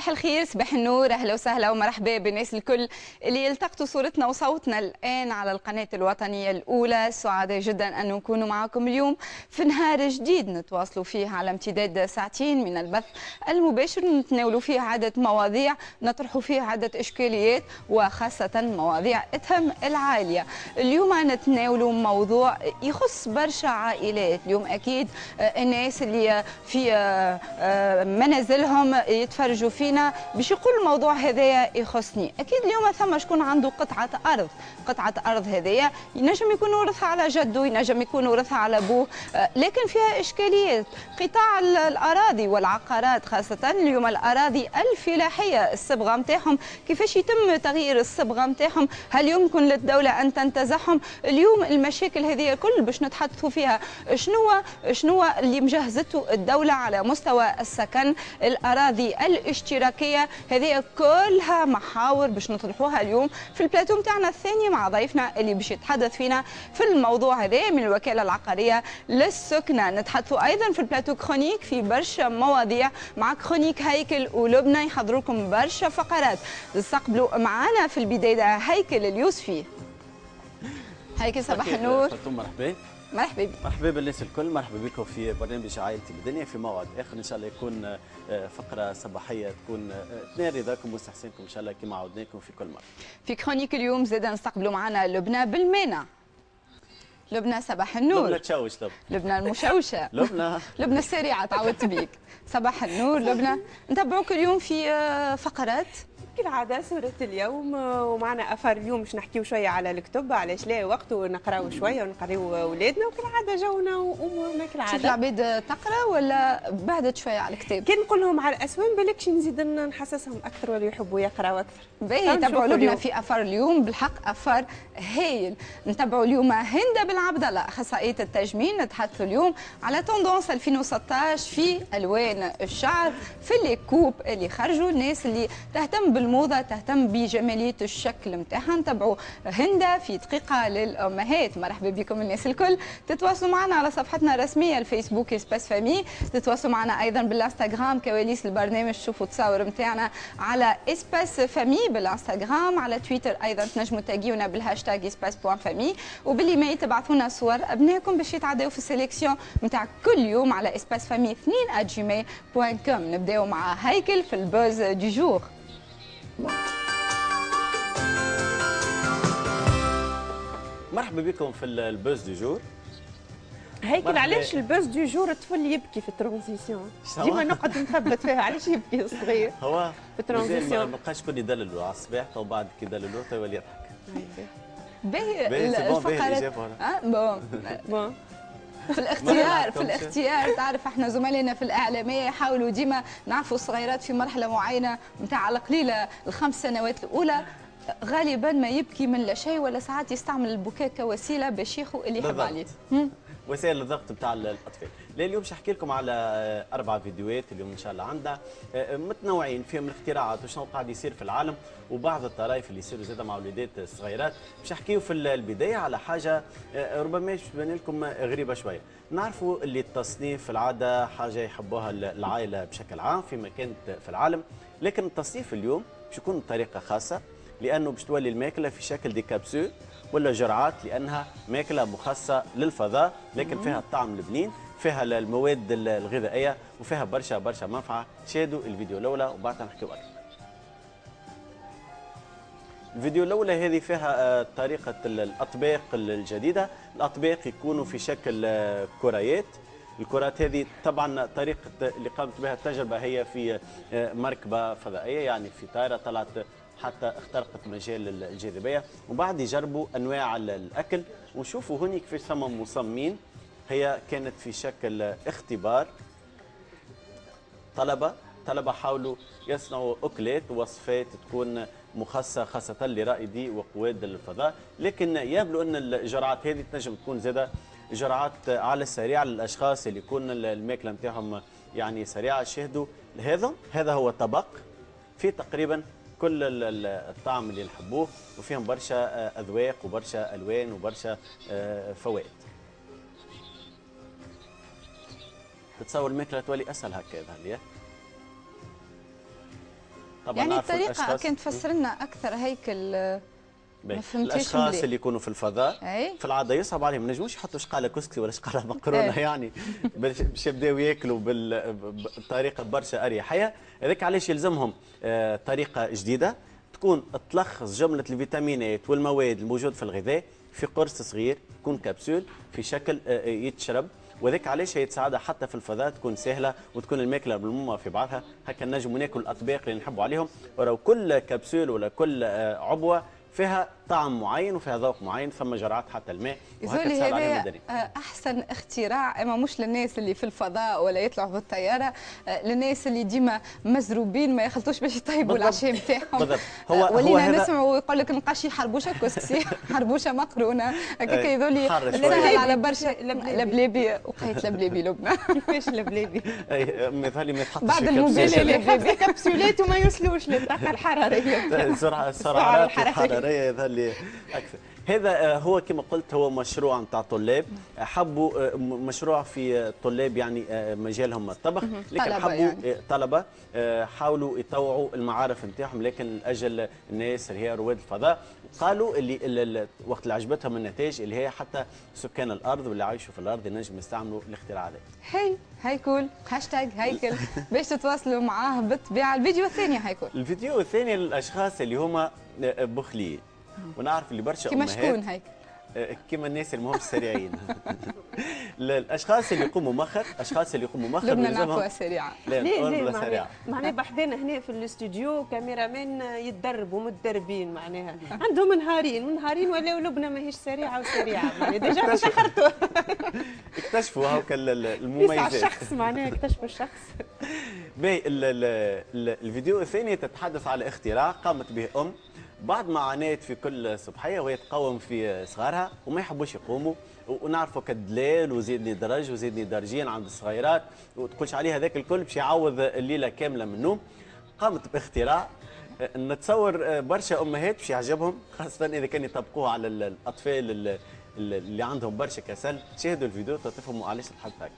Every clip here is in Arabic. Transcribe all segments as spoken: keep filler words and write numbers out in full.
صباح الخير، صباح النور، اهلا وسهلا ومرحبا بالناس الكل اللي يلتقطوا صورتنا وصوتنا الان على القناه الوطنيه الاولى. سعداء جدا ان نكون معكم اليوم في نهار جديد نتواصلوا فيه على امتداد ساعتين من البث المباشر، نتناولوا فيه عده مواضيع، نطرحوا فيه عده اشكاليات وخاصه مواضيع اتهم العاليه. اليوم نتناولوا موضوع يخص برشا عائلات. اليوم اكيد الناس اللي في منازلهم يتفرجوا فينا باش يقول الموضوع هذايا يخصني. اكيد اليوم ثم شكون عنده قطعه ارض، قطعه ارض هذايا ينجم يكون ورثها على جده، ينجم يكون ورثها على ابوه، لكن فيها اشكاليات. قطاع الاراضي والعقارات خاصه اليوم الاراضي الفلاحيه الصبغه نتاعهم، كيفاش يتم تغيير الصبغه نتاعهم؟ هل يمكن للدوله ان تنتزعهم؟ اليوم المشاكل هذه الكل باش نتحدثوا فيها. شنو شنو اللي مجهزته الدوله على مستوى السكن، الاراضي الاشتراكيه، هذه كلها محاور باش نطرحوها اليوم في البلاتو نتاعنا الثاني مع ضيفنا اللي باش يتحدث فينا في الموضوع هذا من الوكاله العقاريه للسكنه. نتحدثوا ايضا في البلاتو كرونيك في برشا مواضيع مع كرونيك هيكل ولبنى، يحضروا لكم برشا فقرات. استقبلوا معنا في البدايه هيكل اليوسفي. هيكل صباح النور. مرحبا. مرحبا بك. مرحبا بالناس الكل، مرحبا بكم في برنامج عائلتي بالدنيا في موعد اخر ان شاء الله يكون فقره صباحيه تكون تنال رضاكم واستحسانكم ان شاء الله كما عودناكم في كل مره. في كرونيك اليوم زاد نستقبلوا معنا لبنى بالمانع. لبنى صباح النور. لبنى تشوش. لبنى لبنى المشوشه. لبنى لبنى السريعه تعودت بيك. صباح النور لبنى. نتابعوك اليوم في فقرات كالعادة سورة اليوم، ومعنا أثر اليوم باش نحكيو شوية على الكتب، علاش لا وقت ونقراو شوية ونقريو أولادنا، وكالعادة جونا وأمورنا كالعادة. شوف العباد تقرا ولا بعدت شوية على الكتاب؟ كي نقول لهم على الأسوان بالكش نزيد نحسسهم أكثر ولا يحبوا يقراوا أكثر. باهي تابعوا لبنى في أثر اليوم، بالحق أثر هايل. نتابعوا اليوم هند بن عبد الله أخصائية التجميل، نتحدثوا اليوم على توندونس ألفين وستطاش في ألوان الشعر، في اللي كوب اللي خرجوا، الناس اللي تهتم بال الموضة تهتم بجمالية الشكل نتاعها. نتابعوا هند في دقيقة للأمهات. مرحبا بكم الناس الكل. تتواصلوا معنا على صفحتنا الرسمية الفيسبوك اسباس فامي، تتواصلوا معنا أيضا بالانستغرام كواليس البرنامج، تشوفوا التصاور نتاعنا على اسباس فامي بالانستغرام، على تويتر أيضا تنجموا تلاقيونا بالهاشتاج اسباس بوان فامي، وبالإيميل تبعثوا لنا صور أبنائكم باش يتعداو في السيليكسيون نتاع كل يوم على اسباس فامي اثنين جيميل بوان كوم. نبداو مع هيكل في البوز دي جور. مرحبا بكم في البوز دي جور. هيكل علاش البوز دي جور الطفل يبكي في الترانزيسيون؟ ديما نقعد نثبت فيها، علاش يبكي الصغير؟ هو في الترانزيسيون ما بقاش يكون يدللوا على الصباح، تو بعد كي يدللوا تو يولي يضحك. باهي الفقرات اه بون بون في الاختيار في الاختيار تعرف احنا زملائنا في الاعلاميه يحاولوا ديما نعرفوا الصغيرات في مرحله معينه نتاع على القليله الخمس سنوات الاولى غالبا ما يبكي من لا شيء، ولا ساعات يستعمل البكاء كوسيله باش ياخذ اللي يحب عليه. وسائل الضغط بتاع الاطفال. اليوم باش نحكي لكم على اربع فيديوهات اليوم ان شاء الله عندنا متنوعين فيهم الاختراعات وشنو قاعد يصير في العالم وبعض الطرائف اللي يصيروا زاده مع وليدات الصغيرات. باش نحكيو في البدايه على حاجه ربما تبان لكم غريبه شويه. نعرفوا اللي التصنيف في العاده حاجه يحبوها العائله بشكل عام في مكان في العالم، لكن التصنيف اليوم باش يكون بطريقه خاصه، لانه باش تولي الماكله في شكل دي كابسول ولا جرعات، لانها ماكله مخصصه للفضاء لكن فيها الطعم البنين، فيها المواد الغذائيه وفيها برشا برشا منفعه. شاهدوا الفيديو الاولى وبعدها نحكيو اكثر. الفيديو الاولى هذه فيها طريقه الاطباق الجديده. الاطباق يكونوا في شكل كريات. الكرات هذه طبعا طريقه اللي قامت بها التجربه هي في مركبه فضائيه، يعني في طائره طلعت حتى اخترقت مجال الجاذبيه، وبعد يجربوا انواع الاكل ونشوفوا هوني كيفاش ثم مصممين. هي كانت في شكل اختبار. طلبه طلبه حاولوا يصنعوا اكلات ووصفات تكون مخصصه خاصه لرائدي وقواد الفضاء، لكن يبدو ان الجرعات هذه تنجم تكون زاده جرعات على السريع للاشخاص اللي يكون الماكله نتاعهم يعني سريعه. شاهدوا هذا هذا هو طبق فيه تقريبا كل الطعم اللي نحبوه وفيهم برشا اذواق وبرشا الوان وبرشا فوائد. تتصور الماكله تولي اسهل هكا هذا. طبعا يعني نعرفوا الطريقه الأشخاص- كان تفسر لنا اكثر هيكل. باهي. ما فهمتيش الاشخاص مليح. اللي يكونوا في الفضاء أي. في العاده يصعب عليهم، ما نجموش يحطوا شقاله كسكسي ولا شقاله مقرونه أي. يعني باش باش يبداو ياكلوا بال- بالطريقه برشا اريحيه. هذاك علاش يلزمهم آه، طريقه جديده تكون تلخص جمله الفيتامينات والمواد الموجود في الغذاء في قرص صغير، يكون كبسول في شكل آه، يتشرب. وذاك علاش هي تساعدها حتى في الفضاء تكون سهله وتكون الماكله ملمومه في بعضها، هكا نجموا ناكل الاطباق اللي نحبوا عليهم، ولو كل كبسول ولا كل آه، عبوه فيها طعم معين وفيها ذوق معين، ثم جرعات حتى الماء وهكا يزولي تسهل عليهم هذا الدنيا. آه، احسن اختراع، اما مش للناس اللي في الفضاء ولا يطلعوا في الطياره، آه، للناس اللي ديما مزروبين ما يخلطوش باش يطيبوا بالضبط. العشاء نتاعهم. بالضبط. هو- آه، هو ولينا هذا- نسمعوا يقول لك نقشي حربوشه كسكسي حربوشه مقرونه هكاك، أي، يذولي حر شوية. سهل على برشا. لبليبي. لبليبي وقيت لبليبي لبنى كيفاش لبليبي؟ اي مثالي ما يتحطش بعد في الموبيل كبسولة. اللي- خمسه كبسولات وما يوصلوش للطاقه الحراريه. السرعه السرعات الحراريه يظهر لي اكثر. هذا آه، هو كما قلت هو مشروع نتاع طلاب حبوا آه، م- مشروع في طلاب يعني آه، مجالهم الطبخ، لكن طلبة حبوا يعني. آه، طلبه آه، حاولوا يطوعوا المعارف نتاعهم، لكن لاجل الناس اللي هي رواد الفضاء قالوا اللي ال- ال- وقت اللي عجبتهم النتائج اللي هي حتى سكان الارض واللي عايشوا في الارض ينجموا يستعملوا الاختراع هذا. هي هيكول هاشتاج هيكل باش تتواصلوا معاه بالطبيعه. الفيديو الثاني هيكون الفيديو الثاني للاشخاص اللي هما بخليين، ونعرف اللي برشا كيما امهات شكون هيك. كما الناس اللي ماهمش سريعين. الاشخاص اللي يقوموا مخر، اشخاص اللي يقوموا مخر لبنى يلزمهم- نعرفوها سريعه. لا ليه نقول ليه بلا معناها سريعه. معناها بحذانا هنا في الاستوديو كاميرامان يتدربوا متدربين معناها عندهم نهارين ونهارين ولاو لبنى ماهيش سريعه وسريعه معناها ديجا تخرتوا اكتشفوا هاكا ال- ال- يسعى المميزات. الشخص معناها اكتشفوا الشخص. باهي ال- ال- ال- الفيديو الثاني تتحدث على اختراع قامت به ام بعد ما عانت في كل صباحيه وهي تقاوم في صغارها وما يحبوش يقوموا، و- ونعرفوا كدلال وزيدني درج وزيدني درجين عند الصغيرات وتقولش عليه هذاك الكل باش يعوض الليله كامله من النوم. قامت باختراع آه، نتصور آه، برشا امهات باش يعجبهم، خاصه اذا كانوا يطبقوه على ال- الاطفال ال- ال- اللي عندهم برشا كسل. تشاهدوا الفيديو تفهموا علاش الحال هكا.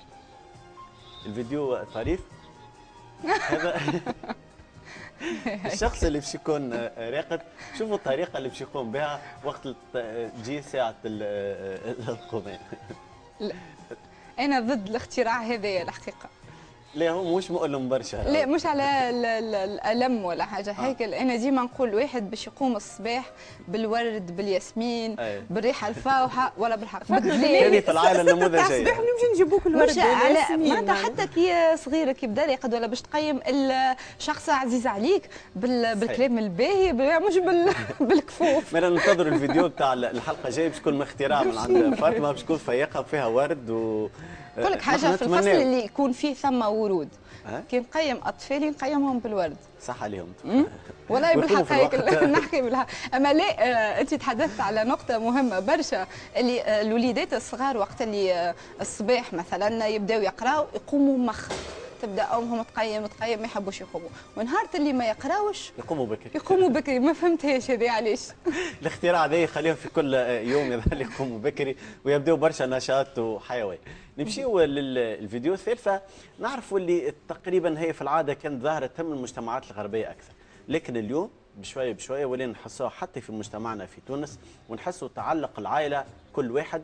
الفيديو طريف. هذا الشخص اللي باش يكون آه، راقد، شوفوا الطريقه اللي باش يقوم بها وقت الت- تجي ساعه ال- آه، القضاء. انا ضد الاختراع هذايا الحقيقه. لا هو مش مؤلم برشا. لا مش على ال- ال- الالم ولا حاجه هيك. انا ديما نقول واحد باش يقوم الصباح بالورد بالياسمين أي. بالريحه الفاوحه ولا بالحق هذه بالدلال. في العائله النموذجيه. الصباح نمشي نجيبوك الورد مش على والياسمين معناتها معناها. حتى كي صغير كي بدا يقعد ولا باش تقيم الشخص عزيز عليك بال- بالكلام الباهي بال- مش بال- بالكفوف. مالا ننتظروا الفيديو بتاع الحلقه الجايه باش تكون اختراع من عند فاطمه باش تكون فياقه فيها ورد و نقول لك حاجه نحن في الفصل نتمناو. اللي يكون فيه ثم ورود أه؟ كي نقيم اطفالي نقيمهم بالورد. صح عليهم. والله ويقوموا بالحق في هيك الوقت. نحكي بالحق. اما لا آه، انت تحدثت على نقطه مهمه برشا اللي آه، الوليدات الصغار وقت اللي آه، الصباح مثلا يبداو يقراوا يقوموا مخ، تبدا امهم تقيم تقيم ما يحبوش يقوموا، ونهار اللي ما يقراوش يقوموا بكري. يقوموا بكري. ما فهمتهاش هذه علاش. الاختراع هذا يخليهم في كل يوم يظل يقوموا بكري ويبداوا برشا نشاط وحيوي. نمشيو للفيديو الثالثه، نعرفوا اللي تقريبا هي في العاده كانت ظاهره تهم المجتمعات الغربيه اكثر، لكن اليوم بشويه بشويه ولينا نحسوها حتى في مجتمعنا في تونس، ونحسوا تعلق العائله كل واحد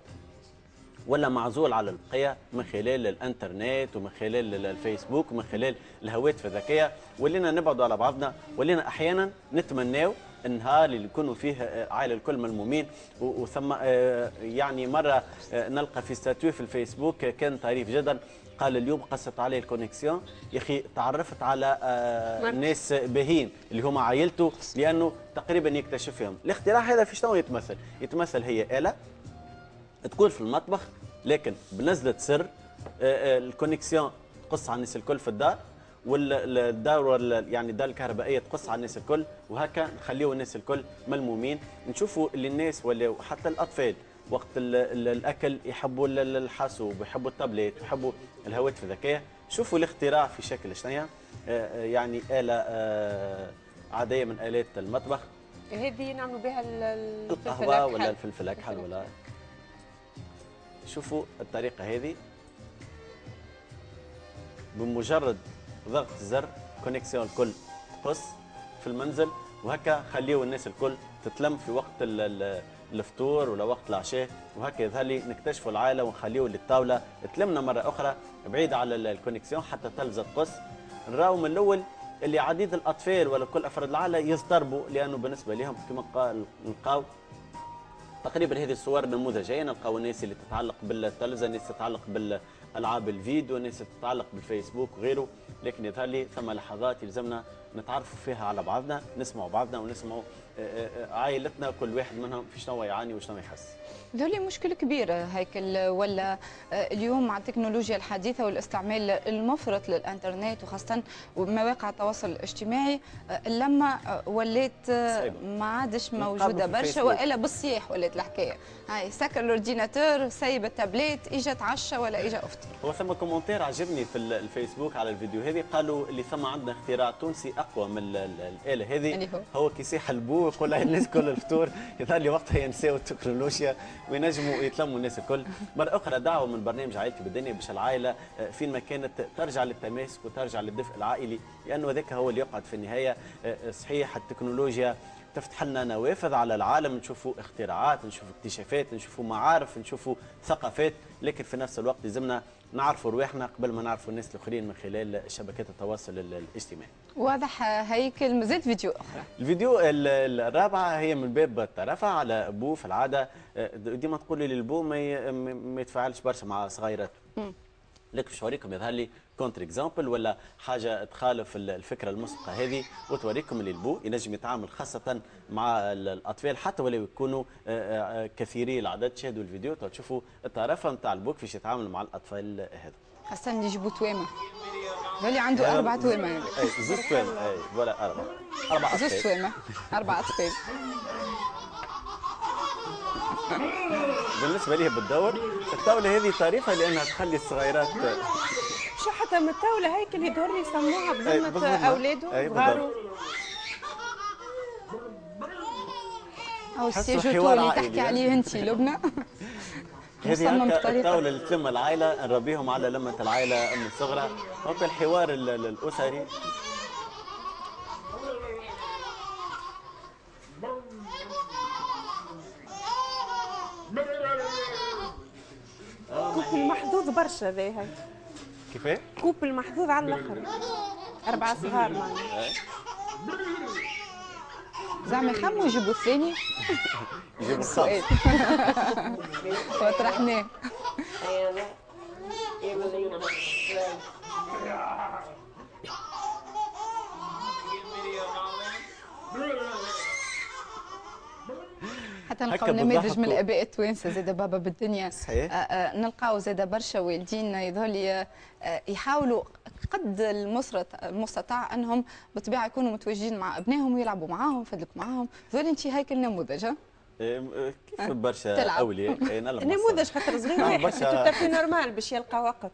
ولا معزول على البقيه من خلال الانترنت ومن خلال الفيسبوك ومن خلال الهواتف الذكيه، ولينا نبعدوا على بعضنا، ولينا احيانا نتمناو النهار اللي يكونوا فيه عائله الكل ملمومين. وثم يعني مره نلقى في ستاتيو في الفيسبوك كان طريف جدا، قال اليوم قصت عليه الكونيكسيون يا اخي، تعرفت على ناس باهين اللي هما عائلته لانه تقريبا يكتشفهم. الاختراع هذا في شنو يتمثل؟ يتمثل هي آلة تكون في المطبخ لكن بنزلة سر الكونيكسيون تقص على الناس الكل في الدار، والدورة يعني الدار الكهربائية تقص على الناس الكل، وهكا نخليو الناس الكل ملمومين. نشوفوا اللي الناس ولا حتى الأطفال وقت الأكل يحبوا الحاسوب ويحبوا التابلت ويحبوا الهواتف الذكية. شوفوا الاختراع في شكل شنيا، يعني آلة عادية من آلات المطبخ. هذه نعملوا بها القهوة ولا الفلفل أكحل ولا. شوفوا الطريقة هذه، بمجرد ضغط زر كونيكسيون الكل تقص في المنزل، وهكا خليوا الناس الكل تتلم في وقت ال ال الفطور ولا وقت العشاء، وهكا يظهر لي نكتشفوا العائله ونخليوا للطاوله تلمنا مره اخرى بعيد على الكونيكسيون حتى تلزق قص. نراو من الاول اللي عديد الاطفال ولا كل افراد العائله يضطربوا، لانه بالنسبه لهم كما قال نلقاو تقريبا هذه الصور نموذجيه، نلقاو الناس اللي تتعلق بالتلفزه، الناس تتعلق بالالعاب الفيديو، الناس تتعلق بالفيسبوك وغيره، لكن يظهر لي ثم لحظات يلزمنا نتعرفوا فيها على بعضنا، نسمعوا بعضنا ونسمعوا عائلتنا كل واحد منهم في شنو يعاني وشنو يحس. ذولي مشكلة كبيرة هيكل، ولا اليوم مع التكنولوجيا الحديثة والاستعمال المفرط للإنترنت وخاصة مواقع التواصل الاجتماعي، لما ولات ما عادش موجودة برشا، وإلا بالصياح ولات الحكاية. هاي سكر الاورديناتور، سايب التابليت، اجا تعشى ولا اجا افطر. هو ثم كومنتير عجبني في الفيسبوك على الفيديو هذه، قالوا اللي ثم عندنا اختراع تونسي اقوى من الآلة هذه، هو, هو كيسيح البو يقول الناس كل الفطور، يظهر لي وقتها ينساو التكنولوجيا وينجموا يتلموا الناس الكل. مرة أخرى دعوة من برنامج عائلتي بالدنيا باش العائلة فين ما كانت ترجع للتماسك وترجع للدفء العائلي، لأنه ذاك هو اللي يقعد في النهاية. صحيح التكنولوجيا تفتح لنا نوافذ على العالم، نشوفوا اختراعات، نشوفوا اكتشافات، نشوفوا معارف، نشوفوا ثقافات، لكن في نفس الوقت لازمنا نعرفوا رواحنا قبل ما نعرفوا الناس الاخرين من خلال شبكات التواصل الاجتماعي. واضح هيكل. مازال فيديو اخرى. الفيديو الرابعه هي من باب الترفع على ابوه. في العاده ديما تقولي للبو ما, ما يتفاعلش برشا مع صغيرته، لكن باش نوريكم يظهر لي كونتر اكزامبل ولا حاجه تخالف الفكره المسبقه هذه، وتوريكم اللي البو ينجم يتعامل خاصه مع الاطفال حتى ولو يكونوا كثيري العدد. تشاهدوا الفيديو تشوفوا الطرافه نتاع البو كيفاش يتعامل مع الاطفال هذا. خاصه اللي يجيبوا توامه، اللي عنده اربع توامه. اي زوج توامه، اي ولا اربع اربع اطفال، زوج توامه اربع اطفال. بالنسبه لي بالدور الطاوله هذه طريفه لانها تخلي الصغيرات شو حتى من الطاوله هيك اللي يدور يسموها بذمه اولاده صغاروا. او السيجوتو اللي تحكي عليه انت لبنى. هذه الطاوله اللي تلم العائله، نربيهم على لمه العائله من الصغرى، وفي الحوار الاسري. كوب المحظوظ برشا ذا هاي. كيفاه؟ كوب المحظوظ على الاخر. أربعة صغار معنا. زعما يخموا يجيبوا الثاني؟ يجيبوا الخامس. وطرحناه. حتى نلقاو نماذج من الاباء التوانسه زاده بابا بالدنيا. صحيح. آآ آآ نلقاو زاده برشا والدين يظهر لي يحاولوا قد المستطاع انهم بالطبيعه يكونوا متواجدين مع ابنائهم ويلعبوا معاهم ويفدلكوا معاهم. ذول انت هيكل نموذج. كيف برشا اولياء نموذج خاطر صغير واحد في نورمال باش يلقى وقت.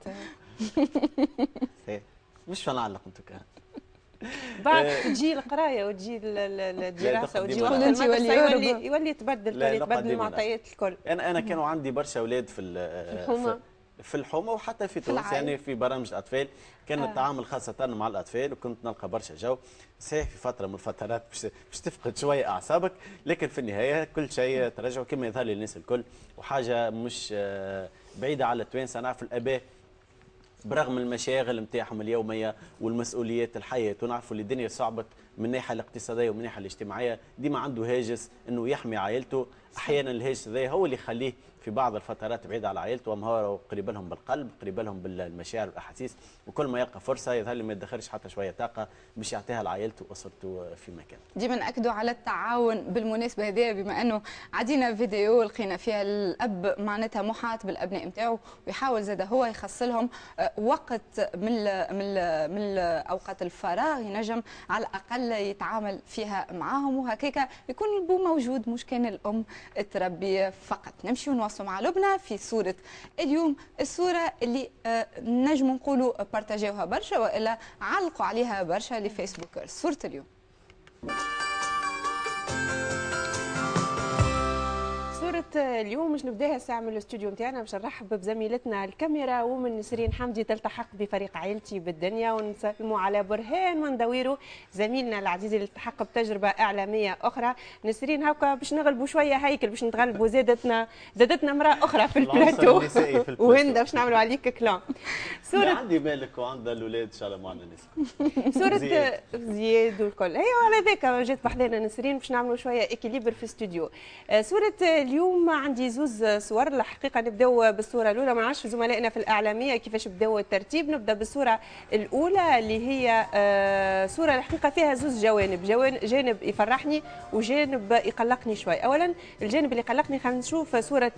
مش فنعلق انتو كان بعد تجي القرايه وتجي الدراسه وتجي وقت المدرسه يولي يولي يتبدل يتبدل المعطيات الكل. انا انا كانوا عندي برشا اولاد في الحومه في الحومه وحتى في تونس، يعني في برامج الاطفال كان آه. التعامل خاصه مع الاطفال، وكنت نلقى برشا جو. صحيح في فتره من الفترات باش تفقد شويه اعصابك، لكن في النهايه كل شيء ترجع كما يظهر للناس الكل، وحاجه مش بعيده على التوانسه. نعرف الاباء برغم المشاغل نتاعهم اليوميه والمسؤوليات الحياه، ونعرفوا اللي الدنيا صعبت من الناحيه الاقتصاديه ومن الناحيه الاجتماعيه، ديما عنده هاجس انه يحمي عائلته. احيانا الهاجس هذا هو اللي يخليه في بعض الفترات بعيد على عائلته، اما هو قريب لهم بالقلب، قريب لهم بالمشاعر والاحاسيس، وكل ما يلقى فرصه يظهر لي ما يدخرش حتى شويه طاقه باش يعطيها لعائلته واسرته في مكان. ديما ناكدوا على التعاون بالمناسبه هذه، بما انه عدينا فيديو لقينا فيها الاب معناتها محاط بالابناء نتاعو ويحاول زاد هو يخص لهم وقت من من من اوقات الفراغ ينجم على الاقل يتعامل فيها معاهم، وهكاك يكون البو موجود مش كان الام تربي فقط. نمشي ونواصلوا مع لبنى في صورة اليوم، الصورة اللي نجم نقولوا بارتاجيوها برشا والا علقوا عليها برشا لفيسبوكرز. صورة اليوم، صورة صورة اليوم مش نبداها الساعة من الاستوديو نتاعنا باش نرحب بزميلتنا الكاميرا ومن نسرين حمدي تلتحق بفريق عائلتي بالدنيا، ونسلموا على برهان من دويرو زميلنا العزيز اللي التحق بتجربة إعلامية أخرى. نسرين هاكا باش نغلبوا شوية هيكل باش نتغلبوا، زادتنا زادتنا امرأة أخرى في البلاتو وهند باش نعملوا عليك كلام. صورة عندي مالك وعندها الأولاد إن شاء الله معنا نسمع. صورة زياد, زياد والكل هي على ذاك جات بحذانا نسرين باش نعملوا شوية إكيليبر في الاستوديو. صورة اليوم عندي زوز صور. الحقيقة نبداو بالصورة الأولى، ما نعرفش زملائنا في الإعلامية كيفاش بداو الترتيب. نبدا بالصورة الأولى اللي هي صورة الحقيقة فيها زوز جوانب، جانب يفرحني وجانب يقلقني شوي. أولا الجانب اللي يقلقني خلينا نشوف صورة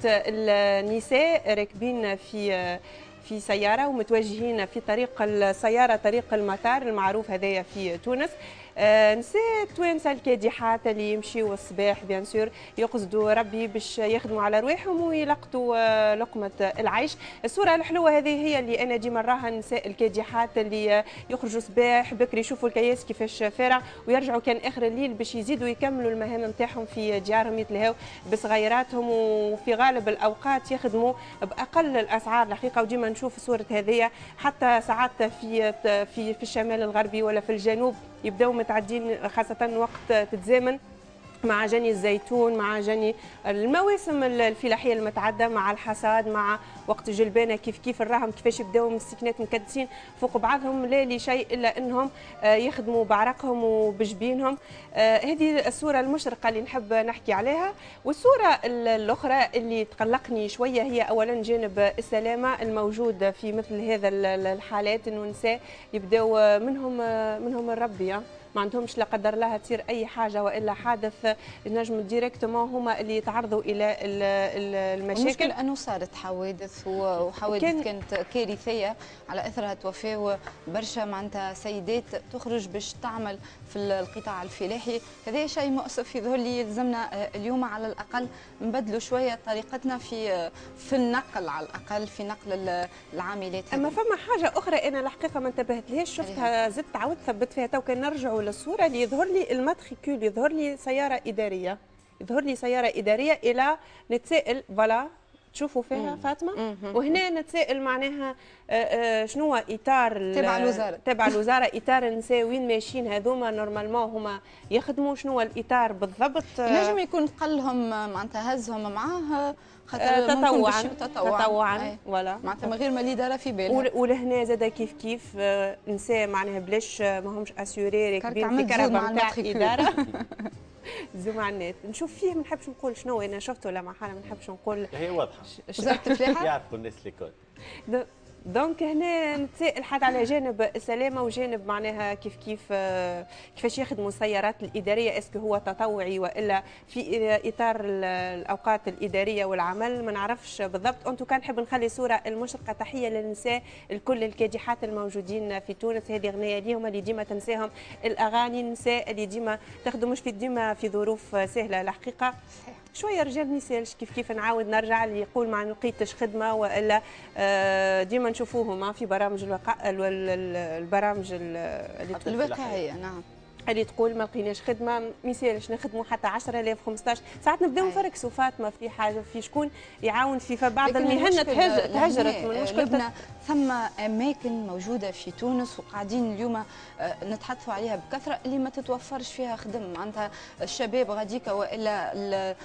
النساء راكبين في في سيارة ومتوجهين في طريق السيارة، طريق المطار المعروف هذايا في تونس. آه نساء توانسه الكادحات اللي يمشيوا الصباح بيان سور يقصدوا ربي باش يخدموا على رواحهم ويلقطوا آه لقمه العيش. الصوره الحلوه هذه هي اللي انا ديما نراها، النساء الكادحات اللي يخرجوا صباح بكري يشوفوا الكياس كيفاش فارغ ويرجعوا كان اخر الليل باش يزيدوا يكملوا المهام نتاعهم في ديارهم، يتلهوا بصغيراتهم وفي غالب الاوقات يخدموا باقل الاسعار الحقيقه. وديما نشوف صوره هذه حتى ساعات في في في الشمال الغربي ولا في الجنوب يبداو متعدين خاصة وقت تتزامن مع جني الزيتون، مع جني المواسم الفلاحيه المتعدده، مع الحصاد، مع وقت الجلبانه كيف كيف نراهم كيفاش يبداو مسكينات مكدسين فوق بعضهم لا لشيء الا انهم يخدموا بعرقهم وبجبينهم. هذه الصوره المشرقه اللي نحب نحكي عليها. والصوره الاخرى اللي تقلقني شويه هي اولا جانب السلامه الموجود في مثل هذا الحالات، انه النساء يبداو منهم منهم الربي ما عندهمش لا قدر الله تصير اي حاجه والا حادث نجم ديريكتومون هما اللي يتعرضوا الى المشاكل. المشكل انه صارت حوادث وحوادث كان... كانت كارثيه على اثرها توفاو برشا معناتها سيدات تخرج باش تعمل في القطاع الفلاحي. هذا شيء مؤسف يظهر لي يلزمنا اليوم على الاقل نبدلوا شويه طريقتنا في في النقل، على الاقل في نقل العاملات. اما فما حاجه اخرى انا الحقيقه ما انتبهتلهاش، شفتها زدت عاودت ثبت فيها تو كان نرجعوا للصوره اللي يظهر لي الماتريكول، يظهر لي سياره اداريه، يظهر لي سياره اداريه الى نتسائل فوالا تشوفوا فيها مم. فاطمه مم. وهنا نتسائل معناها شنو هو اطار تبع الوزاره تبع الوزاره اطار النساء وين ماشيين هذوما نورمالمون هما يخدموا شنو هو الاطار بالضبط. نجم يكون قلهم معناتها هزهم معاه خاطر تطوعا تطوعا ولا معناتها من غير ما الاداره في بالها. ولهنا زاد كيف كيف نساء معناها بلاش ماهمش اسيوري راكبين في كرهبه نتاع اداره زوم على النت نشوف فيه ما نحبش نقول شنو انا شفته ولا مع حاله ما نحبش نقول هي واضحه وزاره الفلاحه يعرفوا الناس الكل. دونك هنا نتسائل حتى على جانب السلامه وجانب معناها كيف كيف كيفاش يخدموا السيارات الاداريه، اسكو هو تطوعي والا في اطار الاوقات الاداريه والعمل ما نعرفش بالضبط. انتو كان نحب نخلي صوره المشرقه. تحيه للنساء الكل الكادحات الموجودين في تونس، هذه اغنيه ليهم اللي ديما تنساهم الاغاني، النساء اللي ديما تخدم مش في ديما في ظروف سهله الحقيقه. شويه رجال ما يسالش كيف كيف نعاود نرجع اللي يقول ما لقيتش خدمه والا ديما نشوفوهم في برامج الوقع البرامج الواقعيه نعم اللي تقول ما لقيناش خدمه ما يسالش نخدموا حتى عشرة آلاف خمسطاش ساعات نبداو نفركسوا فاطمه في حاجه في شكون يعاون في فبعض المهن تهجرت من مشكلة. ثم اماكن موجوده في تونس وقاعدين اليوم نتحدثوا عليها بكثره اللي ما تتوفرش فيها خدم، معناتها الشباب غاديكا والا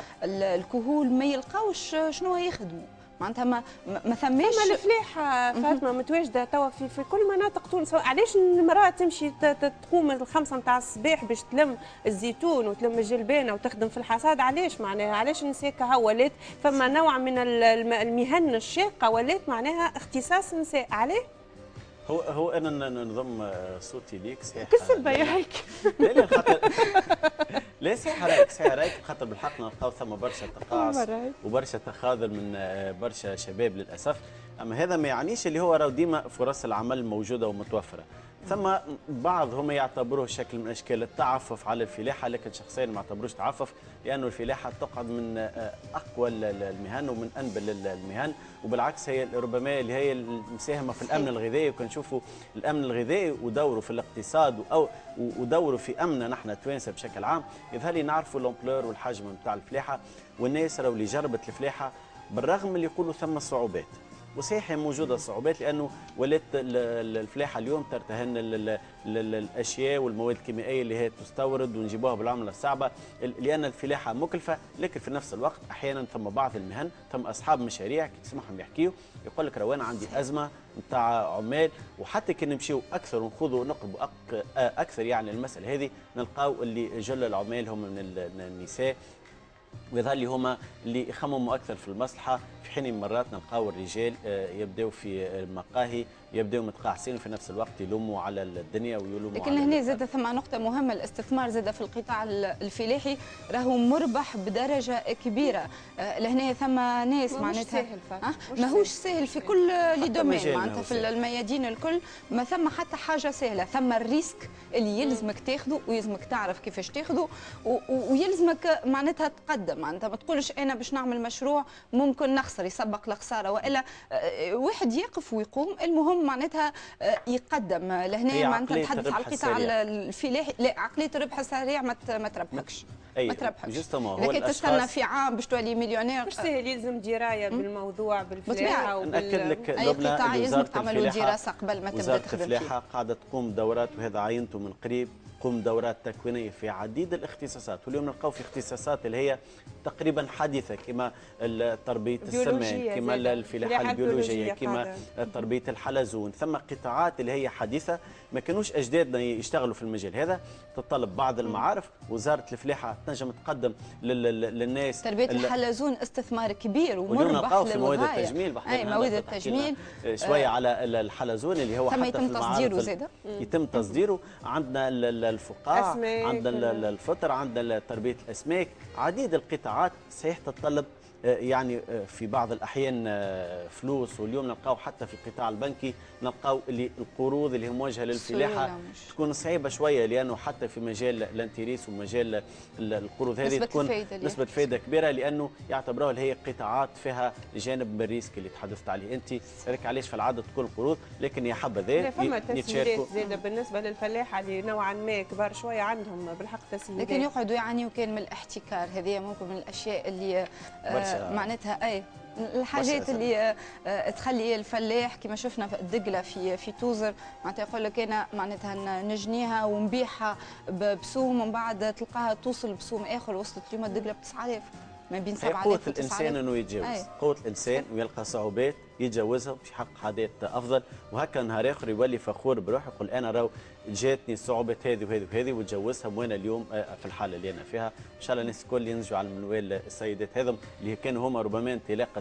الكهول ما يلقاوش شنو يخدموا، معناتها ما ما ثماش. فما الفلاحه فاطمه متواجده توا في, في كل مناطق تونس. علاش المراه تمشي تقوم الخمسه نتاع الصباح باش تلم الزيتون وتلم الجلبانه وتخدم في الحصاد؟ علاش معناها علاش النساء كها ولات فما نوع من المهن الشاقه ولات معناها اختصاص النساء؟ عليه هو هو انا نضم صوتي ليك صحيح كسبه يا هيك لا لا خاطر لا صحيح رايك صحيح رايك خاطر بالحق نلقاو ثم برشا تقاعس وبرشا تخاذل من برشا شباب للاسف. اما هذا ما يعنيش اللي هو راهو ديما فرص العمل موجوده ومتوفره. ثم بعضهم يعتبروه شكل من اشكال التعفف على الفلاحه، لكن شخصيا ما اعتبروش تعفف، لانه الفلاحه تقعد من اقوى المهن ومن انبل المهن، وبالعكس هي ربما اللي هي المساهمه في الامن الغذائي. وكنشوفوا الامن الغذائي ودوره في الاقتصاد او ودوره في امننا نحن التوانسه بشكل عام. يظهر لي نعرفوا لومبلور والحجم نتاع الفلاحه، والناس راهو اللي جربت الفلاحه بالرغم اللي يقولوا ثم صعوبات، وصحيح موجوده صعوبات، لانه ولات الفلاحه اليوم ترتهن الاشياء والمواد الكيميائيه اللي هي تستورد ونجيبوها بالعمله الصعبه، لان الفلاحه مكلفه. لكن في نفس الوقت احيانا ثم بعض المهن ثم اصحاب مشاريع كي تسمعهم يحكيوا يقول لك راه انا عندي ازمه نتاع عمال، وحتى كي نمشيو اكثر ونخوضوا نقربوا اكثر يعني المساله هذه نلقاو اللي جل العمال هم من النساء، ويظهر لي هما اللي يخمموا اكثر في المصلحه، في حين مرات نلقاو الرجال يبداو في المقاهي يبداو متقاعسين وفي نفس الوقت يلوموا على الدنيا ويلوموا. لكن هنا زاد ثم نقطه مهمه، الاستثمار زاد في القطاع الفلاحي راهو مربح بدرجه كبيره. لهنا ثم ناس معناتها ماهوش سهل في كل لي دومين، معناتها في الميادين الكل ما ثم حتى حاجه سهله، ثم الريسك اللي يلزمك تاخذه ويلزمك تعرف كيفاش تاخذه ويلزمك معناتها تقدم. معناتها ما تقولش انا باش نعمل مشروع ممكن نخسر يسبق الخساره، والا واحد يقف ويقوم. المهم معناتها يقدم. لهنا معناتها نتحدث على القطاع الفلاحي، لا عقليه الربح السريع ما تربحكش ما تربحكش. لكن تستنى في عام باش تولي مليونير مش سهل، يلزم درايه بالموضوع بالفلاحه وبال... ناكد لك اي قطاع يلزمك تعملوا دراسه قبل ما تبدا تخدم فيه. الفلاحه قاعده تقوم دورات، وهذا عينته من قريب، تقوم دورات تكوينيه في عديد الاختصاصات، واليوم نلقاو في اختصاصات اللي هي تقريبا حديثه كما تربيه السمك، كما الفلاحه البيولوجيه، كما تربيه الحلزون. ثم قطاعات اللي هي حديثه ما كانوش اجدادنا يشتغلوا في المجال هذا، تتطلب بعض المعارف. وزاره الفلاحه تنجم تقدم للناس تربيه الحلزون استثمار كبير ومربح في مواد التجميل. اي مواد التجميل شويه آه على الحلزون اللي هو ثم حتى يتم تصديره زاده، يتم تصديره. عندنا الفقاعه، عندنا الفطر، عندنا تربيه الاسماك، عديد القطاعات صحيح تتطلب يعني في بعض الاحيان فلوس. واليوم نلقاو حتى في القطاع البنكي نلقاو اللي القروض اللي هي موجهه للفلاحه تكون صعيبه شويه، لانه حتى في مجال الانتريس ومجال القروض هذه تكون نسبه فائده كبيره، لانه يعتبروها اللي هي قطاعات فيها جانب من الريسك اللي تحدثت عليه انت. هذاك علاش في العاده تكون قروض، لكن يا حبذا فما تسهيلات زاده بالنسبه للفلاحه اللي نوعا ما كبار شويه عندهم بالحق تسهيلات، لكن يقعدوا يعانيوا كان من الاحتكار. هذه ممكن من الاشياء اللي آه معناتها اي الحاجات اللي تخلي الفلاح كما شفنا في الدقله في في توزر معناتها يقول لك انا معناتها نجنيها ونبيعها بسوم ومن بعد تلقاها توصل بسوم اخر وصلت اليوم الدقله ب تسعة آلاف، ما بين سبعة آلاف قوة الإنسان أنه يتجاوز، قوة الإنسان ويلقى صعوبات يتجاوزها باش يحقق حاجات أفضل، وهكا نهار آخر يولي فخور بروحه يقول أنا راهو جاتني الصعوبات هذه وهذه وهذه وتجاوزها، وأنا اليوم في الحالة اللي أنا فيها. إن شاء الله الناس الكل ينجوا على منوال السيدات هذم اللي كانوا هما ربما انطلاقة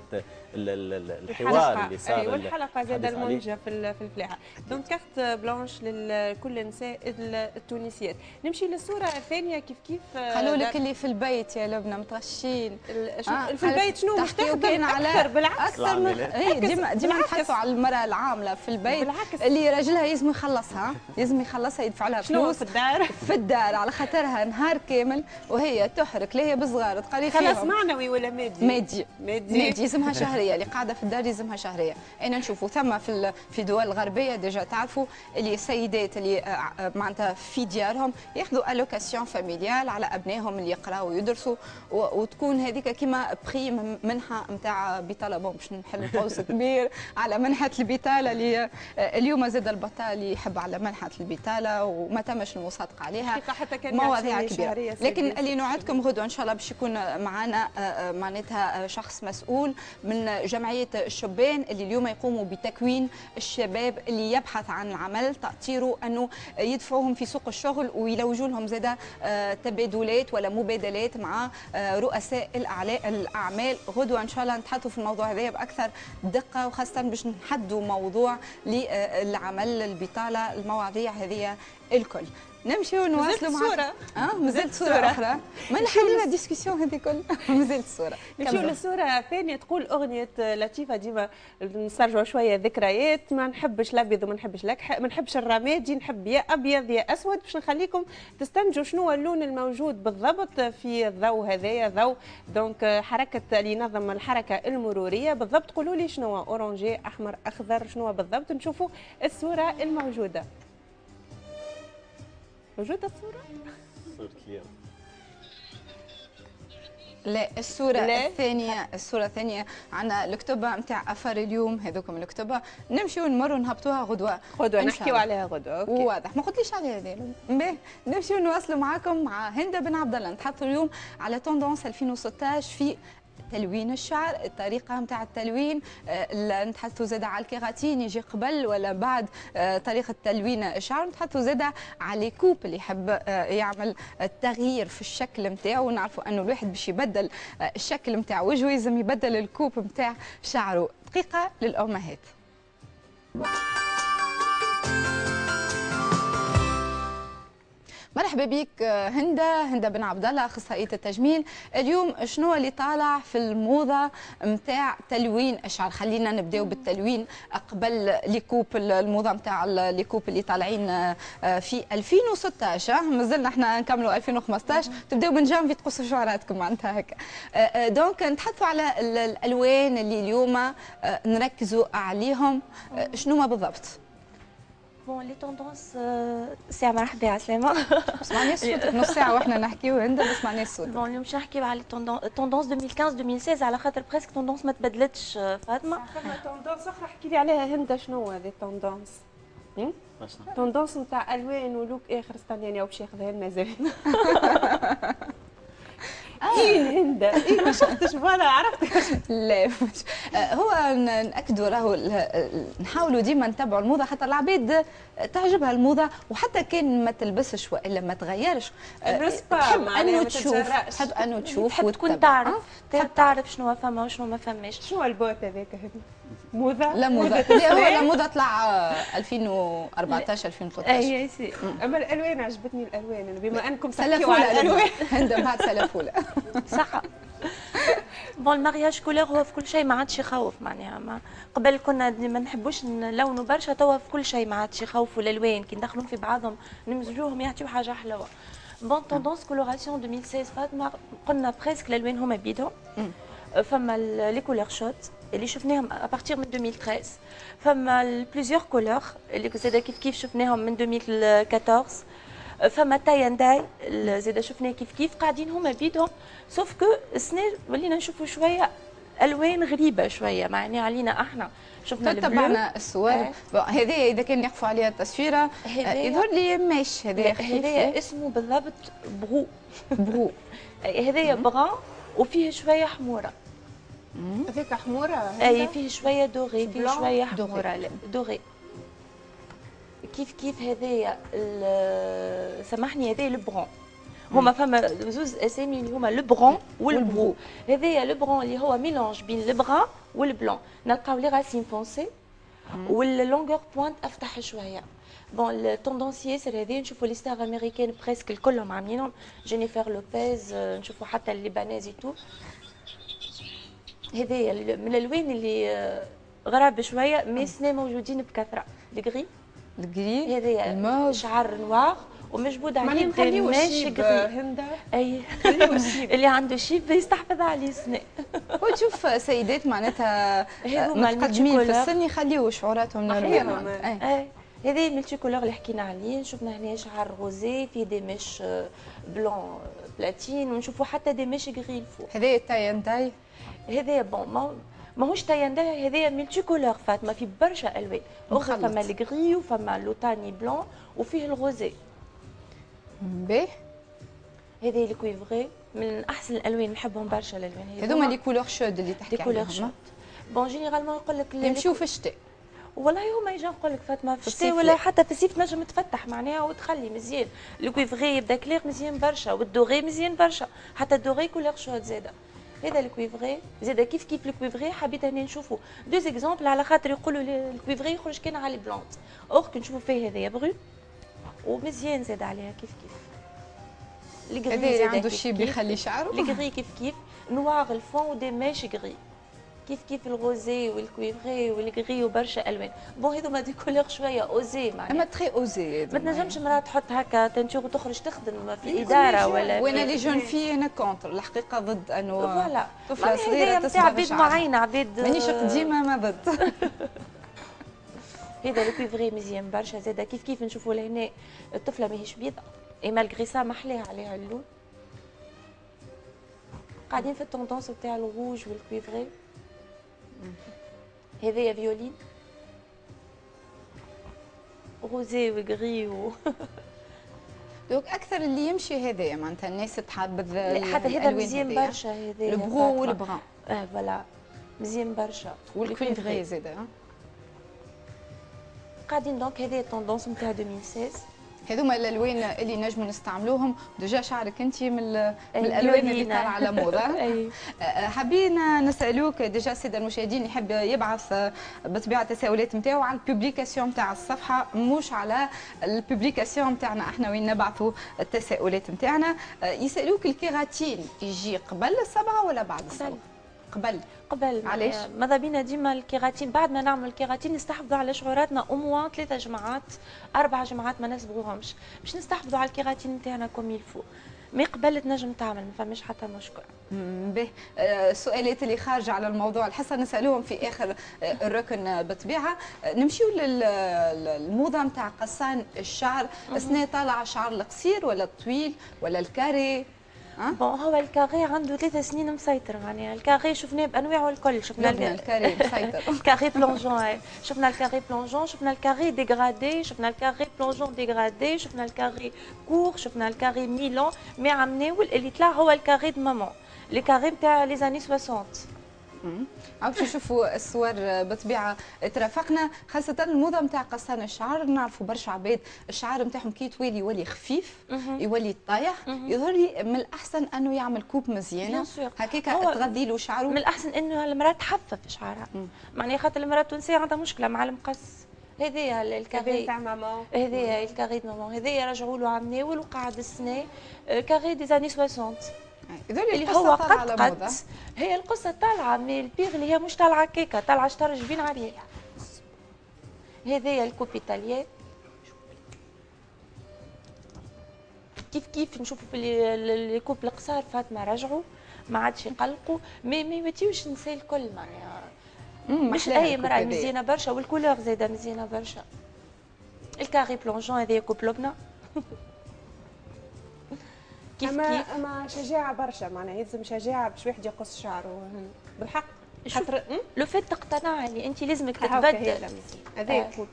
الحوار اللي صار. أيوة والحلقة زاد المنجة في في الفلاحة. دونك كارت بلانش لكل النساء التونسيات. نمشي للصورة الثانية كيف كيف خلوا لك اللي في البيت يا لبنى متغشين. آه في البيت شنو مش تخدم أكثر بالعكس. أكثر من هي ديما ديما نتحدثوا على المرأة العاملة في البيت بالعكس. اللي راجلها يلزم يخلصها يلزم يخلصها يدفع لها فلوس في الدار في الدار على خاطرها نهار كامل وهي تحرك لا هي بصغار تقري فيهم خلاص معنوي ولا مادي مادي مادي, مادي يلزمها شهريه. اللي قاعده في الدار يلزمها شهريه. انا نشوفوا ثم في في دول الغربيه ديجا تعرفوا اللي السيدات اللي معناتها في ديارهم ياخذوا الوكاسيون فاميليال على ابنائهم اللي يقراوا ويدرسوا وتكون هذيك كيما بريم منحه نتاع بطاله. بون باش نحل قوس كبير على منحه البطاله اللي اليوم زاد البطال يحب على منحه البطاله وما تمش المصادقه عليها مواضيع كبيره. لكن اللي نوعدكم غدوه ان شاء الله باش يكون معنا معناتها شخص مسؤول من جمعيه الشبان اللي اليوم يقوموا بتكوين الشباب اللي يبحث عن العمل، تأطيره انه يدفعوهم في سوق الشغل ويلوجوا لهم زاده تبادلات ولا مبادلات مع رؤساء الاعمال. غدوه ان شاء الله نتحدثوا في الموضوع هذا باكثر دقه، وخاصه باش نحدوا موضوع للعمل البطاله المواضيع هذه الكل. نمشيو نواصلوا معاكم. صورة. اه مازالت صورة أخرى. ما نحلينا الديسكسيون هذه كل مازالت صورة. نمشيو للصورة الثانية تقول أغنية لطيفة ديما نسترجعوا شوية ذكريات. ما نحبش الأبيض وما نحبش الأكحل، ما نحبش الرمادي، نحب يا أبيض يا أسود. باش نخليكم تستنتجوا شنو هو اللون الموجود بالضبط في الضوء هذايا. ضوء دونك حركة اللي ينظم الحركة المرورية بالضبط. قولوا لي شنو هو أورانجي أحمر أخضر شنو هو بالضبط. نشوفوا الصورة الموجودة. موجودة الصورة؟ صورة اليوم لا الصورة لا. الثانية الصورة الثانية عندنا الكتبة نتاع أفر اليوم. هذوكم الكتبة نمشيو نمروا نهبطوها غدوة غدوة إن شاء نحكيو الله. عليها غدوة. أوكي. واضح ما قلتليش عليها هذه. باهي نمشيو نواصلوا معاكم مع هند بن عبد الله. نتحدثوا اليوم على توندونس ألفين وستطاش في تلوين الشعر، الطريقه نتاع التلوين. آه نتحدثوا زاد على الكيراتين يجي قبل ولا بعد آه طريقه تلوين الشعر. نتحدثوا زاد على لي كوب اللي يحب آه يعمل التغيير في الشكل نتاعو. ونعرفوا انه الواحد باش يبدل آه الشكل نتاع وجهه لازم يبدل الكوب نتاع شعره. دقيقه للامهات. مرحبا بك هندا هندا بن عبد الله اخصائيه التجميل. اليوم شنو اللي طالع في الموضه نتاع تلوين الشعر؟ خلينا نبداو بالتلوين قبل ليكوب. الموضه نتاع ليكوب اللي طالعين في ألفين وستطاش، مازلنا احنا نكملوا ألفين وخمسطاش. تبداو من جانفي تقصوا شعراتكم معناتها هكا. دونك نتحدثوا على الالوان اللي اليوم نركزوا عليهم. شنو ما بالضبط؟ بون لي توندونس ساعة مرحبا عسلامة. سمعني صوتك نص ساعة واحنا نحكيو هند بس سمعني صوتك. بون اليوم باش نحكيو على توندونس ألفين وخمسطاش ألفين وستة عشر على خاطر بريسك توندونس ما تبدلتش فاطمة. فما توندونس أخرى احكي لي عليها هند شنو هذه التوندونس؟ توندونس نتاع ألوان ولوك آخر استناني باش ياخذها مازال. كاين هند اي ما شفتش فوالا عرفت. لا مش هو ناكدوا راهو نحاولوا ديما نتبعوا الموضه حتى العباد تعجبها الموضه وحتى كان ما تلبسش والا ما تغيرش تحب انه تشوف تحب انه تشوف تحب تكون تعرف تحب تعرف شنو فما وشنو ما فماش. شنو البوت هذاك موضه؟ لا موضه لا هو لا موضه طلع ألفين وأربعطاش ألفين وثلاطاش. اي سي اما الالوان عجبتني الالوان بما انكم تحكيوا على الالوان. هند بعد سلفوله صح. بون المارياج كولور هو في كل شيء ما عادش يخوف معناها. ما قبل كنا ما نحبوش نلونوا برشا، توا في كل شيء ما عادش يخوفوا. الالوان كي ندخلوهم في بعضهم نمزجوهم يعطيو حاجه حلوه. بون توندونس كولوراسيون ألفين وستة عشر فاطمه قلنا بريسك الالوان هما بيدهم. فما لي كولور شوت اللي شفناهم ابارتيغ من ألفين وثلاثة عشر. فما بليزيور كولور اللي زاد كيف كيف شفناهم من ألفين وأربعطاش. فما تاينداي زاد شفناه كيف كيف قاعدين هما بيدهم. سوف كو السنه ولينا نشوفوا شويه الوان غريبه شويه معناها علينا احنا. شفنا تبعنا الصور هذه اذا كان يقفوا عليها التصويره يظهر لي ماش هذا هذايا اسمه بالضبط برو. برو هذايا بغان وفيه شويه حموره. هذيك حموره اي فيه شويه دوغي فيه شويه حموره. لا دوغي كيف كيف هذايا سامحني هذايا البرون. هما فما زوز اسامي اللي هما البرون والبرو. هذايا البرون اللي هو ميلونج بين البران والبلون. نلقاو لي راسين فونسي واللونغور بوينت افتح شويه. بون التوندونس ياسر هذه نشوفوا لي ستار امريكان بريسك الكلهم عاملينهم. جينيفر لوبيز نشوفوا حتى الليبانيزي تو. هذايا من الالوان اللي غراب شويه مي سنا موجودين بكثره. الغري الغري هذايا شعر نوار ومجبود عليه نخليو الشيب هندا. اي اللي عنده شيب يستحفظ عليه سنة. وتشوف سيدات معناتها متقدمين في السن يخليو شعوراتهم نورمال. اي هذه ملتي كولور اللي حكينا عليه. شفنا هنا شعر روزي في دي ميش بلون بلاتين ونشوفوا حتى دي ميش غري الفوق. هذايا تاينداي هذايا بون ماهوش تاينداي هذايا ملتي كولور فاطمه في برشا الوان اخرى. فما الغري وفما لوتاني بلون وفيه الغوزي. باهي هذه الكويفغي من احسن الالوان نحبهم برشا الالوان هذوما لي كولور شود اللي تحكي عليهم. لي كولور شود بون جينيرالمون يقول لك يمشيو في الشتاء. والله هما يجي نقول لك فاطمه في الشتاء ولا حتى في الصيف تنجم تفتح معناها وتخلي مزيان. الكويفغي يبدا كلير مزيان برشا والدوغي مزيان برشا. حتى الدوغي كولور شود زاده. هذا الكويفغي زاده كيف كيف الكويفغي حبيت هنا نشوفوا دو زيكزامبل على خاطر يقولوا الكويفغي يخرج كان على البلونت. اور كي نشوفوا فيه هذايا بغو ومزيان زاد عليها كيف كيف. الكغي هذا زاد عنده كيف شيء كيف. بيخلي شعره. الكغي كيف كيف نوار الفون ودي ماش غري كيف كيف الغوزي والكويفري والغري وبرشا الوان. بون هذوما دي كولور شويه اوزي اما معناها. تخي اوزي. ما تنجمش مراه تحط هكا تنتور وتخرج تخدم في الاداره ولا. وانا لي جون في انا كونتر الحقيقه ضد انه فوالا طفله صغيره تسمع تسمع عباد معينه عباد. مانيش قديمه ما ضد. هذا الكويفري مزيان برشا زاده كيف كيف نشوفوا لهنا الطفله ماهيش بيضاء اي مالغري سا محلاها عليها اللون. قاعدين في التوندونس تاع الروج والكويفري. هذايا فيولين روزي وغري و دوك اكثر اللي يمشي هذايا معناتها الناس تحبذ حتى هذا مزيان برشا هذايا البغو والبغان. اه فوالا مزيان برشا والكويفري زاده. قاعدين دونك هذه التوندونس نتاع ألفين وستة عشر. هذوما الالوان اللي نجموا نستعملوهم. ديجا شعرك انت من, من الالوان اللي طالعه على موضه. حابين نسالوك ديجا الساده المشاهدين يحب يبعث بطبيعه التساؤلات نتاعو على البوبليكاسيون نتاع الصفحه مش على البوبليكاسيون نتاعنا احنا وين نبعثوا التساؤلات نتاعنا. يسالوك الكيراتين يجي قبل الصبغه ولا بعد الصبغه؟ قبل. قبل. علاش؟ ماذا بينا ديما الكيراتين بعد ما نعمل الكيراتين نستحفظوا على شعوراتنا أموا ثلاثة جمعات أربع جمعات ما نصبغوهمش باش نستحفظوا على الكيراتين نتاعنا كوم يلفو. مي قبل تنجم تعمل ما فماش حتى مشكل. به السؤالات اللي خارجه على الموضوع الحصه نسالوهم في اخر الركن بالطبيعه. نمشيو للموضه نتاع قصان الشعر. السنه طالعه الشعر القصير ولا الطويل ولا الكاري؟ بون هو الكاغي عنده ثلاث سنين مسيطر معناها. الكاغي شفناه بانواعه الكل. شفنا الكاغي مسيطر. الكاغي بلونجون شفنا الكاغي بلونجون شفنا الكاغي ديغرادي شفنا الكاغي بلونجون ديغرادي شفنا الكاغي كور شفنا الكاغي ميلون. مي عمناول اللي طلع هو الكاغي دو مامون لي كاغي نتاع لي زاني ستين. عاود باش نشوفوا الصور بطبيعه ترافقنا خاصه الموضه نتاع قصان الشعر. نعرفوا برشا عباد الشعر نتاعهم كي يطويل يولي خفيف يولي طايح. يظهر لي من الاحسن انه يعمل كوب مزيانه هكاك تغذي له شعره. من الاحسن انه المراه تحفف شعرها معناها خاطر المراه التونسيه عندها مشكله مع المقص. هذايا الكاغي تاع ماما هذايا الكاغي دو ماما هذايا رجعوا له عمناول وقعد السنه كاغي دي زاني ستين اللي هو قد قد هي القصه طالعه من البيغ اللي هي مش طالعه كيكه طالعه شطر جبين عريان. هذايا الكوب ايطاليان كيف كيف نشوفوا في الكوب القصار فاطمه رجعوا ما عادش يقلقوا. مي مي ما تيوش نساء الكل معناها مش اي مراه مزيانه برشا والكولور زاده مزيانه برشا. الكاري بلونجون هذايا كوب لبنه. كيف اما كيف اما شجاعه برشا معناها يلزم شجاعه باش واحد يقص شعره بالحق. خاطر لو فات تقتنع اللي انت لازمك تتبدل. هذايا كوب.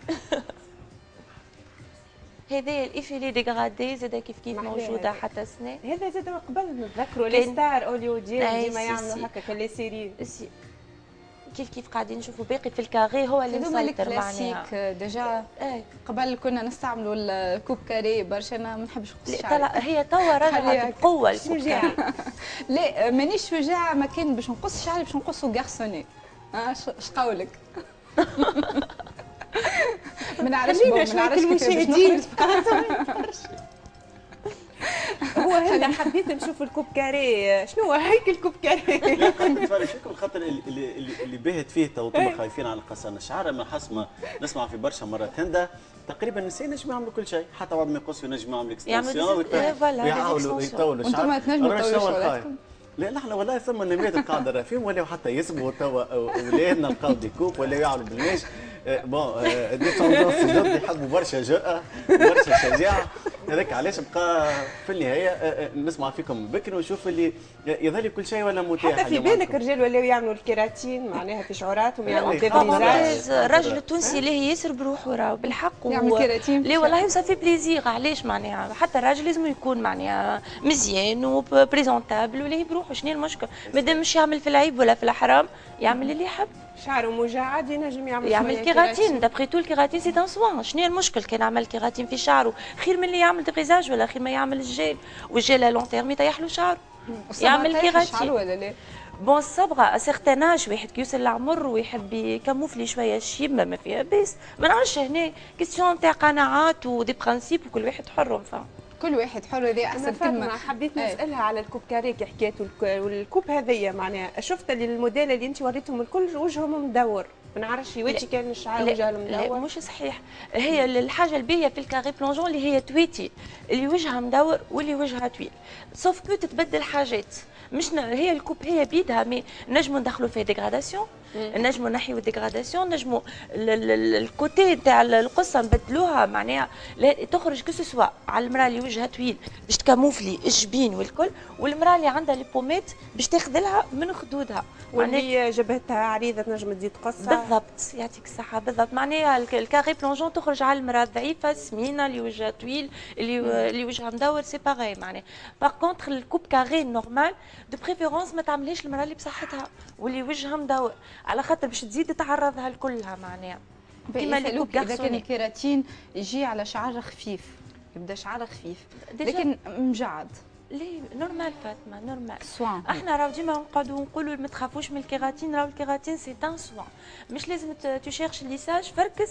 هذايا الافيلي ديغرادي زاد كيف كيف موجوده حتى سنه. هذا زاد من قبل نتذكروا لي ستار هوليووديين ديما يعملوا هكا كلي سيري. كيف كيف قاعدين نشوفوا باقي في الكاغي هو اللي مسيطر معناها. ديجا قبل كنا نستعملوا الكوب كاري برشا انا ما نحبش نقص شعري. هي توا رجعت بقوه الكوب كاري. لا مانيش شجاعه ما كان باش نقص شعري باش نقصه غارسوني. اش قولك؟ ما نعرفش ما نعرفش المشاهدين. هو هلا حبيت نشوف الكوب كاري شنو هيك الكوب كاري. نتفرج فيكم خاطر اللي اللي اللي باهت فيه تو انتم خايفين على قصان الشعر. اما حسب ما نسمع في برشا مرات هندا تقريبا النساء ينجموا يعملوا كل شيء حتى بعد ما يقصوا ينجموا يعملوا اكستنسيون ويحاولوا يطولوا الشعر. وانتم تنجموا تطولوا شعركم. لا نحن والله ثم النماذج قاعده فيهم ولاو حتى يسبوا توا اولادنا لقاو ديكوب ولاو يعملوا بالماش. بون دي توندونس جدد يحبوا برشا جرأة برشا شجاعة. هذاك علاش بقى في النهايه نسمع فيكم بكري ونشوف اللي يظهر كل شيء ولا متاح. حتى في بالك رجال ولاو يعملوا الكيراتين معناها في شعوراتهم يعملوا ديفريزاج. الراجل التونسي اللي ياسر بروحه راه بالحق يعمل كيراتين. لا والله صافي بليزير. علاش معناها حتى الراجل لازم يكون معناها مزيان وبريزونتابل ولا بروحه. شنو المشكل مادام مش يعمل في العيب ولا في الحرام يعمل اللي يحب. شعره مجعد ينجم يعمل يعمل كيراتين. دابري تو الكيراتين سي ان سوان. شنو المشكل كان عمل كيراتين في شعره خير من اللي يعمل ديفريزاج ولا خير ما يعمل الجيل والجيل لون تيرم يطيح له شعره. يعمل كيراتين ولا لا؟ بون الصبغه سيغتان اج واحد كيوصل العمر ويحب يكموفلي شويه الشيب ما فيها باس، ما نعرفش هنا كيستيون تاع قناعات ودي برانسيب وكل واحد حر فهم. كل واحد حر، هذه احسن كلمه. حبيت نسالها على الكوب كاريكي حكيت والكوب هذيا معناها شفت اللي الموديل اللي انت وريتهم الكل وجههم مدور، ما نعرفش وجهي كان الشعر وجههم مدور. لا مش صحيح، هي الحاجه الباهيه في الكاري بلونجون اللي هي تويتي اللي وجهها مدور واللي وجهها طويل، سوف كو تتبدل حاجات مش ن... هي الكوب هي بيدها مي نجموا ندخلوا فيها ديغراداسيون، نجموا نحيوا ديغراداسيون، نجموا الكوتي تاع القصه نبدلوها معناها تخرج كو سوا على المراه اللي وجهها طويل باش تكاموفلي الجبين والكل، والمراه اللي عندها لي بوميت باش تاخذ لها من خدودها، واللي جبهتها عريضه تنجم تزيد تقصها. بالضبط يعطيك الصحه بالضبط، معناها الكاري بلونجون تخرج على المراه الضعيفه سمينه اللي وجهها طويل اللي مم. اللي وجهها مدور سي باغي معناها. باغ كونتخ الكوب كاري نورمال دو بريفيرونس ما تعملهاش المراه اللي بصحتها واللي وجهها مدور، على خاطر باش تزيد تعرضها لكلها معناها. كيما الكوب اذا كان الكيراتين يجي على شعر خفيف، يبدا شعر خفيف لكن مجعد. ليه نورمال فاطمه نورمال سوان. احنا راهو ديما نقعدوا نقولوا ما تخافوش من الكيراتين، راهو الكيراتين سي ان سوان، مش لازم تشيرش الليساج، فركس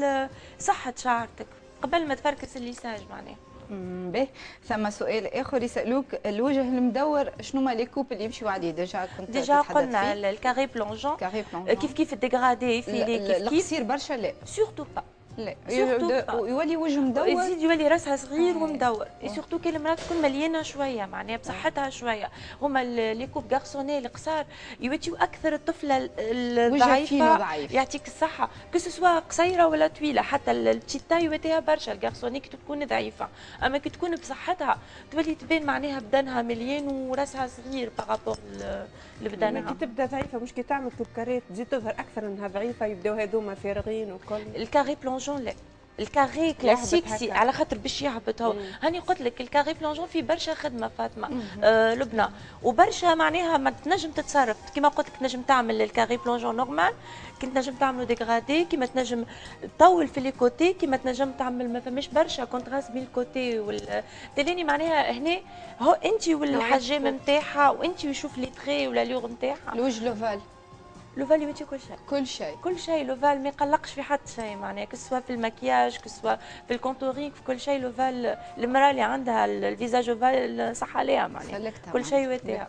صحه شعرتك قبل ما تفركس الليساج معناها. باهي ثم سؤال اخر يسالوك الوجه المدور شنو ما لي كوب اللي يمشيو عليه؟ ديجا كنت ديجا قلنا الكاري بلونجون كيف كيف الديغرادي في لي كيف كيف القصير برشا لا سورتو با لا يولي وجه مدور، يزيد يولي راسها صغير ومدور، سورتو كي المراه تكون مليانه شويه معناها بصحتها شويه، هما لي كوب غارسوني القصار يوتيو اكثر الطفله الضعيفه يعطيك الصحه كو سوا قصيره ولا طويله، حتى البتيتا يوتيها برشا الغارسوني كي تكون ضعيفه، اما كي تكون بصحتها تولي تبان معناها بدنها مليان وراسها صغير بارابور لبدنها. كي تبدا ضعيفه مش كي تعمل كوب كاري تزيد تظهر اكثر انها ضعيفه، يبداو هذوما فارغين وكل. الكاري بلونجون لا، الكاري كلاسيك سي على خاطر باش يهبط هو، هاني قلت لك الكاري بلونجون فيه برشا خدمه فاطمه آه لبنى وبرشا معناها ما تنجم تتصرف كيما قلت لك تنجم تعمل الكاري بلونجون نورمال، كي تنجم تعملوا ديغرادي كيما تنجم تطول في لي كوتي، كيما تنجم تعمل ما فماش برشا كونتراست بين الكوتي وال تلاني معناها هنا هو انت والحجام نتاعها وانت ويشوف لي تري ولا لور نتاعها. الوجه لوفال لوفال يوتي كل شيء كل شيء كل شيء لوفال ما يقلقش في حتى شيء معناها كسوا في المكياج كسوا في الكونتورينغ في كل شيء لوفال المراه اللي عندها الفيزاج اوفال صح عليها معناها كل شيء يوتيها.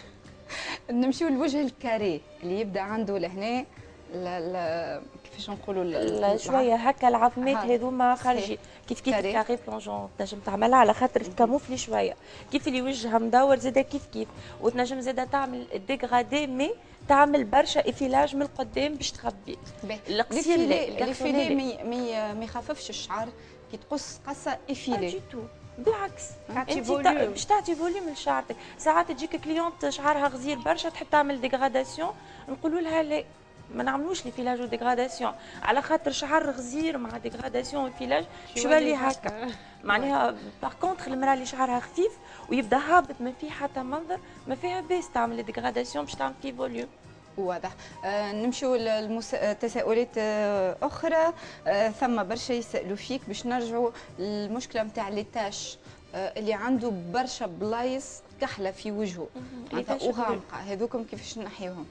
نمشيو للوجه الكاري اللي يبدا عنده لهنا كيفاش نقولوا شويه هكا العظمات هذوما خارجين كيف كيف الكاري بلونجون تنجم تعملها على خاطر تكاموفلي شويه كيف اللي وجهها مدور زاده كيف كيف، وتنجم زاده تعمل ديغرادي مي تعمل برشا افيلاج من القدام باش تخبي. القصير لا الافيلي ما يخففش الشعر كي تقص قصه افيلي دي تو بالعكس انت باش تعطي فوليوم لشعرتك. ساعات تجيك كليونت شعرها غزير برشا تحب تعمل ديغراداسيون نقولوا لها لا ما نعملوش لي فيلاج وديغراداسيون على خاطر شعر غزير مع ديغراداسيون وفيلاج شوالي هكا معناها. باغ كونتخ المراه اللي شعرها خفيف ويبدا هابط ما فيه حتى منظر ما فيها باس تعمل ديغراداسيون باش تعمل فيه فوليوم. واضح. آه نمشيو لتساؤلات آه اخرى. آه ثم برشا يسالوا فيك باش نرجعوا للمشكله نتاع لي تاش آه اللي عنده برشا بلايص كحله في وجهه وغامقه، هذوكم كيفاش نحيوهم؟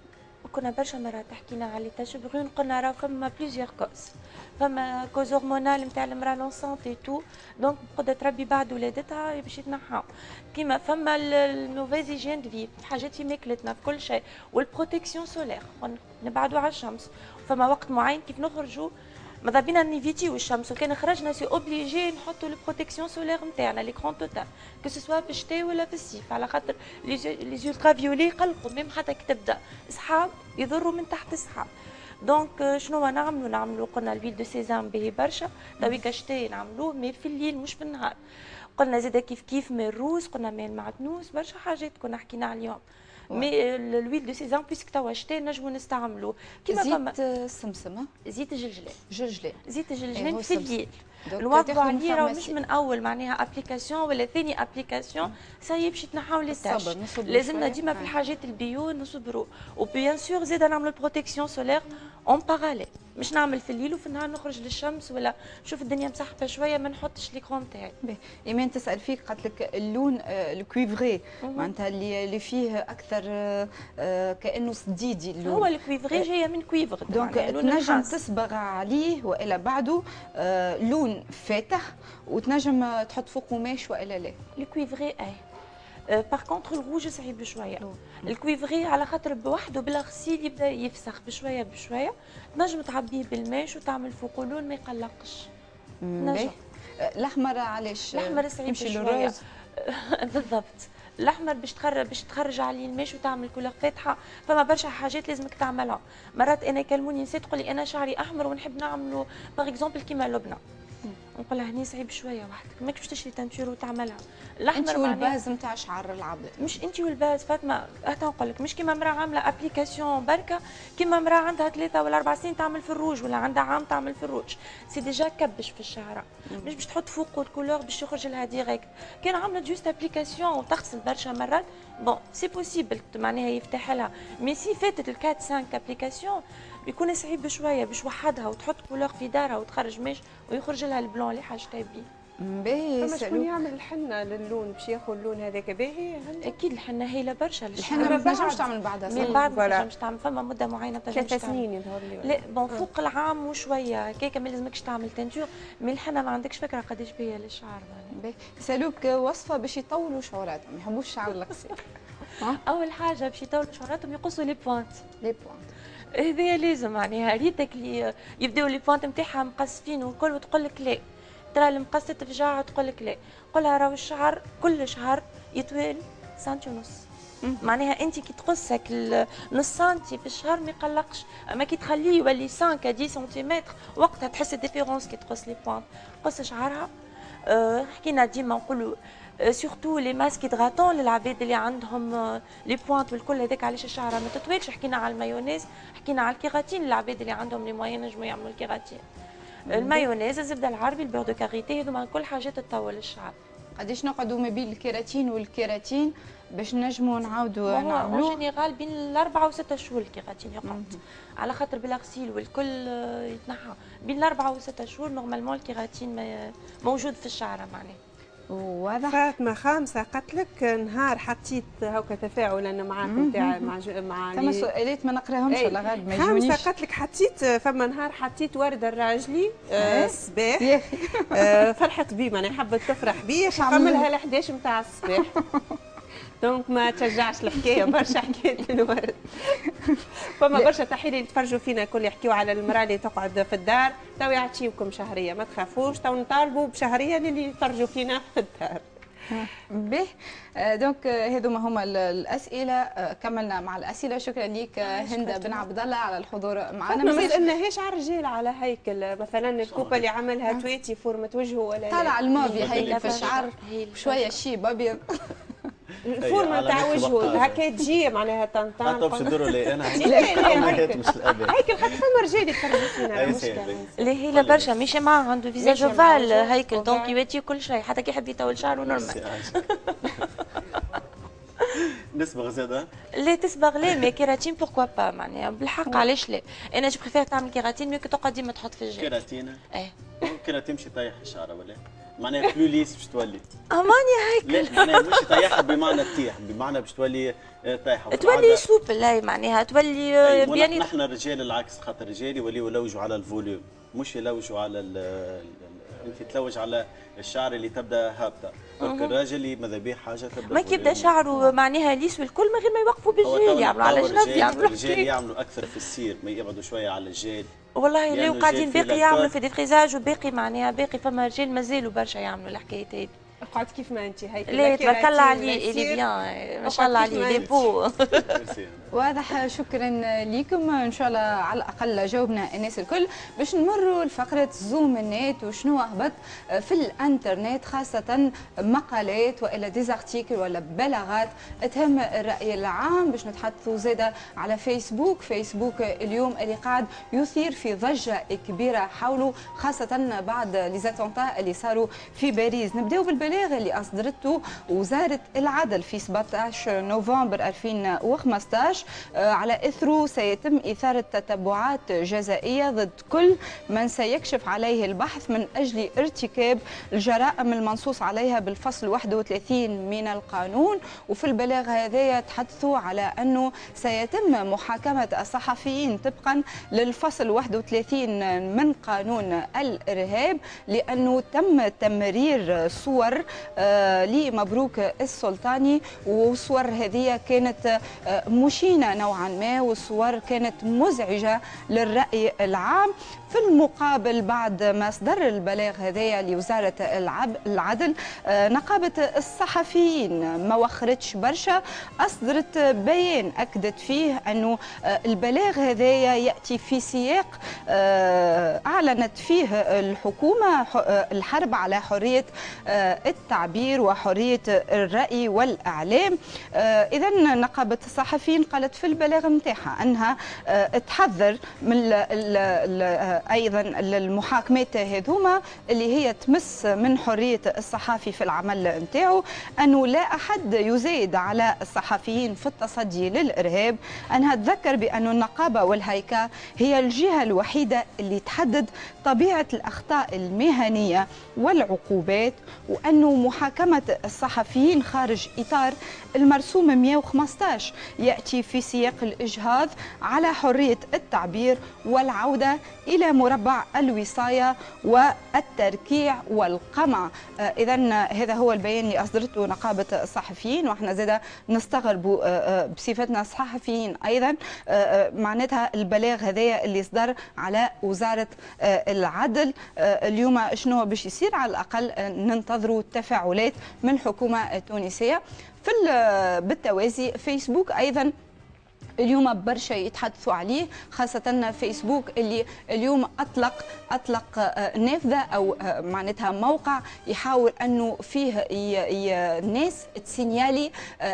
كنا برشا مرات حكينا على لي تاش برون قلنا راه فما بليزيور كوز، فما كوز هرمونال نتاع المراه لونسونت اي تو دونك تقدر تربي بعد ولادتها باش يتنحاو، كيما فما النوفيز هيجين دو في حاجات في ماكلتنا في كل شيء، والبروتيكسيون سولير نبعدوا على الشمس، فما وقت معين كيف نخرجوا ماذا بينا نيفيتيو الشمس، وكان خرجنا سي اوبليجي نحطوا البروتيكسيون سولير نتاعنا ليكرون توتال كو سوا في الشتاء ولا في الصيف، على خاطر لي زولترا فيولي يقلقوا ميم حتى كي تبدا سحاب يضروا من تحت السحاب. دونك شنو نعملوا نعملوا قلنا الويل دو سيزام باهي برشا تويكا شتاء نعملوه مي في الليل مش في النهار. قلنا زاده كيف كيف ماء الروز، قلنا ماء المعدنوس، برشا حاجات كنا حكينا عليهم. مي الويل دو سيزون بيسك توا شتاء نجموا نستعملوه كيما فما زيت السمسمه زيت الجلجلان جلجلان زيت الجلجلان في الليل الوضع عليه راه مش من اول معناها ابليكاسيون ولا ثاني ابليكاسيون ساي باش يتنحاو لي تاش، لازمنا ديما في الحاجات البيو نصبروا، وبيان سور زيد نعملوا البروتيكسيون سولير اون باراليل مش نعمل في الليل وفي النهار نخرج للشمس ولا نشوف الدنيا مسحبه شويه ما نحطش ليكرون تاعي. ايمان تسال فيك قالت لك اللون آه الكويفغي معناتها اللي اللي فيه اكثر آه آه كانه صديدي اللون. هو الكويفغي جايه من كويفغ دونك تنجم تصبغ عليه والا بعده آه لون فاتح وتنجم تحط فوق قماش والا لا. الكويفغي اي باغ كونتر الروج صعيب شويه. الكويفغي على خاطر بوحده بلا غسيل يبدا يفسخ بشويه بشويه، تنجم تعبيه بالماش وتعمل فوقه لون ما يقلقش. نجم. الاحمر علاش؟ الاحمر صعيب شويه. بالضبط. الاحمر باش تخرج باش تخرج عليه الماش وتعمل كولور فاتحه، فما برشا حاجات لازمك تعملها. مرات انا يكلموني نسيت تقول لي انا شعري احمر ونحب نعمله باغ اكزومبل كيما لبنى. نقول لها هني صعيب شويه وحدك، ماكش باش تشري تنتور وتعملها. الاحمر انت والباز نتاع شعر العبد. مش انت والباز فاطمه، هات نقول لك مش كيما مراه عامله ابليكاسيون بركه، كيما مراه عندها ثلاثه ولا اربع سنين تعمل في الروج ولا عندها عام تعمل في الروج، سي ديجا كبش في الشعره، مش باش تحط فوقه الكولور باش يخرج لها ديريكت. كان عامله جوست ابليكاسيون وتغسل برشا مرات، بون سي بوسيبل معناها يفتح لها، مي سي فاتت الكات خمسة ابليكاسيون يكون صعيب شويه باش وحدها وتحط كولور في دارها وتخرج ماش ويخرج لها البلون اللي حاجتها بيه. باهي. فما شكون يعمل الحنه للون باش ياخذ اللون هذاك باهي؟ اكيد الحنه هايله برشا. الحنه ما تنجمش تعمل بعدها من بعد ما تنجمش تعمل، فما مده معينه تنجمش تعمل. ثلاث سنين يظهر لي. لا بون فوق العام وشويه هكاك ما لازمكش تعمل تنتور، من الحنه ما عندكش فكره قداش بيا للشعر. باهي. يسالوك وصفه باش يطولوا شعوراتهم، ما يحبوش الشعر القصير. اول حاجه باش يطولوا شعوراتهم يقصوا لي بوانت. لي بوانت هذايا لازم معناها ريتك اللي يبداو لي بوانت نتاعها مقصفين والكل وتقول لك لا، ترى المقصه تفجعها تقول لك لا، قولها راهو الشعر كل شهر يطول سنتي ونص. معناها انت كي تقصك نص سنتي في الشهر ما يقلقش، اما كي تخليه يولي خمسة عشرة سنتيمتر وقتها تحس الديفيرونس كي تقص لي بوانت. قص شعرها. أه حكينا ديما نقولوا سورتو لي ماسك هيدراتون للعباد اللي عندهم لي بوانت والكل هذاك علاش الشعره ما تطويلش. حكينا على المايونيز، حكينا على الكيراتين للعباد اللي عندهم لي موين نجموا يعملوا الكيراتين. المايونيز، الزبده العربي، البيور دو كاريتي، هذوما كل حاجات تطول الشعر. قداش نقعدوا ما بين الكيراتين والكيراتين باش نجموا نعاودوا نعملوه؟ اون جينيرال بين الاربعه وسته شهور الكيراتين يقعد، على خاطر بالغسيل والكل يتنحى. بين الاربعه وسته شهور نورمالمون الكيراتين موجود في الشعره معناها. واضح. فاطمه خامسه قالت لك نهار حطيت هكا تفاعل انا معاكم تاع مع مع ثم سؤالات ما نقراهمش ولا غالب ما يجونيش. خامسه قالت لك حطيت فما نهار حطيت ورده الراجلي الصباح آه آه فرحت بيه معناها حبت تفرح بيه حملها ل احد عشر نتاع الصباح. دونك ما تشجعش الحكايه برشا حكايه الورد. فما برشا تحيه اللي يتفرجوا فينا كل يحكيوا على المراه اللي تقعد في الدار، تو يعطيوكم شهريه ما تخافوش، تو نطالبوا بشهريه للي يتفرجوا فينا في الدار. به دونك هذوما هما الاسئله، كملنا مع الاسئله. شكرا لك هند بن عبد الله على الحضور معنا. ما سالناهاش على الرجال على هيكل مثلا الكوبا اللي عملها تويتي فورمه وجهه ولا طالع الماضي هيكل في الشعر شويه شيب ابيض. الفورمه تاع وجهه هكا تجي معناها طنطان. حتى باش تدوروا لي انا هيك مش الابد هيك خاطر فما رجال يتفرجوا فينا مشكله. اللي هي برشا ماشي معاه عنده فيزاج اوفال هيكل دونك يواتي كل شيء حتى كي يحب يطول شعره نورمال. نصبغ زاده؟ لا تصبغ لا، مي كيراتين بوركوا با معناها بالحق علاش لا؟ انا جو بريفير تعمل كيراتين مي كي تقعد ديما تحط في الجل. كيراتين؟ ايه كيراتين تمشي طيح الشعره ولا؟ معناها بلو ليس باش تولي. اماني هيك. لا معناها مش طيحها بمعنى تطيح، بمعنى باش تولي طايحه. تولي سوبل هاي معناها تولي بيان. نحن الرجال العكس، خاطر الرجال يوليو يلوجوا على الفوليوم مش يلوجوا على انت تلوج على الشعر اللي تبدا هابطه، دونك الراجل اللي ماذا بيه حاجه تبدا ما كيبدا شعره معناها ليس والكل من غير ما يوقفوا بالجيل يعملوا على جنب يعملوا الرجال يعملوا اكثر في السير، ما يبعدوا شويه على الجيل. والله اللي قاعدين باقي يعملوا في دي فريزاج وباقي معناها باقي فما رجال مازالوا برشا يعملوا الحكايه هذه. قعدت كيف ما انت هيك. لا تبارك الله عليه اللي بيان ما شاء الله عليه لي بو. واضح. شكرا لكم. ان شاء الله على الاقل جاوبنا الناس الكل. باش نمروا لفقره زوم النت وشنو هبط في الانترنت، خاصه مقالات والا ديزارتيكل ولا بلاغات تهم الراي العام. باش نتحدثوا زاده على فيسبوك. فيسبوك اليوم اللي قاعد يثير في ضجه كبيره حوله، خاصه بعد لي زاتونتا اللي صاروا في باريس. نبداو بالبلاغ اللي اصدرته وزاره العدل في سبعطاش نوفمبر ألفين وخمسطاش على إثره سيتم إثارة تتبعات جزائية ضد كل من سيكشف عليه البحث من أجل ارتكاب الجرائم المنصوص عليها بالفصل واحد وثلاثين من القانون. وفي البلاغ هذا يتحدثوا على أنه سيتم محاكمة الصحفيين طبقا للفصل واحد وثلاثين من قانون الإرهاب، لأنه تم تمرير صور لمبروك السلطاني، والصور هذه كانت مشينة نوعا ما، والصور كانت مزعجة للرأي العام. في المقابل بعد ما صدر البلاغ هذايا لوزارة العدل، نقابة الصحفيين ما وخرتش برشا، أصدرت بيان أكدت فيه أنه البلاغ هذايا يأتي في سياق أعلنت فيه الحكومة الحرب على حرية التعبير وحرية الرأي والإعلام. إذا نقابة الصحفيين قالت في البلاغ متاعها أنها تحذر من ايضا المحاكمات هذوما اللي هي تمس من حريه الصحافي في العمل نتاعو، انه لا احد يزايد على الصحفيين في التصدي للارهاب، انها تذكر بأن النقابه والهيكا هي الجهه الوحيده اللي تحدد طبيعه الاخطاء المهنيه والعقوبات، وانه محاكمه الصحفيين خارج اطار المرسوم مئة وخمسة عشر ياتي في سياق الاجهاض على حريه التعبير والعوده إلى مربع الوصاية والتركيع والقمع. آه إذا هذا هو البيان اللي أصدرته نقابة الصحفيين، وإحنا زادا نستغربوا آه بصفتنا صحفيين أيضا آه معناتها البلاغ هذايا اللي صدر على وزارة آه العدل. آه اليوم شنو باش يصير؟ على الأقل آه ننتظروا التفاعلات من الحكومة التونسية. في بالتوازي فيسبوك أيضا اليوم برشا يتحدثوا عليه، خاصة فيسبوك اللي اليوم أطلق أطلق نافذة أو معناتها موقع يحاول أنه فيه الناس تسينيالي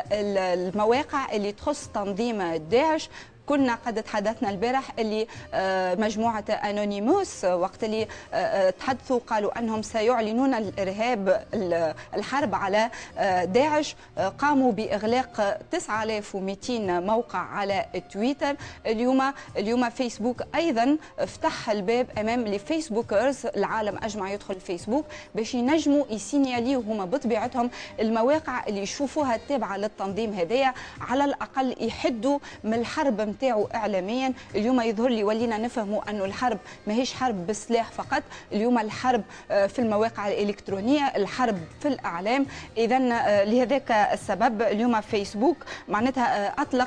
المواقع اللي تخص تنظيم داعش. كنا قد تحدثنا البارح اللي مجموعة أنونيموس وقت اللي تحدثوا قالوا أنهم سيعلنون الإرهاب الحرب على داعش، قاموا بإغلاق تسعة آلاف ومئتين موقع على تويتر. اليوم اليوم فيسبوك أيضا فتح الباب أمام الفيسبوكرز، العالم أجمع يدخل فيسبوك باش ينجموا يسينياليو هما بطبيعتهم المواقع اللي يشوفوها تابعة للتنظيم هذايا، على الأقل يحدوا من الحرب نتاعو اعلاميا. اليوم يظهر لي ولينا نفهموا انه الحرب ماهيش حرب بالسلاح فقط، اليوم الحرب في المواقع الالكترونيه، الحرب في الاعلام. اذا لهذاك السبب اليوم فيسبوك معناتها اطلق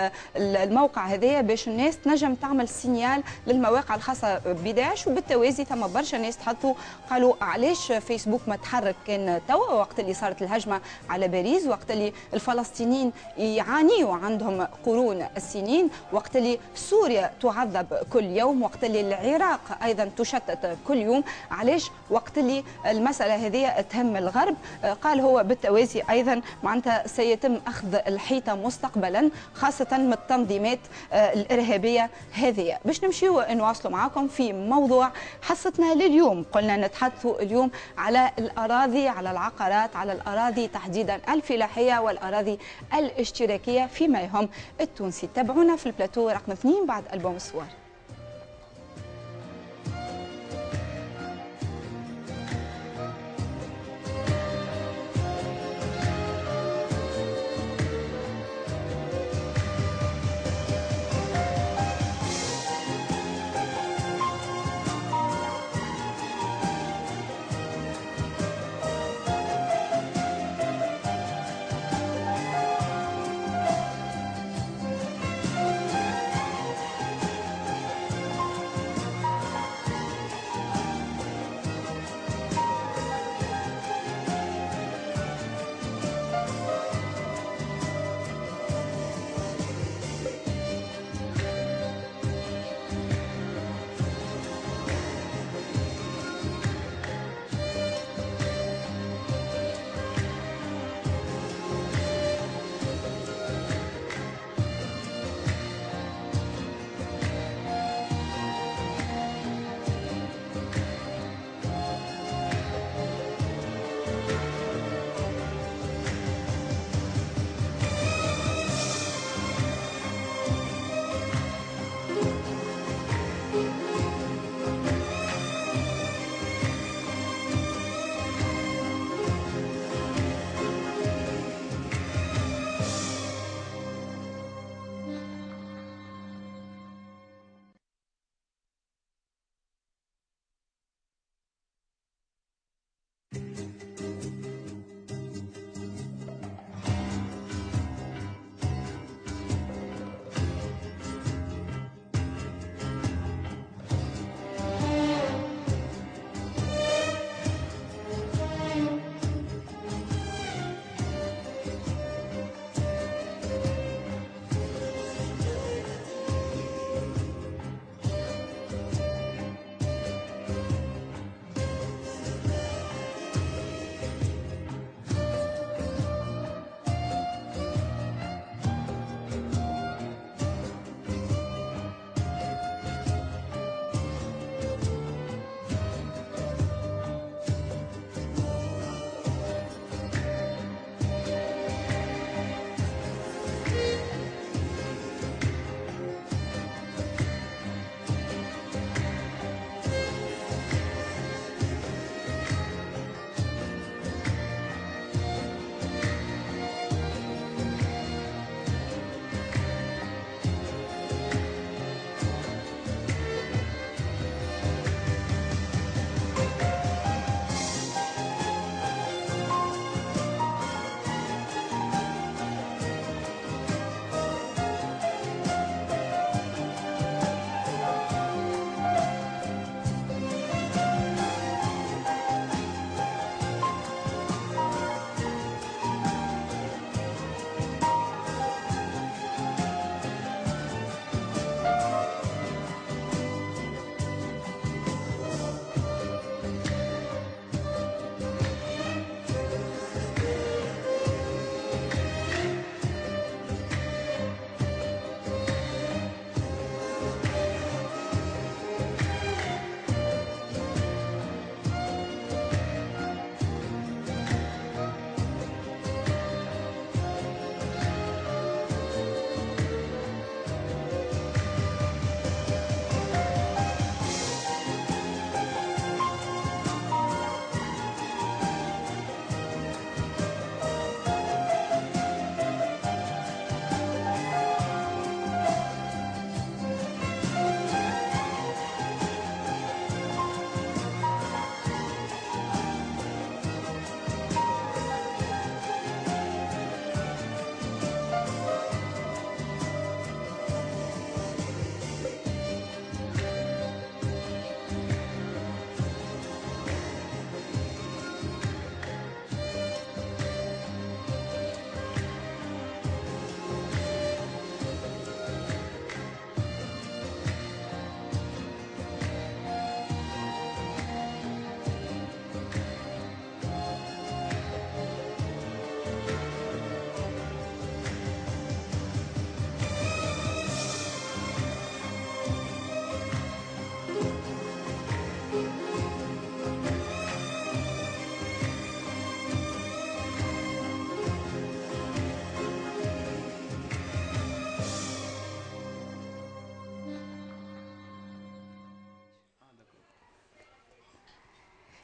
الموقع هذايا باش الناس تنجم تعمل سينيال للمواقع الخاصه بداعش. وبالتوازي ثم برشا ناس تحدثوا قالوا علاش فيسبوك ما تحرك كان توا وقت اللي صارت الهجمه على باريس، وقت اللي الفلسطينيين يعانيوا عندهم قرون السنين، وقت اللي سوريا تعذب كل يوم، وقت اللي العراق ايضا تشتت كل يوم، علاش وقت اللي المساله هذه تهم الغرب؟ قال هو بالتوازي ايضا معناتها سيتم اخذ الحيطه مستقبلا خاصه من التنظيمات الارهابيه هذه. باش نمشيو نواصلوا معكم في موضوع حصتنا لليوم، قلنا نتحدثوا اليوم على الاراضي، على العقارات، على الاراضي تحديدا الفلاحيه والاراضي الاشتراكيه فيما يهم التونسي. تابعونا في البلاتو رقم اثنين بعد ألبوم الصور.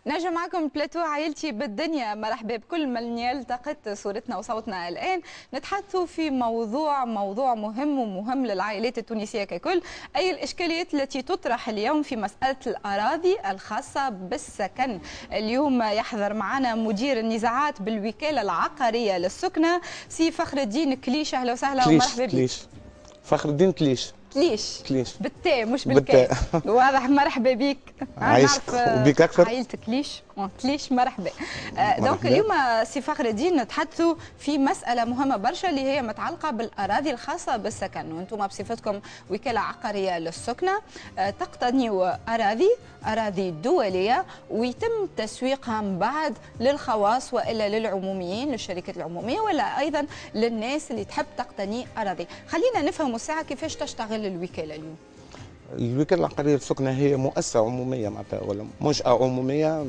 نرجع معكم بلاتو عائلتي بالدنيا. مرحبا بكل من يلتقط صورتنا وصوتنا الآن. نتحدث في موضوع موضوع مهم ومهم للعائلات التونسية ككل، أي الإشكاليات التي تطرح اليوم في مسألة الأراضي الخاصة بالسكن. اليوم يحضر معنا مدير النزاعات بالوكالة العقارية للسكنة سي فخر الدين كليش. أهلا وسهلا ومرحبا بك. كليش فخر الدين كليش كليش كليش بالتاء مش بالكاء. واضح. مرحبا بك. عايشك وبيك اكثر. عائلتك كليش كليش مرحبا. آه دونك اليوم سي فخر الدين نتحدثوا في مساله مهمه برشا اللي هي متعلقه بالاراضي الخاصه بالسكن، وانتم بصفتكم وكاله عقاريه للسكنه آه تقتنيوا اراضي اراضي دوليه ويتم تسويقها من بعد للخواص والا للعموميين للشركات العموميه ولا ايضا للناس اللي تحب تقتني اراضي. خلينا نفهموا الساعه كيفاش تشتغل الوكاله اليوم. الوكالة العقارية للسكنة هي مؤسسة عمومية معناتها ولا منشأة عمومية،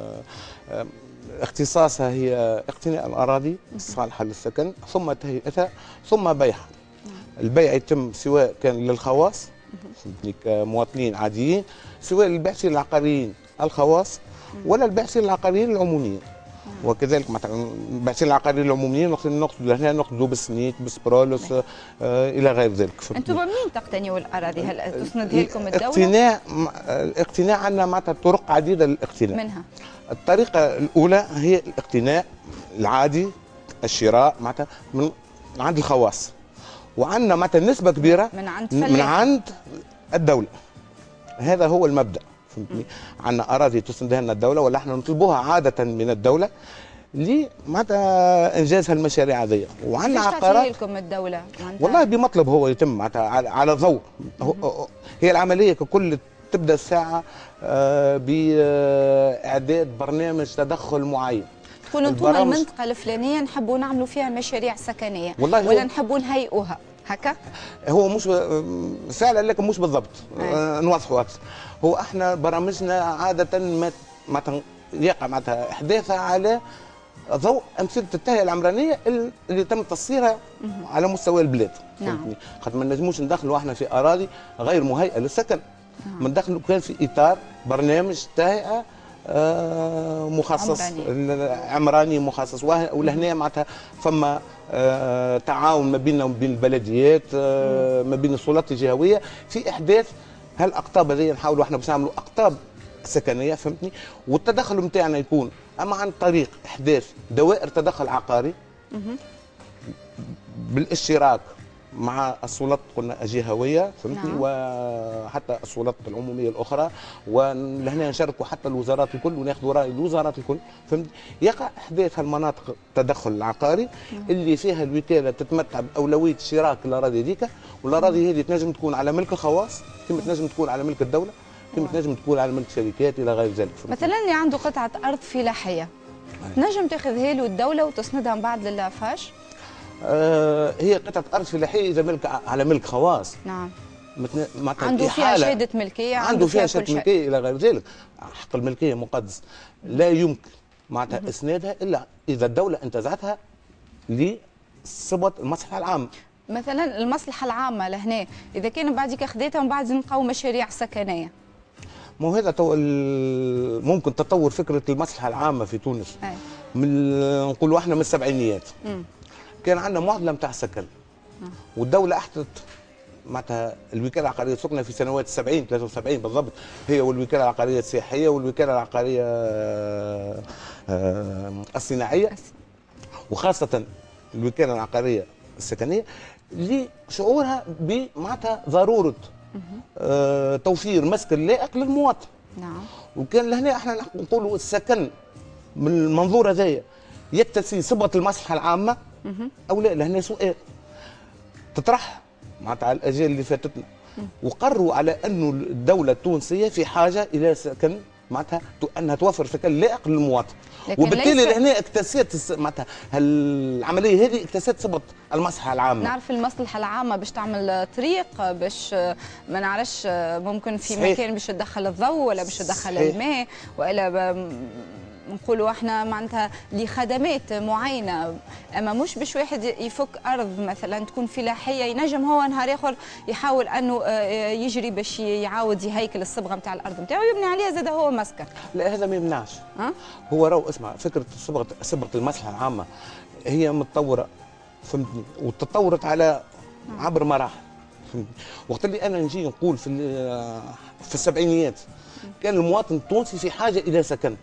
اختصاصها هي اقتناء الأراضي الصالحة للسكن ثم تهيئتها ثم بيعها. البيع يتم سواء كان للخواص كمواطنين عاديين، سواء للباحثين العقاريين الخواص ولا الباحثين العقاريين العموميين. وكذلك مثلا الباحثين العقاريين العموميين نقصدوا هنا نقصدوا بالسنيك بالسبرولوس آه الى غير ذلك. انتم منين تقتنيوا الاراضي؟ هل تسندها لكم الدوله؟ الاقتناء الاقتناء عندنا معناتها طرق عديده للاقتناء. منها الطريقه الاولى هي الاقتناء العادي، الشراء معناتها من عند الخواص، وعندنا معناتها نسبه كبيره من عند من عند الدوله. هذا هو المبدا، فهمتني؟ عندنا اراضي تسندها لنا الدوله ولا احنا نطلبوها عاده من الدوله ل معناتها انجاز هالمشاريع هذيا. وعندنا عقارات لكم الدوله والله بمطلب هو يتم معناتها على ضوء. هي العمليه ككل تبدا الساعه باعداد برنامج تدخل معين. تكونوا انتم المنطقه الفلانيه نحبوا نعملوا فيها مشاريع سكنيه ولا نحبوا نهيئوها هكا؟ هو مش فعلا لكن مش بالضبط. آه. نوضحوا اكثر. هو احنا برامجنا عاده ما ما يقع معناتها احداثها على ضوء امثله التهيئه العمرانيه اللي تم تصيرها على مستوى البلاد. نعم. خاطر ما نجموش ندخلوا احنا في اراضي غير مهيئه للسكن. نعم. ندخلوا كان في اطار برنامج تهيئه آه مخصص عمراني. عمراني مخصص. ولهنا معناتها فما آه تعاون ما بيننا وبين البلديات آه ما بين السلطات الجهويه في احداث هالاقطاب هذه. نحاولوا احنا باش نعملوا اقطاب سكنيه، فهمتني؟ والتدخل نتاعنا يكون اما عن طريق احداث دوائر تدخل عقاري بالاشتراك مع السلطات قلنا الجهويه، فهمتني؟ نعم. وحتى السلطات العموميه الاخرى، ولهنا نشاركوا حتى الوزارات الكل وناخذوا راي الوزارات الكل، فهمتني؟ يقع احداث المناطق التدخل العقاري نعم. اللي فيها الوكاله تتمتع باولويه شراك الاراضي هذيك، والاراضي هذه تنجم تكون على ملك الخواص، كما تنجم تكون على ملك الدوله، كما تنجم تكون على ملك شركات الى غير ذلك. مثلا اللي عنده قطعه ارض فلاحيه تنجم تاخذها له الدوله وتسندها من بعد للعفاش؟ آه هي قطعه ارض فلاحيه اذا ملك على ملك خواص. نعم. متن... عنده فيها شهاده ملكيه، عنده, عنده فيها شهاده ملكيه الى غير ذلك. حق الملكيه مقدس، لا يمكن معناتها اسنادها الا اذا الدوله انتزعتها لصبغه المصلحه العامه. مثلا المصلحه العامه لهنا اذا كان بعديك خذيتها ومن بعد نلقاو مشاريع سكنيه. مو هذا تو ممكن تطور فكره المصلحه العامه في تونس. أي. من نقولوا احنا من السبعينيات. م. كان عندنا معضله نتاع السكن. والدوله احدثت معناتها الوكاله العقاريه للسكنه في سنوات السبعين ثلاثة وسبعين بالضبط، هي والوكاله العقاريه السياحيه والوكاله العقاريه الصناعيه، وخاصه الوكاله العقاريه السكنيه لشعورها بمعناتها ضروره آه توفير مسكن لائق للمواطن. نعم. وكان لهنا احنا نقولوا السكن من المنظور هذايا يكتسي صبغه المصلحه العامه او لا. لهنا سؤال تطرح معناتها على الاجيال اللي فاتتنا، وقرروا على انه الدوله التونسيه في حاجه الى سكن معناتها انها توفر سكن لائق للمواطن، وبالتالي لهنا اكتسيت معناتها العمليه هذه اكتسيت صبغه المصلحه العامه. نعرف المصلحه العامه باش تعمل طريق، باش ما نعرفش ممكن في صحيح. مكان باش تدخل الضوء ولا باش تدخل الماء، والا نقولوا احنا معناتها لخدمات معينه، اما مش باش واحد يفك ارض مثلا تكون فلاحيه ينجم هو نهار اخر يحاول انه يجري باش يعاود يهيكل الصبغه نتاع الارض نتاعو يبني عليها زاد هو مسكن. لا هذا ما يمنعش. أه؟ هو راهو اسمع، فكره صبغه صبغه المصلحه العامه هي متطوره، فهمتني، وتطورت على عبر مراحل. وقت اللي انا نجي نقول في في السبعينيات كان المواطن التونسي في حاجه الى سكن.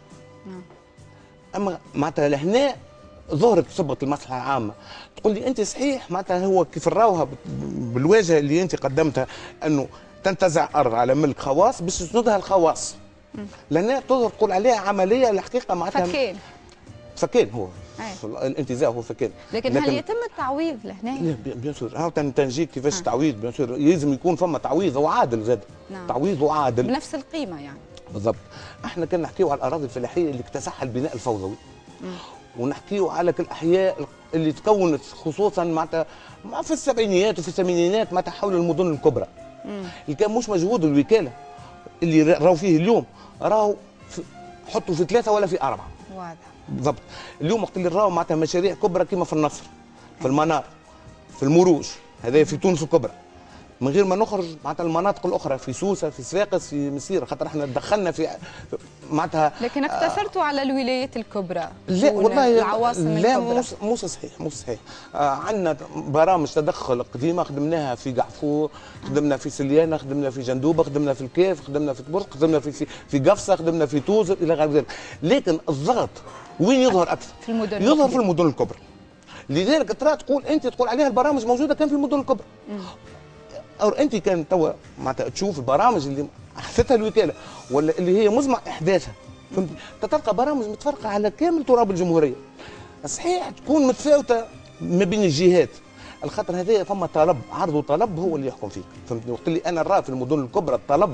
اما معناتها لهنا ظهرت صبغه المصلحه العامه. تقول لي انت صحيح معناتها هو كيف نراوها بالواجهه اللي انت قدمتها انه تنتزع ارض على ملك خواص باش تسندها الخواص. لهنا تظهر تقول عليها عمليه الحقيقه معناتها فكين فكين هو أي. الانتزاع هو فكين. لكن, لكن هل يتم التعويض لهنا؟ بيان سور، هاو تنجيك كيفاش تعويض، بيان سور لازم يكون فما تعويض وعادل زاد. نعم. تعويض وعادل بنفس القيمه يعني. بالضبط. احنا كنا نحكيو على الاراضي الفلاحيه اللي اكتسحها البناء الفوضوي. مم. ونحكيو على الاحياء اللي تكونت خصوصا معناتها في السبعينيات وفي الثمانينات معناتها حول المدن الكبرى. مم. اللي كان مش مجهود الوكاله اللي راهو فيه اليوم، راهو حطوا في ثلاثه ولا في اربعه. واضح. بالضبط. اليوم وقت اللي راهو معناتها مشاريع كبرى كما في النصر، في المنار، في المروج، هذا في تونس الكبرى. من غير ما نخرج معناتها المناطق الاخرى في سوسه، في صفاقس، في مسيره، خاطر احنا دخلنا في معناتها. لكن اقتصرتوا آه على الولايات الكبرى. لا والله العواصم لا الكبرى. مش مش صحيح مش صحيح. آه عندنا برامج تدخل قديمه خدمناها في قعفور، خدمنا في سليانه، خدمنا في جندوبه، خدمنا في الكيف، خدمنا في تبرق، خدمنا في في قفصه، خدمنا في توزر الى غير ذلك. لكن الضغط وين يظهر اكثر؟ في المدن يظهر في المدن الكبرى. لذلك ترى تقول انت تقول عليها البرامج موجوده كان في المدن الكبرى. مم. أو انت كان توا معناتها تشوف البرامج اللي احدثتها الوكاله ولا اللي هي مزمع احداثها، فهمت؟ تلقى برامج متفرقه على كامل تراب الجمهوريه. صحيح تكون متفاوته ما بين الجهات، الخاطر هذايا فما طلب، عرض وطلب هو اللي يحكم فيك، فهمتني؟ وقت اللي انا نرى في المدن الكبرى الطلب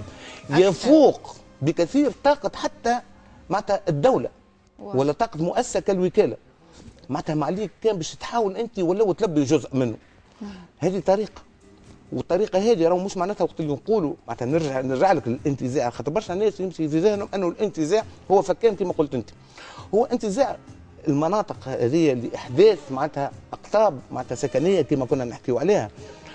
يفوق بكثير طاقه حتى معناتها الدوله ولا طاقه مؤسسه كالوكاله. معناتها ما عليك كان باش تحاول انت ولو تلبي جزء منه. هذه طريقه، والطريقه هذه راهو مش معناتها وقت اللي نقولوا معناتها نرجع نرجع لك الانتزاع، خاطر برشا ناس يمشي في ذهنهم انه الانتزاع هو فكان كما قلت انت. هو انتزاع المناطق هذه لاحداث معناتها اقطاب معناتها سكنيه كما كنا نحكيو عليها.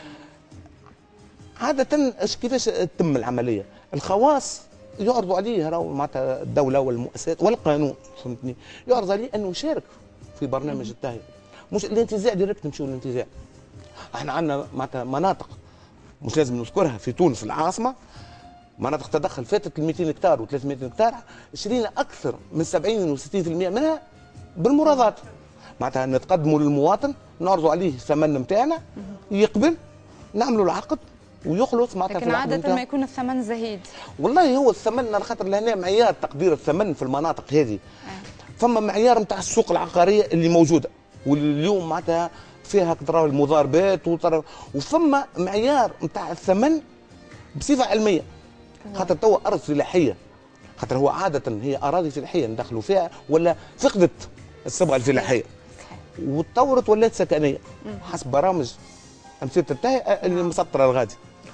عاده كيفاش تتم العمليه؟ الخواص يعرضوا عليه راهو معناتها الدوله والمؤسسات والقانون، فهمتني؟ يعرض عليه انه يشارك في برنامج التهيئه. مش الانتزاع ديريكت نمشيو للانتزاع. احنا عندنا معناتها مناطق مش لازم نذكرها في تونس العاصمه، مناطق تدخل فاتت ال مئتين هكتار و ثلاثمئة هكتار، شرينا اكثر من سبعين و ستين بالمئة منها بالمراضات. معناتها نتقدموا للمواطن نعرضوا عليه الثمن نتاعنا، يقبل نعملوا العقد ويخلص معناتها. لكن عاده ما يكون الثمن زهيد. والله هو الثمن على خاطر لهنا معيار تقدير الثمن في المناطق هذه. فما معيار نتاع السوق العقاريه اللي موجوده واليوم معناتها فيها ترى المضاربات وترى، وفما معيار نتاع الثمن بصفه علميه. خاطر توا ارض فلاحيه، خاطر هو عاده هي اراضي فلاحيه ندخلوا فيها ولا فقدت الصبغه الفلاحيه وتطورت ولات سكنيه حسب برامج امثله التهيئه اللي مسطره الغادي.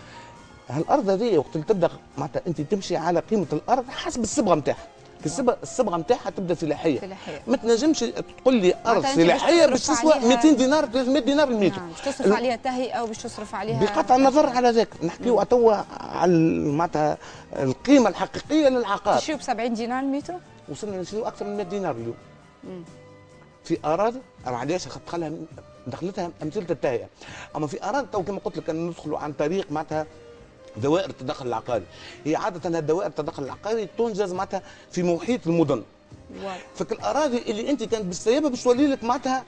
هالارض هذه وقت اللي تبدا معناتها انت تمشي على قيمه الارض حسب الصبغه نتاعها. الصبغه الصبغه نتاعها تبدا فلاحيه. فلاحيه. ما تنجمش تقول لي ارض فلاحيه باش تسوى مئتين دينار ثلاثمئة دينار المتر. نعم. باش تصرف عليها تهيئه وباش تصرف عليها بقطع النظر على ذاك. نحكيو توا على معناتها القيمه الحقيقيه للعقار. تشريو ب سبعين دينار المتر؟ وصلنا نشريو اكثر من مئة دينار اليوم. مم. في اراضي معليش دخلها دخلتها امثله التهيئه. اما في اراضي تو كما قلت لك ان ندخلوا عن طريق معناتها دوائر التدخل العقاري. هي عاده الدوائر التدخل العقاري تنجز معناتها في محيط المدن. فك الاراضي اللي انت كانت بالسيابه باش تولي لك معناتها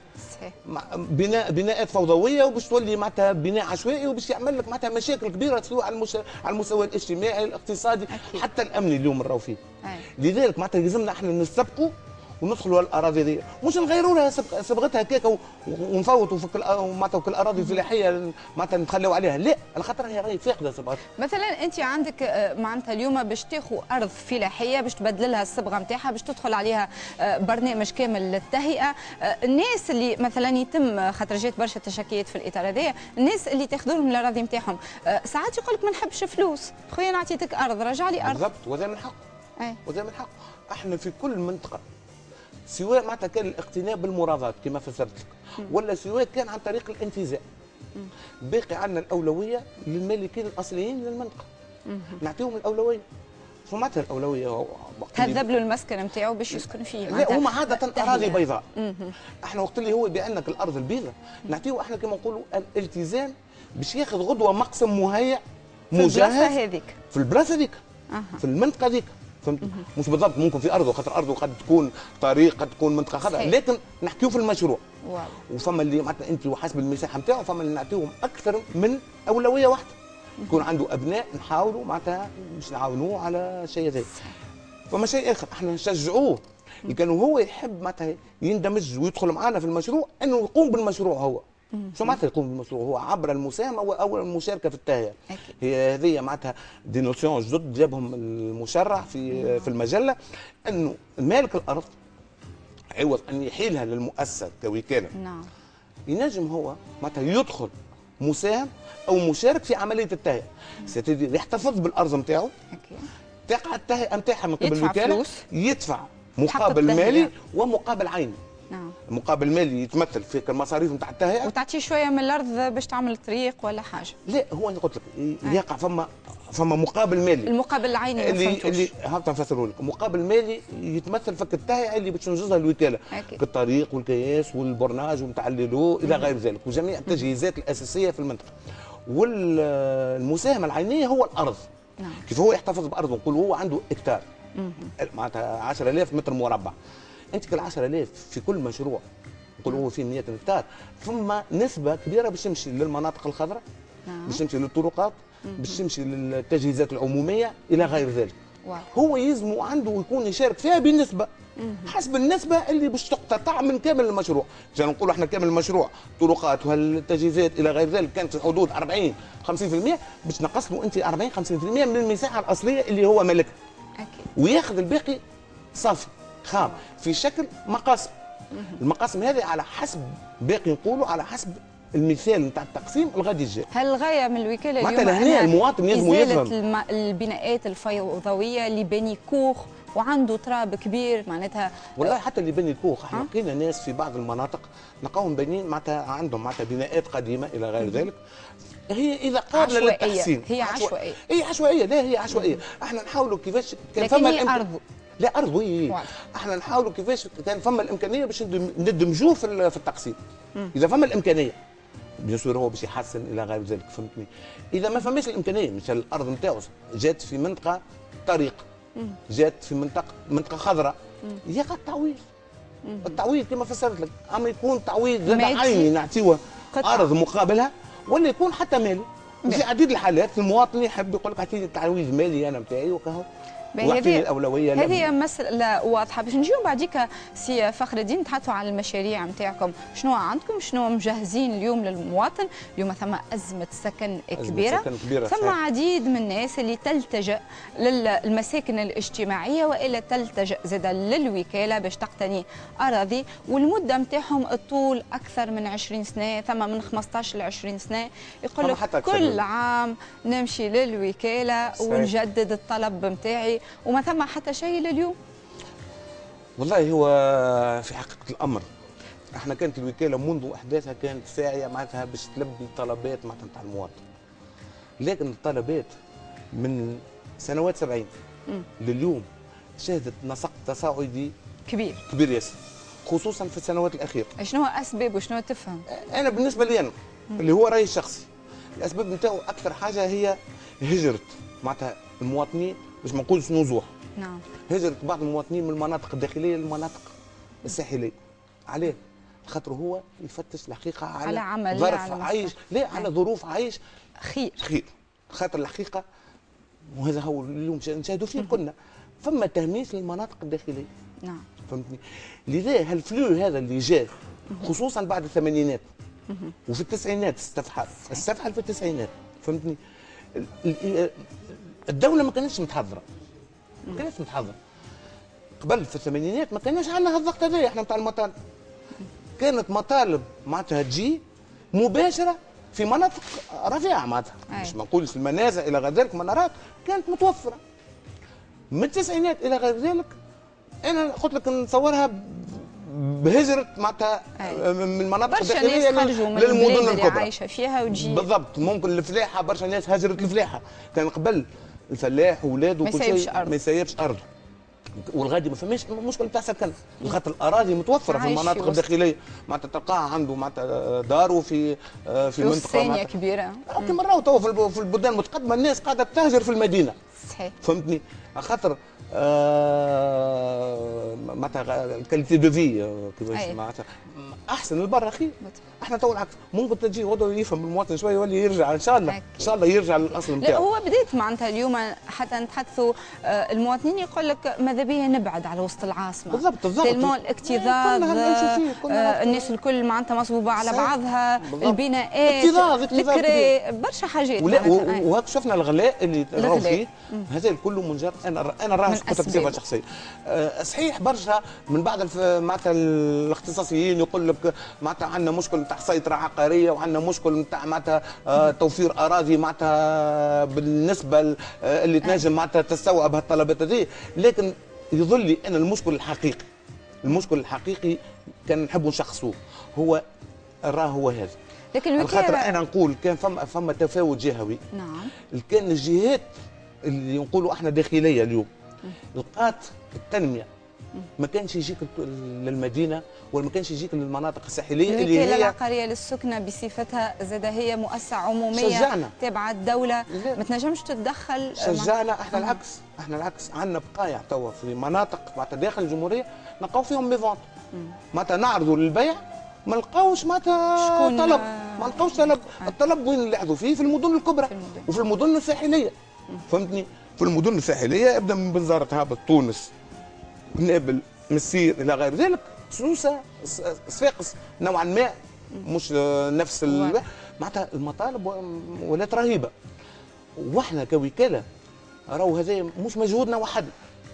بناء بناءات فوضويه وباش تولي معناتها بناء عشوائي وباش يعمل لك معناتها مشاكل كبيره سواء على على المستوى الاجتماعي الاقتصادي أكيد. حتى الامني اليوم نراو فيه. أي. لذلك معناتها لازمنا احنا نستبقوا وندخلوا الاراضي دي، مش نغيروا لها صبغتها هكاك ونفوتوا في معناتها في الاراضي الفلاحيه معناتها نتخلوا عليها، لا الخطر هي راهي فاقده صبغتها. مثلا انت عندك معناتها اليوم باش تاخذ ارض فلاحيه باش تبدل لها الصبغه نتاعها باش تدخل عليها برنامج كامل للتهيئه، الناس اللي مثلا يتم خاطر جات برشا تشكيات في الاطار هذايا، الناس اللي تاخذوا لهم الاراضي نتاعهم ساعات يقول لك ما نحبش فلوس، خويا انا عطيتك ارض رجع لي ارض. بالضبط وهذا من حقه. وهذا من حقه. احنا في كل منطقه سواء معناتها كان الاقتناء بالمرادات كما فسرت لك، ولا سواء كان عن طريق الانتزاع. باقي عندنا الاولويه للمالكين الاصليين للمنطقه، نعطيهم الاولويه. شو معناتها الاولويه؟ هذب له المسكن نتاعو باش يسكن فيه. لا هما عاده اراضي بيضاء. احنا وقت اللي هو يبيع لك الارض البيضاء نعطيه احنا كما نقولوا الالتزام باش ياخذ غدوه مقسم مهيأ مجهز في البلاصه هذيك، في البلاصه هذيك، في المنطقه هذيك. فهمت؟ مش بالضبط ممكن في ارضه، خاطر ارضه قد تكون طريق، قد تكون منطقه خضراء، لكن نحكيو في المشروع. واو. وفما اللي معناتها انت وحسب المساحه نتاعو، فما اللي نعطيهم اكثر من اولويه واحده. يكون عنده ابناء نحاولوا معناتها باش نعاونوه على شيء هذا. فما شيء اخر احنا نشجعوه، كان هو يحب معناتها يندمج ويدخل معنا في المشروع، انه يقوم بالمشروع هو. شو معناتها يقوم بالمشروع؟ هو عبر المساهمه واول المشاركه في التهيئه. هي هذه معناتها دي نوسيون جدد جابهم المشرع في في المجله، انه مالك الارض عوض ان يحيلها للمؤسسه كوكاله، نعم، ينجم هو معناتها يدخل مساهم او مشارك في عمليه التهيئه. سيتي يحتفظ بالارض نتاعو، تقع التهيئه نتاعها من قبل الوكاله، يدفع مقابل مالي ومقابل عيني. نعم. المقابل المالي يتمثل في المصاريف نتاع التهيئه، وتعطيه شويه من الارض باش تعمل طريق ولا حاجه. لا هو انا قلت لك يقع فما فما مقابل مالي. المقابل العيني اللي اللي هابط نفسره لك، مقابل مالي يتمثل في التهيئه اللي باش تنجزها الوكاله، كالطريق والكياس والبرناج ونتاع الليلو الى غير ذلك، وجميع التجهيزات الاساسيه في المنطقه. والمساهمه العينيه هو الارض. نعم. كيف هو يحتفظ بارضه؟ نقول هو عنده هكتار معناتها عشرة آلاف متر مربع. انت كل عشرة آلاف في كل مشروع نقول هو فيه مئة هكتار، ثم نسبه كبيره باش تمشي للمناطق الخضراء، باش تمشي للطرقات، باش تمشي للتجهيزات العموميه الى غير ذلك. واو. هو يلزم عنده يكون يشارك فيها بنسبه حسب النسبه اللي باش تقتطع من كامل المشروع. عشان نقولوا احنا كامل المشروع طرقات وهالتجهيزات الى غير ذلك كانت في حدود أربعين خمسين بالمئة، باش نقص له انت أربعين خمسين بالمئة من المساحه الاصليه اللي هو ملكها. اكيد. وياخذ الباقي صافي خام في شكل مقاسم. المقاسم هذه على حسب باقي نقولوا على حسب المثال نتاع التقسيم الغادي يجي. هل الغايه من الوكاله اليوم مثلا هنا المواطن يلزم يفهم ازاله البناءات الفوضويه اللي بني كوخ وعنده تراب كبير معناتها؟ والله حتى اللي بني كوخ احنا لقينا ناس في بعض المناطق نلقاهم بانيين معناتها عندهم معناتها بناءات قديمه الى غير ذلك. هي اذا قابله للتحسين هي عشوائيه. هي عشوائيه، لا هي عشوائيه. احنا نحاولوا كيفاش كان لكن فما هي ارض، لا ارض وي احنا نحاولوا كيفاش كان فما الامكانيه باش ندمجوه في التقسيم. اذا فما الامكانيه بيان سور هو باش يحسن الى غير ذلك، فهمتني؟ اذا ما فماش الامكانيه، مثلا الارض نتاعو جات في منطقه طريق، جات في منطقه منطقه خضراء، يقع التعويض. التعويض كما فسرت لك، اما يكون تعويض زاد عيني نعطيوه ارض مقابلها، ولا يكون حتى مالي. في عديد الحالات المواطن يحب يقول لك اعطيني تعويض مالي انا نتاعي وكهو. هذه الأولوية هذه مسألة واضحة. باش نجيو بعديك سي فخر الدين نتحدثوا على المشاريع نتاعكم، شنو عندكم، شنو مجهزين اليوم للمواطن؟ اليوم ثم أزمة سكن كبيرة، أزمة سكن كبيرة ثم صحيح. عديد من الناس اللي تلتجأ للمساكن الاجتماعية وإلا تلتجأ زادا للوكالة باش تقتني أراضي، والمدة نتاعهم الطول أكثر من عشرين سنة، ثم من خمسطاش ل عشرين سنة. يقول لك كل عام نمشي للوكالة صحيح. ونجدد الطلب نتاعي وما ثم حتى شيء لليوم. والله هو في حقيقة الأمر احنا كانت الوكالة منذ أحداثها كانت ساعية معناتها باش تلبي طلبات معناتها نتاع المواطن، لكن الطلبات من سنوات سبعين لليوم شهدت نسق تصاعدي كبير كبير ياسر، خصوصا في السنوات الأخيرة. شنو هو أسباب وشنو تفهم؟ أنا بالنسبة لي أنا اللي هو رأيي الشخصي، الأسباب نتاعو أكثر حاجة هي هجرة معناتها المواطنين، باش ما نقولش نزوح. نعم. هجرة بعض المواطنين من المناطق الداخلية للمناطق الساحلية. عليه؟ خاطر هو يفتش الحقيقة على, على عمل ظرف على عيش، لا على ظروف عيش خير خير. خاطر الحقيقة وهذا هو اليوم نشاهدوا فيه كنا فما تهميش للمناطق الداخلية. نعم. فهمتني؟ لذا هالفلو هذا اللي جاء خصوصا بعد الثمانينات وفي التسعينات استفحل، استفحل في التسعينات، فهمتني؟ الدولة ما كانتش متحضرة. ما كانتش متحضرة. قبل في الثمانينات ما كانش عندنا هالضغط هذا احنا نتاع المطالب. كانت مطالب معناتها تجي مباشرة في مناطق رفيعة معناتها، مش ما نقولش المنازع إلى غير ذلك، منارات كانت متوفرة. من التسعينات إلى غير ذلك أنا قلت لك نصورها بهجره معناتها من المناطق برشا الداخليه ناس خرجوا من للمدن البلاد اللي الكبرى عايشه فيها وتجي بالضبط. ممكن الفلاحه برشا ناس هاجرت الفلاحه، كان قبل الفلاح واولاده ما وكل يسيبش شيء أرض. ما يسيبش ارضه، والغادي ما فماش مشكل تاع سكن، خاطر الاراضي متوفره في عايش المناطق في وسط. الداخليه، معناتها تلقاها عنده معناتها داره في في فلوس منطقه ثانيه معناتها كبيره. كما راهو تو في الب- في البلدان المتقدمه الناس قاعده تهاجر في المدينه، صحيح. فهمتني؟ خاطر آه معناتها الكاليتي دو في كيفاش أي. معناتها احسن البر خير. احنا تو العكس، ممكن تجي غدوه يفهم المواطن شويه يولي يرجع ان شاء الله أكيد. ان شاء الله يرجع للاصل لا نتاعو. هو بديت معناتها اليوم حتى نتحدثوا آه، المواطنين يقول لك ماذا بيا نبعد على وسط العاصمه. بالضبط بالضبط. تلمون إيه، الاكتظاظ، كنا نعيشوا فيه، كنا آه، الناس الكل معناتها مصبوبه على صحيح. بعضها، بالضبط. البناءات، اكتظاظ- اكتظاظ الكري، برشا حاجات ولا معناتها. أي. وهاك شفنا الغلاء اللي راهو الغلاء. فيه، هذا كله منجر. انا انا راه من كنت بصفه أسبابه. شخصيه أه صحيح برشا من بعض الف- معناتها الاختصاصيين يقول لك معناتها عندنا مشكل نتاع سيطره عقاريه وعندنا مشكل نتاع معناتها أه توفير اراضي معناتها بالنسبه ل- آه، اللي تنجم معناتها تستوعب هالطلبات هذه، لكن يظل لي ان المشكل الحقيقي المشكل الحقيقي كان نحب نشخصوه هو راه هو هذا. لكن الخاطر الوكاله انا نقول كان فما فما تفاوت جهوي. نعم. كان الجهات اللي نقولوا احنا داخليه اليوم لقات التنميه ما كانش يجيك للمدينه ولا ما كانش يجيك للمناطق الساحليه اللي الوكاله هي العقاريه للسكنه بصفتها زاد هي مؤسسه عموميه شجعنا. تابعه الدوله، لا. ما تنجمش تتدخل. شجعنا. احنا العكس احنا العكس عندنا بقايا توا في مناطق معناتها داخل الجمهوريه نلقاو فيهم ميفونت معناتها نعرضوا للبيع ما نلقاوش معناتها شكون- طلب، ما نلقاوش طلب. الطلب وين نلاحظوا فيه؟ في المدن الكبرى في المدن. وفي المدن الساحليه، فهمتني؟ في المدن الساحليه ابدا من بنزرت هابط تونس نابل مسير الى غير ذلك، سوسه ص- صفاقس نوعا ما مش آه، نفس ال... معناتها المطالب و- ولات رهيبه. واحنا كوكاله راهو هذا مش مجهودنا وحدنا،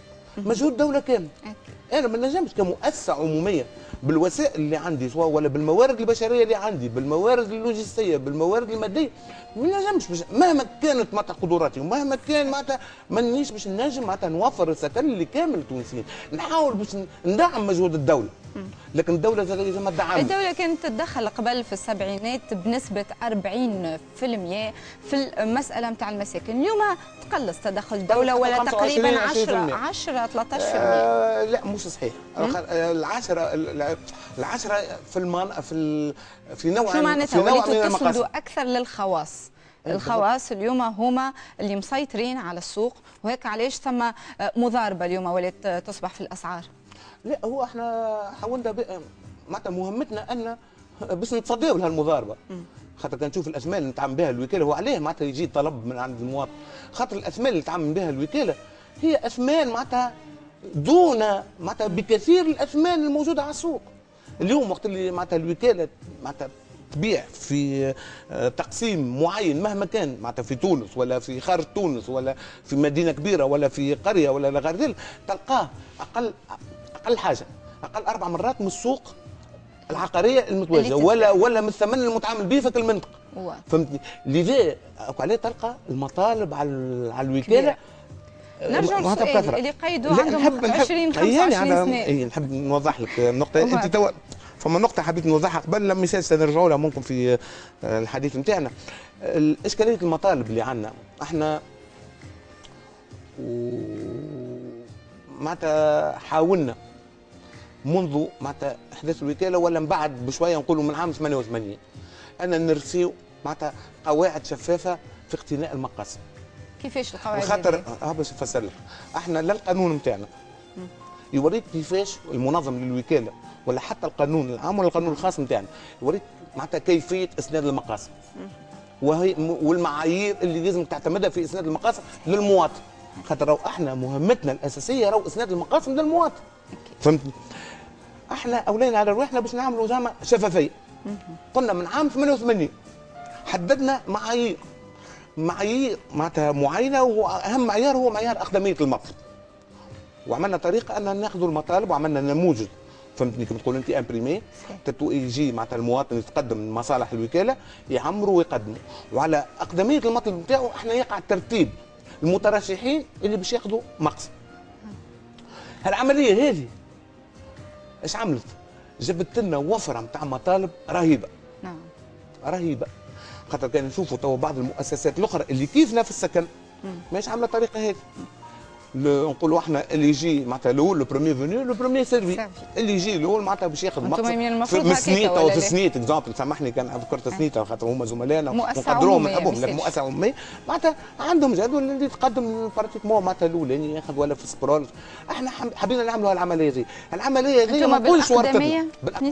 مجهود دوله كامل. أكيد. انا ما نجمش كمؤسسه عموميه بالوسائل اللي عندي سواء ولا بالموارد البشريه اللي عندي، بالموارد اللوجستيه، بالموارد الماديه، ما نجمش باش مهما كانت معناتها قدراتي ومهما كان معناتها مانيش باش نجم معناتها نوفر السكن اللي كامل التونسيين، نحاول باش ندعم مجهود الدوله، لكن الدوله زاد لازم تدعم. الدولة كانت تتدخل قبل في السبعينات بنسبة أربعين بالمئة في المسألة نتاع المساكن، اليوم تقلص تدخل الدولة ولا خمسة وعشرين تقريبا عشرين عشرة بالمئة. عشرة ثلاثة عشر بالمئة. آه لا مش صحيح. آه، العشرة العشرة في المن... في ال... في نوع شو في معناتها نوع من وليتوا المقاصد. تسندوا أكثر للخواص؟ الخواص اليوم هما اللي مسيطرين على السوق، وهيك علاش ثم مضاربة اليوم ولات تصبح في الأسعار؟ لا هو احنا حاولنا ب... معناتها مهمتنا ان باش نتصداو لهالمضاربه، خاطر كان نشوف الاسماء اللي نتعامل بها الوكاله، هو عليه معناتها يجي طلب من عند المواطن، خاطر الاسماء اللي تعامل بها الوكاله هي اسماء معناتها دون معناتها بكثير الاسماء الموجوده على السوق. اليوم وقت اللي معناتها الوكاله معناتها تبيع في آه، تقسيم معين مهما كان معناتها في تونس ولا في خارج تونس ولا في مدينه كبيره ولا في قريه ولا غير ذلك، تلقاه اقل اقل حاجه اقل اربع مرات من السوق العقاريه المتواجده اللي ولا ولا من الثمن المتعامل به في المنطقه. هو. فهمتني؟ لذا عليه تلقى المطالب على ال- على الوكاله نرجع معناتها للسؤال بكثرة. اللي قيدوا لا، عندهم نحب- نحب- عشرين أياني خمسة وعشرين أنا- سنة. إيه، نحب نوضح لك نقطه. وهذا. انت تو فما نقطه حبيت نوضحها قبل لما مش نرجعوا لها ممكن في آه، الحديث نتاعنا. الاشكاليه المطالب اللي عندنا احنا و... معناتها حاولنا منذ معناتها احداث الوكاله ولا من بعد بشويه نقولوا من عام ثمانية وثمانين ان نرسيو معناتها قواعد شفافه في اقتناء المقاصد. كيفاش القواعد؟ خاطر هذه؟ ها باش نفسر لك، احنا لا القانون نتاعنا يوريك كيفاش المنظم للوكاله ولا حتى القانون العام ولا القانون الخاص نتاعنا يوريك معناتها كيفيه اسناد المقاصد وهي والمعايير اللي لازم تعتمدها في اسناد المقاصد للمواطن. خاطر راهو احنا مهمتنا الاساسيه راهو اسناد المقاصد للمواطن. فهمتني؟ احنا اولينا على رواحنا باش نعملوا زعما شفافيه. قلنا من عام ثمانية وثمانين حددنا معايير معايير معناتها معينه، واهم معيار هو معيار اقدميه المطلب. وعملنا طريقه ان ناخذوا المطالب وعملنا نموذج، فهمتني كما تقول انت امبريمي، تتو يجي معناتها المواطن يتقدم مصالح الوكاله يعمروا ويقدموا، وعلى اقدميه المطلب نتاعو احنا يقع ترتيب المترشحين اللي باش ياخذوا مقصد. هالعمليه هذه ايش عملت؟ جبت لنا وفره نتاع مطالب رهيبه. نعم. رهيبه. خاطر كان نشوفوا تو بعض المؤسسات الاخرى اللي كيفنا في السكن ماهيش عامله الطريقه هذه. نقولوا احنا اللي يجي معناتها الاول لو بروميي فيني لو بروميي سيرفي، اللي يجي الاول معناتها باش ياخذ مقصد في سنيت او في سنيت اكزومبل، سامحني كان فكرت سنيت خاطر هما زملائنا ونقدروهم ونحبهم، لكن مؤسسه عموميه معناتها عندهم جدول اللي يتقدم براتيكمون معناتها الاولاني ياخذ ولا في سبرول. احنا حبينا نعملوا العمليه هذه، العمليه هذه ما نقولش ورطتنا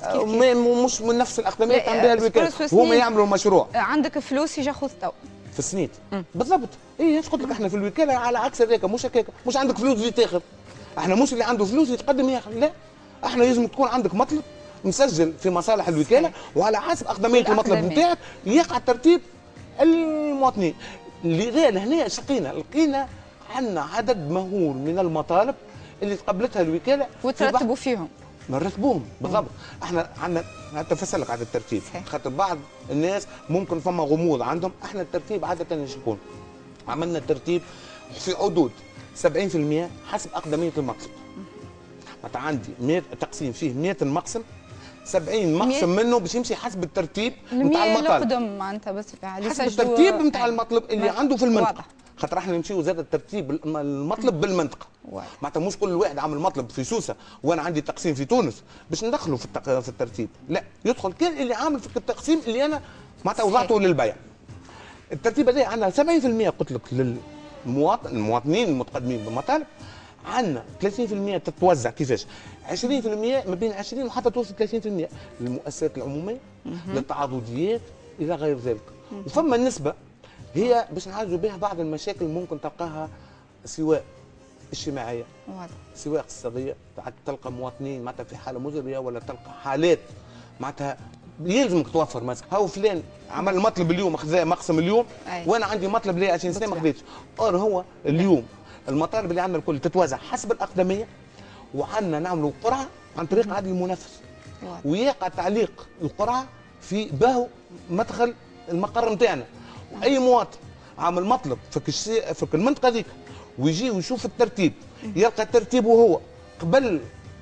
مش من نفس الاقدميه تاع بها الوكاله، هما يعملوا المشروع. عندك فلوس يجي خذ تو في السنيت بالضبط. ايه ايش قلت لك احنا في الوكاله على عكس هذاك، مش هكاك، مش عندك فلوس اللي تاخذ، احنا مش اللي عنده فلوس يتقدم ياخذ، لا احنا لازم تكون عندك مطلب مسجل في مصالح الوكاله وعلى حسب اقدميه المطلب نتاعك يقع ترتيب المواطنين. لذا لهنا شقينا لقينا عندنا عدد مهول من المطالب اللي تقبلتها الوكاله وترتبوا فيهم. نرتبوهم بالضبط. احنا عندنا نتفسر على الترتيب خاطر بعض الناس ممكن فما غموض عندهم. احنا الترتيب عاده ايش يكون؟ عملنا الترتيب في حدود سبعين بالمئة حسب اقدميه المقسم. معناتها عندي مية تقسيم فيه مية مقسم، سبعين مقسم منه باش يمشي حسب الترتيب نتاع المطالب. القدم معناتها بس حسب الترتيب نتاع المطلب اللي عنده في المنطقه. خاطر احنا نمشيو زاد الترتيب المطلب بالمنطقه. معناتها مش كل واحد عامل مطلب في سوسه وانا عندي تقسيم في تونس باش ندخله في التق... في الترتيب، لا يدخل كان اللي عامل في التقسيم اللي انا معناتها وضعته للبيع. الترتيب هذا عندنا سبعين بالمئة قلت لك للمواطن المواطنين المتقدمين بالمطالب، عندنا ثلاثين بالمئة تتوزع كيفاش؟ عشرين بالمئة ما بين عشرين وحتى توصل ثلاثين بالمئة للمؤسسات العموميه، للتعاضديات الى غير ذلك. وفما نسبه هي باش نعالجوا بها بعض المشاكل ممكن تلقاها سواء اجتماعيه سواء اقتصاديه، تلقى مواطنين معناتها في حاله مزريه ولا تلقى حالات معناتها يلزمك توفر مثلا هاو فلان عمل مطلب اليوم خذا مقسم اليوم أي. وانا عندي مطلب لي عشرين سنه ما خذيتش. اور هو اليوم المطالب اللي عندنا الكل تتوزع حسب الاقدميه وعندنا نعملوا قرعه عن طريق عدل المنافس ويقع تعليق القرعه في باهو مدخل المقر نتاعنا. اي مواطن عامل مطلب فك الشي... فك المنطقه ذيك ويجي ويشوف الترتيب يلقى ترتيبه هو قبل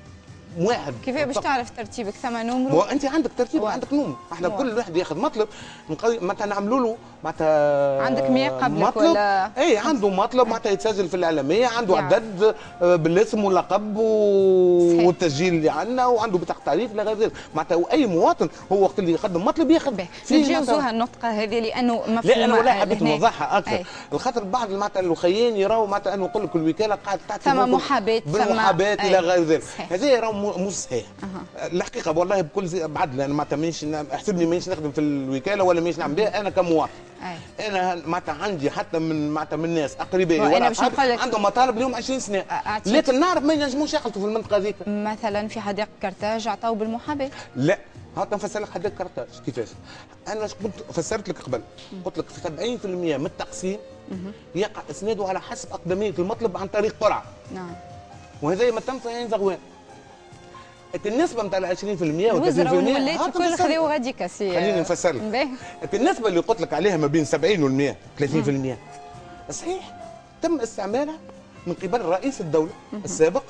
واحد. كيف باش تعرف ترتيبك؟ ثم نمرو؟ وانت عندك ترتيب وعندك نوم. احنا واحد. كل واحد ياخذ مطلب معناتها نعملوا له معناتها عندك مية قبلك ولا اي عنده مطلب معناتها يتسجل في الاعلاميه، عنده يعني. عدد بالاسم واللقب و... والتسجيل اللي عندنا وعنده بطاقه تعريف الى غير ذلك. معناتها اي مواطن هو وقت اللي يقدم مطلب ياخذ. نتجاوزوها النقطه هذه لانه مفهومه. لا انا ولا حبيت نوضحها اكثر الخاطر بعض معناتها الاخيين يراو معناتها انه يقول لك الوكاله قاعده تعطي ثم محاباه بالمحاباه الى غير ذلك. هذا راهو مش صحيح. أه. الحقيقه والله بكل بعدل انا معناتها مانيش احسبني مانيش نخدم في الوكاله ولا مانيش نعمل بها انا كمواطن. أي. انا معناتها عندي حتى من معناتها من الناس اقربائي ولا اصحابي عندهم مطالب لهم عشرين سنه لكن نعرف ما ينجموش يخلطوا في المنطقه هذيك. مثلا في حديقه كرتاج عطاو بالمحاباه. لا هات نفسر لك حديقه كرتاج كيفاش. انا كنت فسرت لك قبل قلت لك سبعين بالمئة من التقسيم يقع اسناده على حسب اقدميه المطلب عن طريق قرعه. نعم. وهذا ما تم في عين زغوان. النسبة نتاع عشرين بالمئة و ثلاثين بالمئة الوزراء الكل خذاو غاديكا سي خليني نفسر لك. النسبة اللي قلت لك عليها ما بين سبعين والمئة ثلاثين بالمئة صحيح تم استعمالها من قبل رئيس الدولة السابق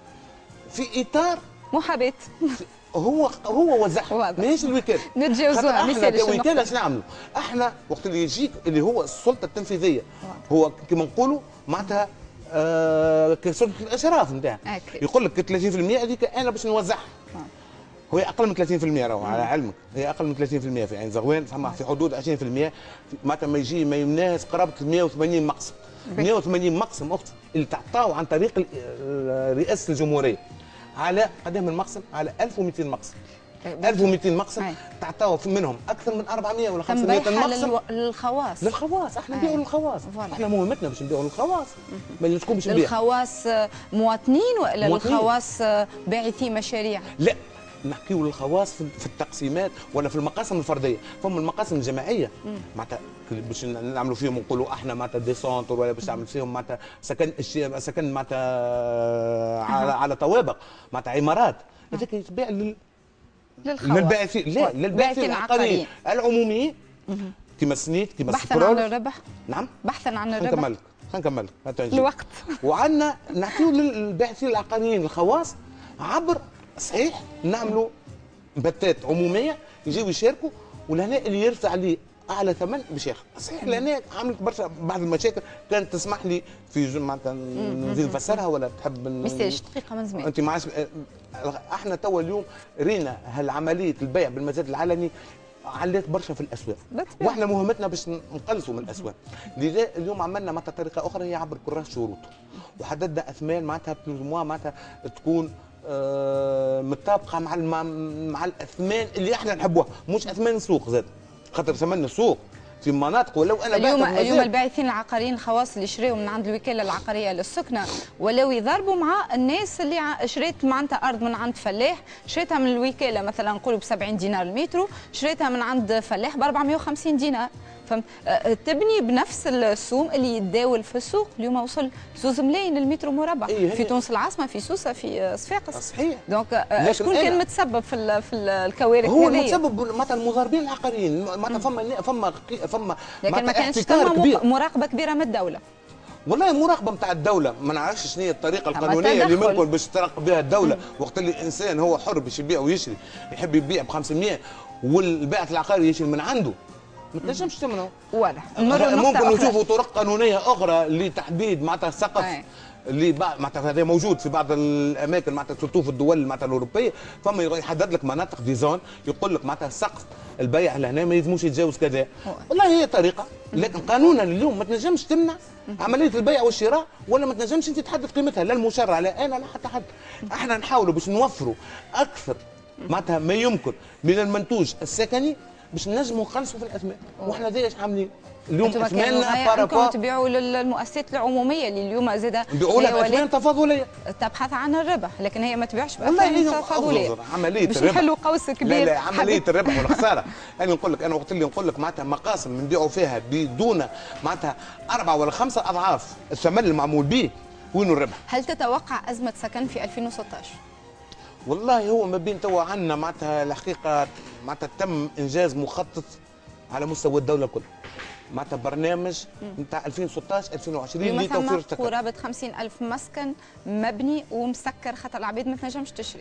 في إطار محاباة. هو هو وزعها ماهيش الوكالة. نتجاوزوها احنا كوكالة اش نعملوا؟ احنا وقت اللي يجيك اللي هو السلطة التنفيذية هو كما نقولوا معناتها آه كسلطة الاشراف نتاعها يقول لك ثلاثين بالمئة هذيك انا باش نوزعها. هو اقل من ثلاثين بالمئة راهو على علمك هي اقل من ثلاثين بالمئة في عين زغوان فما في حدود عشرين بالمئة معناتها ما يجي ما يمناهش قرابه مئة وثمانين مقسم. مئة وثمانين مقسم اختي اللي تعطاو عن طريق رئاسه الجمهوريه على قدام من مقسم على ألف ومئتين مقسم. ألف ومئتين مقسم تعطاو منهم اكثر من أربعمية ولا خمسمئة مقسم للخواص. للخواص احنا نبيعوا للخواص. احنا مهمتنا باش نبيعوا للخواص ما تكون باش نبيع للخواص مواطنين ولا للخواص باعثي مشاريع؟ لا نحكيو للخواص في التقسيمات ولا في المقاسم الفرديه. فما المقاسم الجماعيه معناتها باش نعملوا فيهم نقولوا احنا معناتها ديسونتر ولا باش نعمل فيهم معناتها سكن سكن معناتها على على طوابق معناتها عمارات هذاك يتباع لل للباعثين لا للباعثين العقاريين العموميين كما سنيت كما بحثا عن الربح. نعم بحثا عن الربح. خلينا نكمل خلينا نكمل الوقت. وعندنا نعطيو للباحثين العقاريين الخواص عبر صحيح نعملوا بتات عموميه يجيو يشاركوا، ولهنا اللي يرفع لي اعلى ثمن باش ياخذ. صحيح لهنا عملت برشا بعض المشاكل كانت تسمح لي في معناتها نزيد نفسرها ولا تحب ميساج دقيقه من زمان. انت معاش احنا توا اليوم رينا هالعمليه البيع بالمزاد العلني علات برشا في الاسواق، واحنا مهمتنا باش نقلصوا من الاسواق. لذا اليوم عملنا معناتها طريقه اخرى هي عبر كراس شروط، وحددنا اثمان معناتها معناتها تكون آه متطابقه مع مع الاثمان اللي احنا نحبوها، مش اثمان سوق زاد، خاطر ثمن السوق في مناطق ولو انا اليوم اليوم الباعثين العقاريين الخواص اللي شريوا من عند الوكاله العقاريه للسكنه ولاو يضربوا مع الناس اللي شريت معناتها ارض من عند فلاح، شريتها من الوكاله مثلا نقولوا ب سبعين دينار المترو، شريتها من عند فلاح ب أربعمائة وخمسين دينار، فهمت؟ تبني بنفس السوم اللي يتداول في السوق. اليوم وصل زوز ملايين المتر مربع إيه في تونس العاصمه، في سوسه، في صفاقس. صحيح. دونك شكون كان متسبب في في الكوارث؟ هو المتسبب معناتها المضاربين العقاريين، معناتها فما فما فما لكن ما كانش ثم مراقبه كبيره من الدوله. والله مراقبه نتاع الدوله ما نعرفش شنو هي الطريقه القانونيه اللي ممكن باش تراقب بها الدوله. مم. وقت اللي الانسان هو حر باش يبيع ويشري، يحب يبيع ب خمسمائة والبائع العقاري يشري من عنده، ما تنجمش تمنعه. واضح. ممكن نشوفوا طرق قانونيه اخرى لتحديد معناتها السقف اللي معناتها هذا موجود في بعض الاماكن معناتها سورتو في الدول معناتها الاوروبيه، فما يحدد لك مناطق دي زون يقول لك معناتها السقف البيع لهنا ما يلزموش يتجاوز كذا. والله هي طريقه، لكن قانونا اليوم ما تنجمش تمنع عمليه البيع والشراء، ولا ما تنجمش انت تحدد قيمتها، لا المشرع لا انا لا حتى حد. احنا نحاولوا باش نوفروا اكثر معناتها ما يمكن من المنتوج السكني باش نجموا نقلصوا في الاثمان، واحنا زي ايش عاملين؟ اليوم اثماننا بارابور تبيعوا للمؤسسات العموميه اللي اليوم زاد نبيعوا لها باثمان تفاضليه، تبحث عن الربح، لكن هي ما تبيعش باثمان تفاضليه. عمليه باش الربح نحلوا قوس كبير. لا لا عمليه الربح والخساره. انا نقول لك انا وقت اللي نقول لك معناتها مقاسم نبيعوا فيها بدون معناتها اربعه ولا خمسه اضعاف الثمن المعمول به، وين الربح؟ هل تتوقع ازمه سكن في ألفين وستة عشر؟ والله هو ما بين توا عندنا معناتها الحقيقه معناتها تم انجاز مخطط على مستوى الدوله الكل. معناتها برنامج نتاع ألفين وستة عشر ألفين وعشرين لتوفير السكن. قرابه خمسين ألف مسكن مبني ومسكر خاطر العباد ما تنجمش تشري.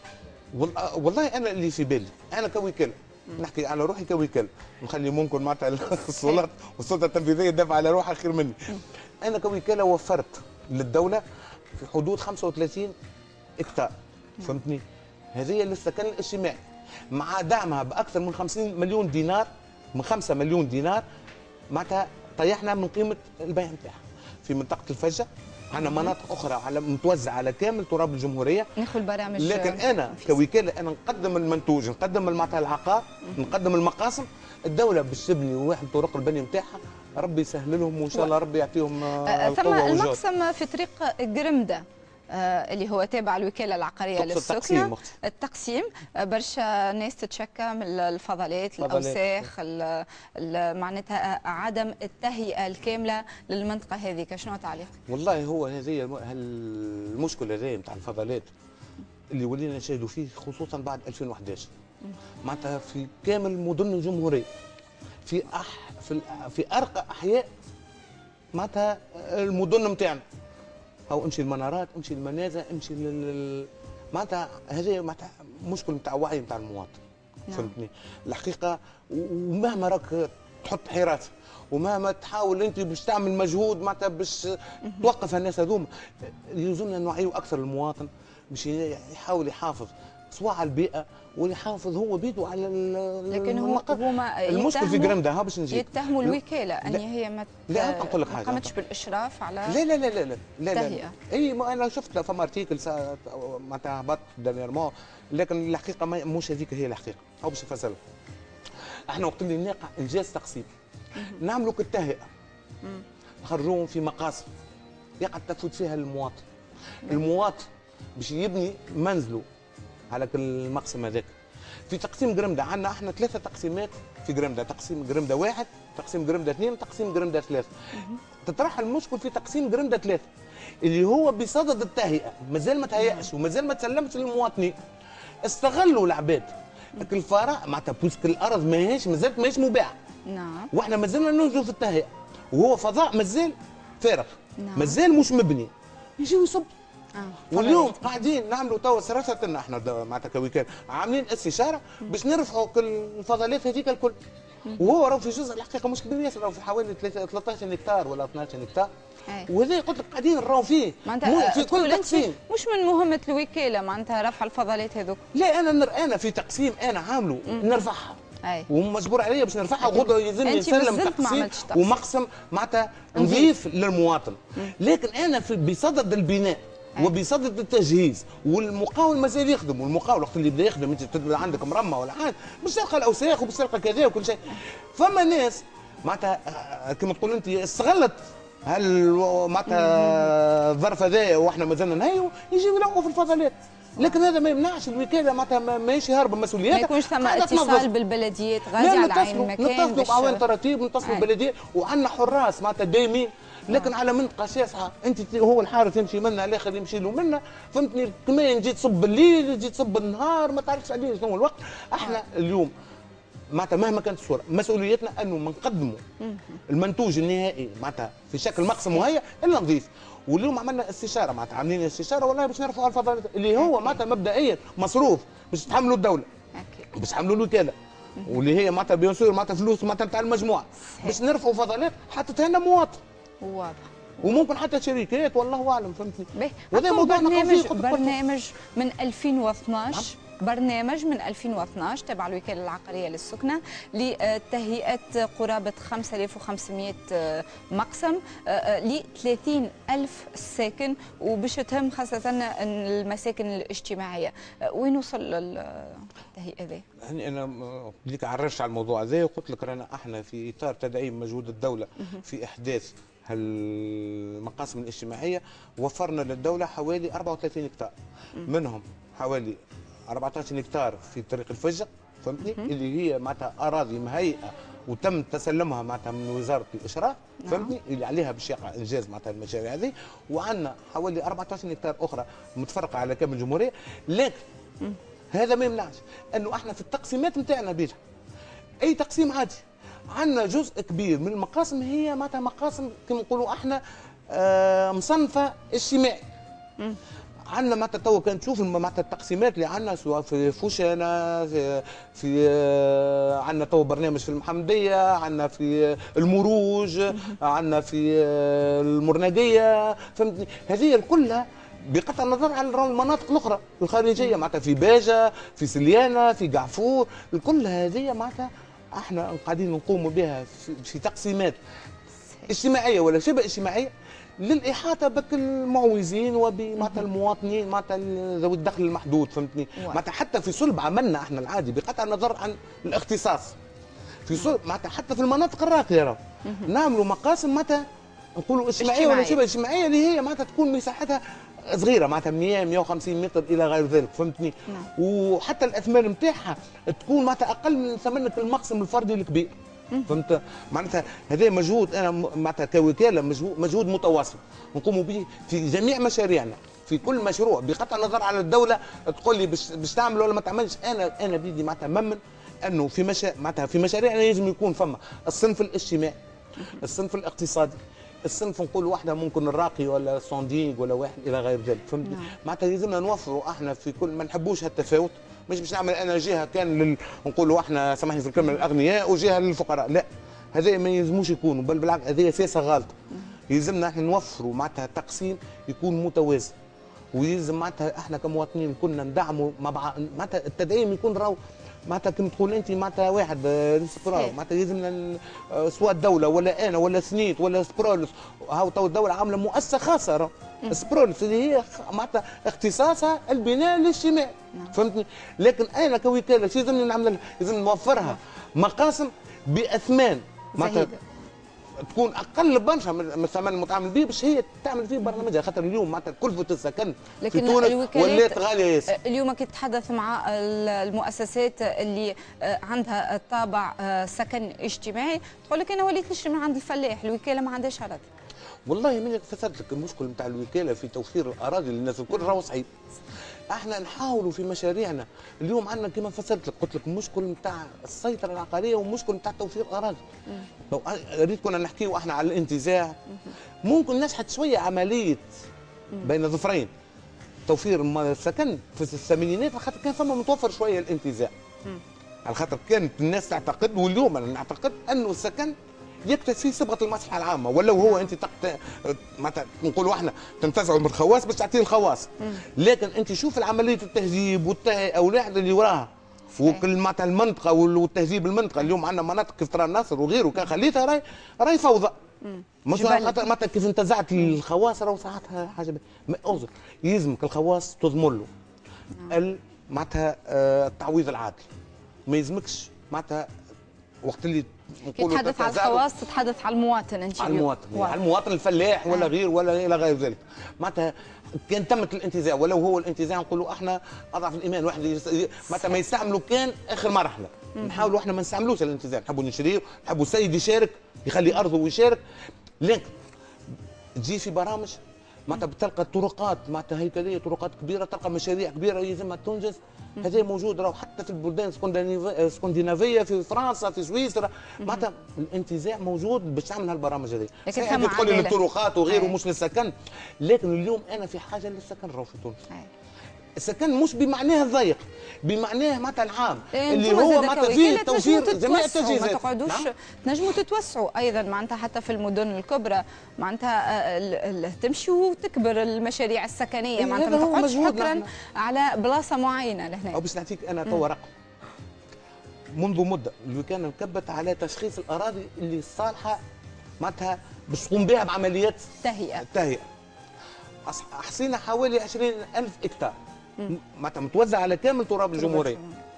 والله انا اللي في بالي انا كوكاله نحكي على روحي كوكاله، نخلي ممكن معناتها السلطات والسلطه التنفيذيه تدافع على روحها خير مني. انا كوكاله وفرت للدوله في حدود خمسة وثلاثين هكتار، فهمتني؟ هذه للسكن الاجتماعي مع دعمها باكثر من خمسين مليون دينار، من خمسة مليون دينار معناتها طيحنا من قيمه البيع نتاعها. في منطقه الفجه عندنا مناطق اخرى على متوزعه على كامل تراب الجمهوريه. ندخل برامج، لكن انا كوكاله انا نقدم المنتوج، نقدم معناتها العقار، نقدم المقاسم، الدوله باش تبني واحد طرق البني نتاعها، ربي يسهل لهم وان شاء الله ربي يعطيهم القوه. ثم المقسم في طريق قرمده آه اللي هو تابع الوكاله العقاريه للسكنه. التقسيم, التقسيم برشا ناس تتشكى من الفضلات، الاوساخ، معناتها عدم التهيئه الكامله للمنطقه هذيك، شنو تعليق؟ والله هو هذه المشكل هذا نتاع الفضلات اللي ولينا نشاهدوا فيه خصوصا بعد ألفين وأحد عشر معناتها في كامل مدن الجمهوريه، في أح في, في ارقى احياء معناتها المدن نتاعنا، او امشي المنارات، امشي المنازل، امشي لل... معناتها هذا معناتها مشكل نتاع وعي نتاع المواطن. نعم. فهمتني؟ الحقيقه ومهما راك تحط حراسه ومهما تحاول انت باش تعمل مجهود معناتها باش توقف الناس هذوما، يلزمنا نوعيو اكثر المواطن باش يحاول يحافظ سواء على البيئه ويحافظ هو بيده على لكن هو هما المشكل في قرمده ها باش نجي يتهموا الوكاله ان هي ما لا نقول لك حاجه، ما قامتش بالاشراف على لا لا لا لا لا لا, لا, لا. اي ما انا شفت فما ارتيكل معناتها هبط دانييرمون، لكن الحقيقه مش هذيك هي الحقيقه، او باش نفسرها. احنا وقت اللي نقع انجاز تقسيم نعملوا كالتهيئه، نخرجوهم في مقاصد يقعد تفوت فيها المواطن. المواطن باش يبني منزله على المقسم هذاك. في تقسيم قرمده عندنا احنا ثلاثه تقسيمات في قرمده، تقسيم قرمده واحد، تقسيم قرمده اثنين، تقسيم قرمده ثلاثه. تطرح المشكل في تقسيم قرمده ثلاثه اللي هو بصدد التهيئه، مازال ما تهيأش ومازال ما تسلمش للمواطنين. استغلوا العباد الفراغ معناتها بوسك الارض ماهيش مازالت ماهيش مباعه. نعم. واحنا مازلنا ننجزوا في التهيئه وهو فضاء مازال فارغ. نعم. مازال مش مبني. يجيو يصب واليوم قاعدين نعملوا توا صراحه احنا معناتها كوكاله عاملين استشاره باش نرفعوا الفضلات هذيك الكل. وهو راهو في جزء الحقيقه مش كبير ياسر، راهو في حوالي ثلاثة عشر هكتار ولا اثناش عشر هكتار. وهذا قلت لك قاعدين نراو فيه في كل تقسيم. مش من مهمه الوكاله معناتها رفع الفضلات هذوك. لا انا نر... انا في تقسيم انا عامله نرفعها. أي. ومجبور عليا باش نرفعها غدوه يلزمني نسلم تقسيم ومقسم معناتها نضيف للمواطن. لكن انا في بصدد البناء وبصدد التجهيز والمقاول مازال يخدم، والمقاول وقت اللي يبدا يخدم انت تبدا عندك مرمى ولا حاجه باش تلقى الاوساخ وباش تلقى كذا وكل شيء. فما ناس معناتها كما تقول انت استغلت هل معناتها الظرف هذايا واحنا مازلنا نهيو يجيو يلقوا في الفضلات. لكن هذا ما يمنعش الوكاله معناتها ماهيش هاربه مسؤولياتها. ما يكونش ثم اتصال بالبلديات غادي على عين المكان. نتصلوا باعوان تراتيب نتصلوا بالبلديات وعندنا حراس معناتها دايمين. لكن على منطقه شاسعه انت هو الحارس يمشي منها الاخر يمشي له منها فهمتني. كمان تجي تصب بالليل تجي تصب النهار ما تعرفش عليه شنو الوقت. احنا اليوم معناتها مهما كانت الصوره مسؤوليتنا انه نقدموا المنتوج النهائي معناتها في شكل مقسم مهيئ الا نظيف. واليوم عملنا استشاره معناتها عاملين استشاره والله باش نرفعوا الفضلات اللي هو معناتها مبدئيا مصروف باش تحملوا الدوله باش تحملوا الوكاله واللي هي معناتها بيان سور معناتها فلوس معناتها نتاع المجموعه باش نرفعوا فضلات حتى تهنا مواطن. واضح. وممكن حتى شركات والله اعلم فهمتني. وهذا موضوع برنامج برنامج من ألفين واثناش برنامج من ألفين واثناش تبع الوكاله العقاريه للسكنه لتهيئه قرابه خمسة آلاف وخمسمائة مقسم ل ثلاثين ألف ساكن وباش تهم خاصه المساكن الاجتماعيه. وين وصل التهيئه هذه؟ يعني انا بديك عرجت على الموضوع هذا وقلت لك رانا احنا في اطار تدعيم مجهود الدوله في احداث هالمقاسم الاجتماعيه وفرنا للدوله حوالي أربعة وثلاثين هكتار منهم حوالي أربعة عشر هكتار في طريق الفجق فهمتني اللي هي معناتها اراضي مهيئه وتم تسلمها معناتها من وزاره الاشراف فهمتني اللي عليها باش يقع انجاز معناتها المشاريع هذه. وعندنا حوالي أربعة عشر هكتار اخرى متفرقه على كامل الجمهوريه. لكن هذا ما يمنعش انه احنا في التقسيمات نتاعنا بيجا اي تقسيم عادي عندنا جزء كبير من المقاسم هي معناتها مقاسم كما نقولوا احنا آه مصنفه اجتماعي. عندنا معناتها توا كان تشوف معناتها التقسيمات اللي عندنا سواء في فوشانه في, في آه عندنا توا برنامج في المحمديه عندنا في المروج عندنا في آه المرنقيه فهمتني. هذه كلها بقطع النظر على المناطق الاخرى الخارجيه معناتها في باجه في سليانه في قعفور الكل هذه معناتها احنا قاعدين نقوموا بها في, في تقسيمات اجتماعيه ولا شبه اجتماعيه للاحاطه بك المعوزين وبمعناتها المواطنين معناتها ذوي الدخل المحدود فهمتني. معناتها حتى في صلب عملنا احنا العادي بقطع النظر عن الاختصاص في صلب معناتها حتى في المناطق الراقيه راهو نعملوا مقاسم معناتها نقولوا اجتماعيه ولا شبه اجتماعيه اللي هي معناتها تكون مساحتها صغيره معناتها مئة مئة وخمسين متر الى غير ذلك فهمتني. نعم. وحتى الاثمان نتاعها تكون معناتها اقل من ثمنك المقسم الفردي الكبير فهمت. معناتها هذا مجهود انا معناتها كوكاله مجهود, مجهود متواصل نقوم به في جميع مشاريعنا في كل مشروع بقطع النظر على الدوله تقول لي باش تعمل ولا ما تعملش. انا انا بيدي معناتها ممن انه في مشا... معناتها في مشاريعنا لازم يكون فما الصنف الاجتماعي الصنف الاقتصادي الصنف نقول واحده ممكن الراقي ولا صوندينغ ولا واحد الى غير ذلك فهمتني. معناتها لازمنا نوفروا احنا في كل ما نحبوش هالتفاوت مش باش نعمل انا جهه كان لل... نقولوا احنا سامحني في الكلمه للاغنياء وجهه للفقراء لا هذا ما يلزموش يكونوا بل بالعكس هذه سياسه غالطه. يلزمنا احنا نوفروا معناتها تقسيم يكون متوازن ويلزم معناتها احنا كمواطنين كنا ندعموا مع بعض معناتها التدعيم يكون راهو معناتها كما تقول انت معناتها واحد سبرا معناتها لازم سواء الدوله ولا انا ولا سنيت ولا سبرولس هاو تو الدوله عامله مؤسسه خاصه راهو سبرولس اللي هي معناتها اختصاصها البناء الاجتماعي فهمتني. لكن انا كوكاله شو لازمني نعمل لازم نوفرها مقاسم باثمان معناتها تكون اقل برشا من الثمن المتعامل به باش هي تعمل فيه برنامجها خاطر اليوم معناتها كلفه السكن في تونس ولات غاليه ياسر. اليوم كي تتحدث مع المؤسسات اللي عندها طابع سكن اجتماعي تقول لك انا وليت نشري من عند الفلاح الوكاله ما عندهاش عرض. والله من فسرت لك المشكل نتاع الوكاله في توفير الاراضي للناس الكل راهو صعيب. احنا نحاولوا في مشاريعنا اليوم عندنا كما فسرت لك قلت لك المشكل نتاع السيطره العقاريه ومشكل نتاع توفير الاراضي. لو ريت كنا نحكيو احنا على الانتزاع ممكن نشحت شويه عمليه بين ظفرين توفير السكن في الثمانينات على خاطر كان فما متوفر شويه الانتزاع. على خاطر كانت الناس تعتقد، واليوم انا نعتقد انه السكن يكتسي فيه صبغه المصلحه العامه، ولا هو انت تقت... معناتها نقولوا احنا تنتزعوا من الخواص باش تعطيه الخواص. لكن انت شوف عمليه التهذيب والتهيئه والواحد اللي وراها وكل معناتها المنطقه والتهذيب المنطقه. اليوم عندنا مناطق كيف ترى الناصر وغيره كان خليتها راي راي فوضى. مش خاطر معناتها كيف انتزعت الخواص راهو ساعتها حاجه اوزر. يلزمك الخواص تضمن له معناتها التعويض العادل. ما يلزمكش معناتها وقت اللي نقولوا تتحدث على الخواص تتحدث على المواطن انت. على المواطن، على المواطن الفلاح ولا غير ولا الى غير ذلك. معناتها كان تمت الانتزاع، ولو هو الانتزاع نقولوا احنا اضعف الايمان واحد معناتها ما يستعملوا كان اخر مرحله. نحاولوا احنا ما نستعملوش الانتزاع، نحبوا نشريه، نحبوا السيد يشارك يخلي ارضه ويشارك. لكن تجي في برامج معناتها بتلقى الطرقات معناتها هيكليه، طرقات كبيره، تلقى مشاريع كبيره يلزمها تنجز. هذا موجود راهو حتى في البلدان الاسكندنافيه، في فرنسا، في سويسرا. معناتها الانتزاع موجود باش تعمل هالبرامج هذه. لكن تقول لي للطرقات وغيره مش للسكن، لكن اليوم انا في حاجه للسكن راهو في تونس. السكن مش بمعناه الضيق، بمعناه معناتها العام اللي هو معناتها فيه توفير جميع التجهيزات. ما تقعدوش تنجموا تتوسعوا ايضا معناتها حتى في المدن الكبرى معناتها تمشي وتكبر المشاريع السكنيه. معناتها ما تقعدش حكرا على بلاصه معينه لهنا. او باش نعطيك انا توا رقم منذ مده اللي كان نكبت على تشخيص الاراضي اللي صالحه معناتها باش تقوم بها بعمليات تهيئه تهيئه. حصينا حوالي عشرين ألف هكتار معناتها متوزع على كامل تراب الجمهوريه.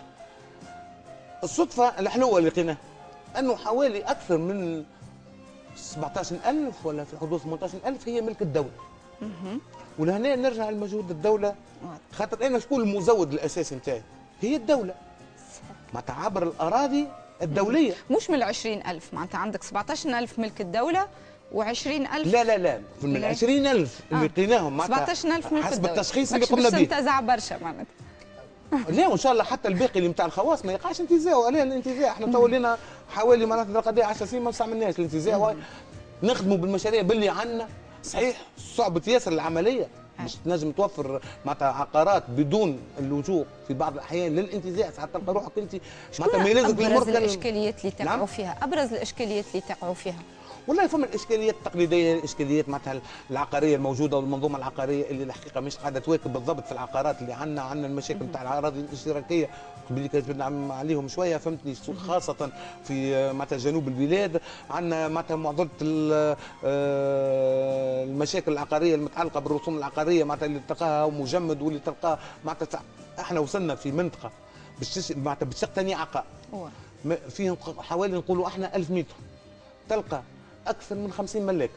الصدفه الحلوه اللي لقيناها انه حوالي اكثر من سبعطاش ألف ولا في حدود ثمانطاش ألف هي ملك الدوله. ولهنا نرجع لمجهود الدوله، خاطر انا شكون المزود الاساسي نتاعي؟ هي الدوله معناتها عبر الاراضي الدوليه. مش من ال عشرين ألف معناتها عندك سبعطاش ألف ملك الدوله وعشرين ألف. لا لا لا من عشرين ألف اللي آه. لقيناهم معناتها سبعطاش ألف ملك حسب الدولة. التشخيص اللي قمنا به. مش انتزع برشا معناتها. لا وان شاء الله حتى الباقي اللي نتاع الخواص ما يقعش انتزاع. عليه الانتزاع احنا تو لنا حوالي معناتها قضيه عشر سنين ما استعملناش الانتزاع. نخدموا بالمشاريع باللي عندنا. صحيح صعبة ياسر العمليه باش تنجم توفر معناتها عقارات بدون اللجوء في بعض الاحيان للانتزاع. ساعات تلقى روحك انت معناتها ما يلزمك ابرز الاشكاليات اللي تقعوا نعم؟ فيها ابرز الاشكاليات اللي تقعوا فيها والله فما الاشكاليات التقليديه، الاشكاليات معناتها العقاريه الموجوده والمنظومه العقاريه اللي الحقيقه مش قاعده تواكب بالضبط في العقارات اللي عندنا. عندنا المشاكل نتاع الاراضي الاشتراكيه اللي كانت بنعم عليهم شويه فهمتني، خاصه في معناتها جنوب البلاد. عندنا معناتها معضله المشاكل العقاريه المتعلقه بالرسوم العقاريه معناتها اللي تلقاها مجمد واللي تلقاه معناتها. احنا وصلنا في منطقه باش معناتها باش تقتني عقار فيه حوالي نقولوا احنا ألف متر تلقى اكثر من خمسين ملاك.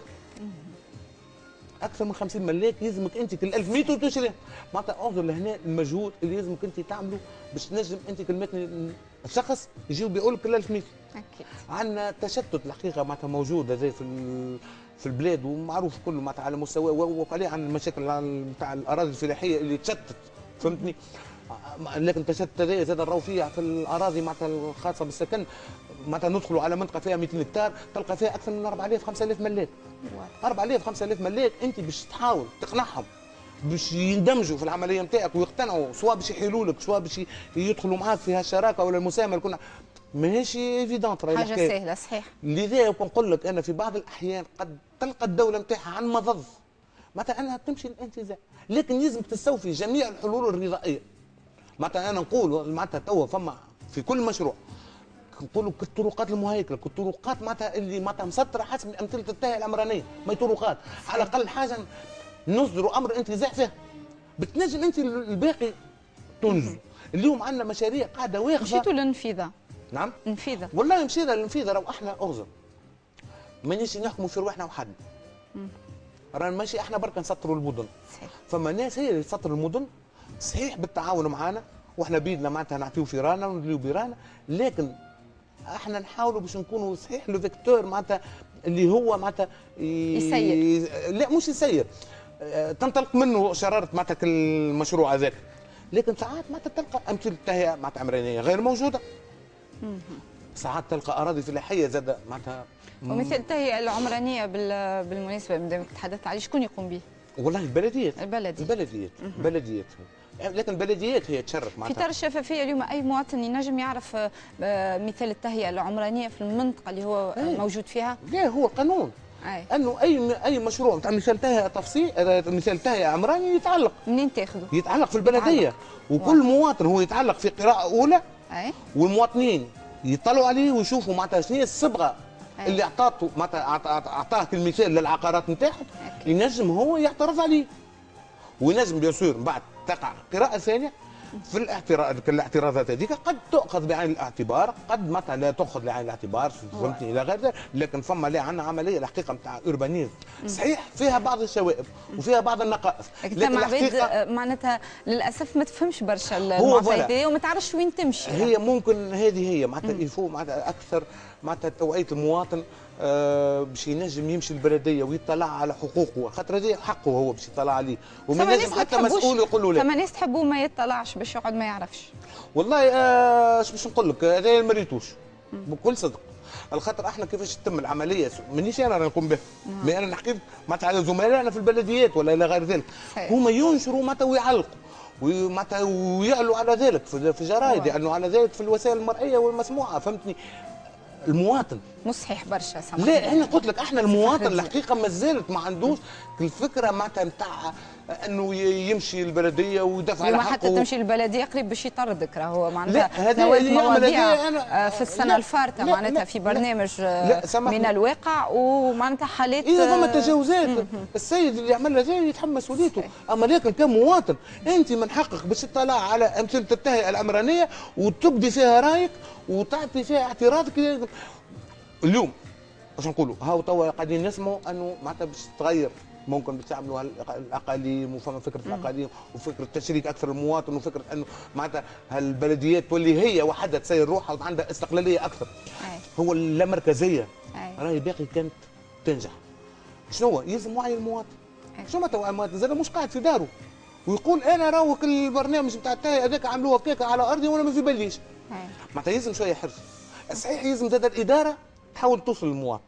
اكثر من خمسين ملاك يلزمك انت كل ألف متر تشري. معناتها انظر لهنا المجهود اللي يلزمك انت تعمله باش تنجم انت كلمتني الشخص يجيو بيقول لك كل ألف متر. اكيد عندنا تشتت الحقيقه معناتها موجود هذا في في البلاد ومعروف كله معناتها على مستوى وعليه عن المشاكل نتاع الاراضي الفلاحيه اللي تشتت فهمتني. لكن تشتت هذا زاد نراو فيها في الاراضي معناتها الخاصه بالسكن. معناتها ندخلوا على منطقه فيها مئتين هكتار تلقى فيها اكثر من أربعة آلاف خمسة آلاف ملاك. أربعة آلاف خمسة آلاف ملاك انت باش تحاول تقنعهم باش يندمجوا في العمليه نتاعك ويقتنعوا، سواء باش يحيلوا لك سواء باش يدخلوا معاك في هالشراكه ولا المساهمه اللي كنا ماهيش ايفيدونت راهي حاجه سهله صحيح. لذا نقول لك انا في بعض الاحيان قد تلقى الدوله نتاعها عن مضض معناتها انها تمشي للانتزاع، لكن لازم تستوفي جميع الحلول الرضائيه. معناتها انا نقول معناتها توا فما في كل مشروع نقولوا كالطرقات المهيكله، كالطرقات معناتها اللي معناتها مسطره حسب امثله التهيئه العمرانيه، ما هي طرقات على الاقل حاجه نصدروا امر انتزاع فيها بتنجم انت الباقي تنجز. اليوم عندنا مشاريع قاعده واقفه. مشيتوا للنفيذه؟ نعم نفيذه والله مشينا للنفيذه. راهو احنا اغزر مانيش نحكموا في روحنا وحدنا. رانا ماشي احنا برك نسطروا المدن. صحيح. فما ناس هي اللي تسطر المدن صحيح بالتعاون معنا واحنا بيدنا معناتها نعطيو في رانا وندليو برانا، لكن احنا نحاولوا باش نكونوا صحيح لو فيكتور معناتها اللي هو معناتها يسير. لا مش يسير، تنطلق منه شراره معناتها المشروع هذاك. لكن ساعات معناتها تلقى امثله التهيئه معناتها عمرانيه غير موجوده. ساعات تلقى اراضي فلاحيه زاد معناتها. ومثل التهيئه العمرانيه بالمناسبه مادام تحدثت عليه شكون يقوم به؟ والله البلديات البلدي البلديات البلديات لكن البلديات هي تشرك في معناتها. اطار الشفافيه اليوم اي مواطن ينجم يعرف آه، مثال التهيئه العمرانيه في المنطقه اللي هو أي. موجود فيها. لا هو قانون أي. انه اي اي مشروع نتاع مثال تهيئه تفصيل مثال تهيئه عمراني يتعلق منين تاخذه؟ يتعلق في البلديه يتعلق. وكل مواطن هو يتعلق في قراءه اولى. اي والمواطنين يطلعوا عليه ويشوفوا معناتها شنو هي الصبغه أي. اللي اعطاته معناتها اعطاه كالمثال للعقارات نتاعهم، ينجم هو يعترض عليه وينجم بيصير من بعد تقع قراءه ثانيه في الاعتراض. الاعتراضات هذيك قد تؤخذ بعين الاعتبار، قد مثلا لا تؤخذ بعين الاعتبار، فهمتني الى غير ذلك، لكن فما لا عندنا عمليه الحقيقه نتاع اوربانيزم صحيح فيها بعض الشوائب وفيها بعض النقائص، لكن الحقيقه معناتها للاسف ما تفهمش برشا المعطيات وما تعرفش وين تمشي. هي ممكن هذه هي معناتها يفو معناتها اكثر معناتها توعيه المواطن آه باش ينجم يمشي البلديه ويطلع على حقوقه، خاطر هذه حقه هو باش يطلع عليه وما ينجم حتى مسؤول يقول له لا. فما ناس تحبوه ما يطلعش باش يقعد ما يعرفش. والله اش آه باش نقول لك هذا ما ريتوش بكل صدق، الخاطر احنا كيفاش تتم العمليه مانيش انا نقوم بها، مي انا نحكي معناتها على زملائنا في البلديات ولا الى غير ذلك، هما ينشروا معناتها ويعلقوا ومعناتها ويعلوا على ذلك في الجرايد، يعلوا على ذلك في الوسائل المرئيه والمسموعه، فهمتني؟ المواطن مو صحيح برشا سامحني. لا انا قلت لك احنا المواطن الحقيقه ما زالت ما عندوش الفكره معناتها نتاع انه يمشي البلديه ويدافع على حقه. حتى تمشي البلديه قريب باش يطردك راهو معناتها هذا مواضيع أنا في السنه الفارطه معناتها في برنامج لا لا من الواقع ومعناتها حالات اذا فما تجاوزات السيد اللي عمل هذا يتحمل مسؤوليته، اما لكن كمواطن انت من حقك باش تطلع على امثله التهيئه العمرانيه وتبدي فيها رايك وتعطي فيها اعتراضك. اليوم باش نقولوا هاو توا قاعدين نسمعوا انه معناتها باش تتغير، ممكن باش يعملوا الاقاليم وفما فكره الاقاليم وفكره تشريك اكثر المواطن وفكره انه معناتها هالبلديات تولي هي وحدها تسير روحها وعندها استقلاليه اكثر. أي. هو اللامركزيه راهي باقي كانت تنجح. شنو هو؟ يلزم وعي المواطن. شنو معناتها المواطن زاد مش قاعد في داره ويقول انا راهو البرنامج نتاع التهيئه هذاك عملوه هكاك على ارضي وانا ما في باليش. معناتها يلزم شويه حرص. صحيح يلزم زاد الاداره تحاول توصل للمواطن.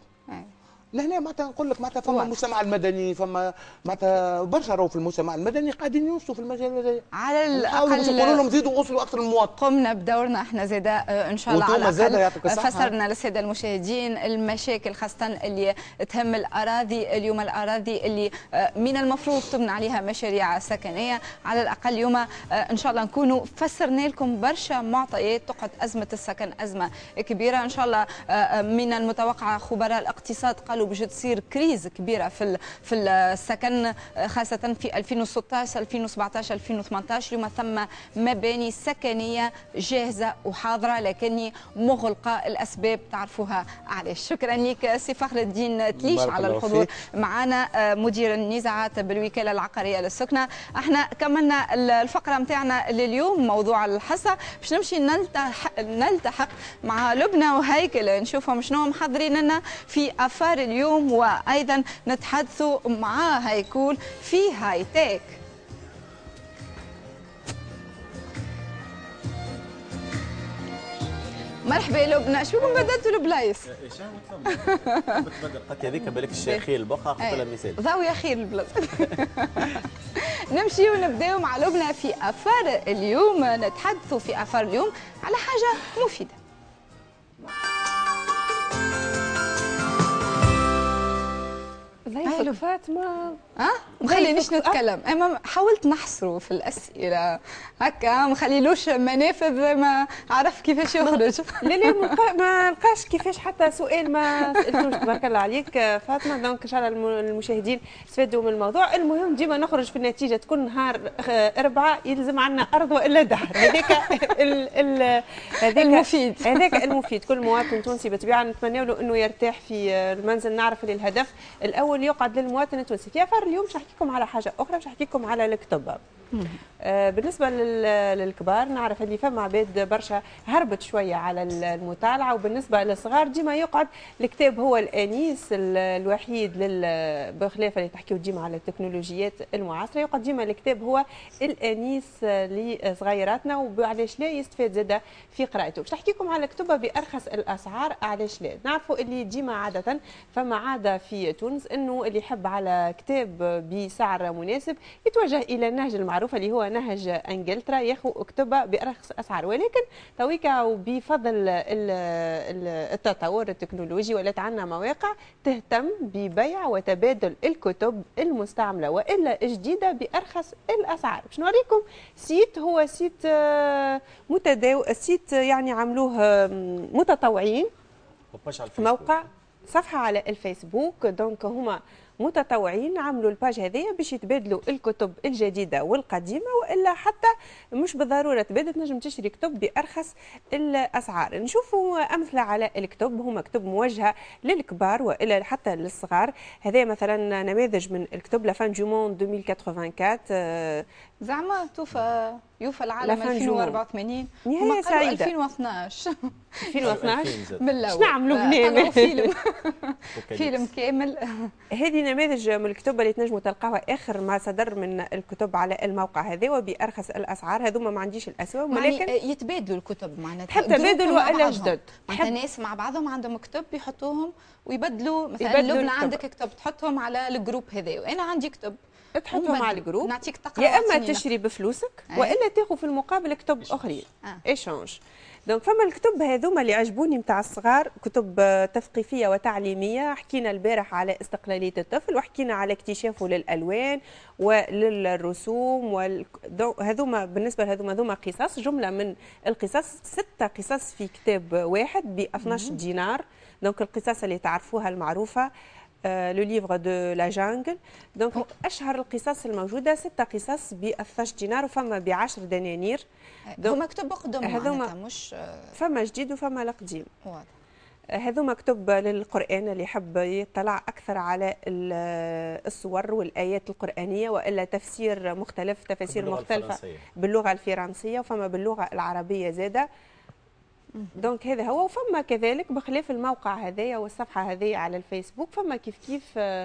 لهنا معناتها نقول لك معناتها فما المجتمع المدني، فما معناتها برشا راهو في المجتمع المدني قاعدين يوصلوا في المجال هذايا. على الاقل نقولوا لهم زيدوا اوصلوا اكثر للمواطن. قمنا بدورنا احنا زاده ان شاء الله على الاقل فسرنا للساده المشاهدين المشاكل خاصه اللي تهم الاراضي اليوم، الاراضي اللي من المفروض تبنى عليها مشاريع سكنيه، على الاقل اليوم ان شاء الله نكونوا فسرنا لكم برشا معطيات تقعد ازمه السكن ازمه كبيره. ان شاء الله من المتوقع خبراء الاقتصاد قالوا باش تصير كريز كبيره في في السكن خاصه في ألفين وستطاش ألفين وسبعطاش ألفين وثمانطاش. اليوم ثم مباني سكنيه جاهزه وحاضره لكن مغلقه، الاسباب تعرفوها علاش. شكرا لك سي فخر الدين تليش على الحضور معنا مدير النزاعات بالوكاله العقاريه للسكنه. احنا كملنا الفقره نتاعنا لليوم موضوع الحصه، باش نمشي نلتحق, نلتحق مع لبنى وهيكل نشوفهم شنو محضرين لنا في افار اليوم، وايضا نتحدثوا مع هيكول في هاي تيك. مرحبا لبنى، شو بكم بدلتوا البلايص؟ بتبدل قد هذيك بالك الشيخي البقعه خذ لها مثال ضاويه خير البلاصه. نمشي ونبداو مع لبنى في افار اليوم، نتحدثوا في افار اليوم على حاجه مفيده. ضيفك فاطمه ها ما خلينيش نتكلم، اما حاولت نحصره في الاسئله هكا ما خليلوش منافذ ما عرف كيفاش يخرج. لا لا ما لقاش كيفاش حتى سؤال ما سالتوش. تبارك الله عليك فاطمه. دونك ان شاء الله المشاهدين استفادوا من الموضوع. المهم ديما نخرج في النتيجه تكون نهار اربعاء يلزم عنا ارض والا دهر. هذاك هذاك المفيد، هذاك المفيد. كل مواطن تونسي بالطبيعه نتمنى له انه يرتاح في المنزل. نعرف اللي الهدف الاول يقعد للمواطن التونسي. في افار اليوم باش نحكي لكم على حاجه اخرى، باش نحكي لكم على الكتب. آه بالنسبه للكبار نعرف اللي فما عباد برشا هربت شويه على المطالعه، وبالنسبه للصغار ديما يقعد الكتاب هو الانيس الوحيد لل بخلاف اللي تحكيو ديما على التكنولوجيات المعاصره، يقعد ديما الكتاب هو الانيس لصغيراتنا، وعلاش لا يستفاد زاده في قراءته. باش تحكيكم على كتبه بارخص الاسعار علاش لا. نعرفوا اللي ديما عاده فما عاده في تونس انه اللي يحب على كتاب بسعر مناسب يتوجه الى النهج المعروف اللي هو نهج انجلترا، ياخذ كتبه بارخص اسعار. ولكن تويكا وبفضل التطور التكنولوجي ولات عندنا مواقع تهتم ببيع وتبادل الكتب المستعمله والا جديده بارخص الاسعار. باش نوريكم سيت هو سيت متداول، سيت يعني عملوه متطوعين، موقع صفحه على الفيسبوك. دونك هما متطوعين عملوا الباج هذيا باش يتبادلوا الكتب الجديده والقديمه، والا حتى مش بالضروره تبادل، تنجم تشتري كتب بارخص الاسعار. نشوفوا امثله على الكتب، هما كتب موجهه للكبار والا حتى للصغار. هذا مثلا نماذج من الكتب لافان دو موند ألفين وأربعة وأربعين، زعما توفى يوفى العالم ألفين وأربعة وثمانين، نهايه سعيده ألفين واثناش ألفين واثناش بالله شنو نعملوا بنعمل فيلم فيلم كامل. هذه نماذج من الكتب اللي تنجموا تلقاوها اخر ما صدر من الكتب على الموقع هذا وبارخص الاسعار. هذوما ما عنديش الاسواق، ولكن يتبادلوا الكتب معناتها حتى تبادلوا والا جدد، حتى ناس مع بعضهم عندهم كتب يحطوهم ويبدلوا. مثلا لبنى عندك كتب تحطهم على الجروب هذا، وانا عندي كتب تحطهم على الجروب، نعطيك تقرا، يا اما تشري بفلوسك والا تاخذ في المقابل كتب اخرين ايشونج. دونك فما الكتب هذوما اللي عجبوني نتاع الصغار، كتب تثقيفيه وتعليميه. حكينا البارح على استقلاليه الطفل، وحكينا على اكتشافه للالوان وللرسوم وال... هذوما بالنسبه لهذوما هذوما قصص، جمله من القصص، ستة قصص في كتاب واحد ب اثناش دينار. دونك القصص اللي تعرفوها المعروفه، لو ليفغ دو لا جانجل. دونك اشهر القصص الموجوده ستة قصص ب اثناش دينار وفما ب عشرة دنانير. هذوما كتب قدم هذوما مش فما جديد وفما القديم. واضح. هذوما كتب للقرآن اللي يحب يطلع أكثر على الصور والآيات القرآنية وإلا تفسير مختلف، تفاسير مختلفة باللغة الفرنسية وفما باللغة العربية زادة. دونك هذا هو. وفما كذلك بخلاف الموقع هذايا والصفحه هذه على الفيسبوك، فما كيف كيف آآ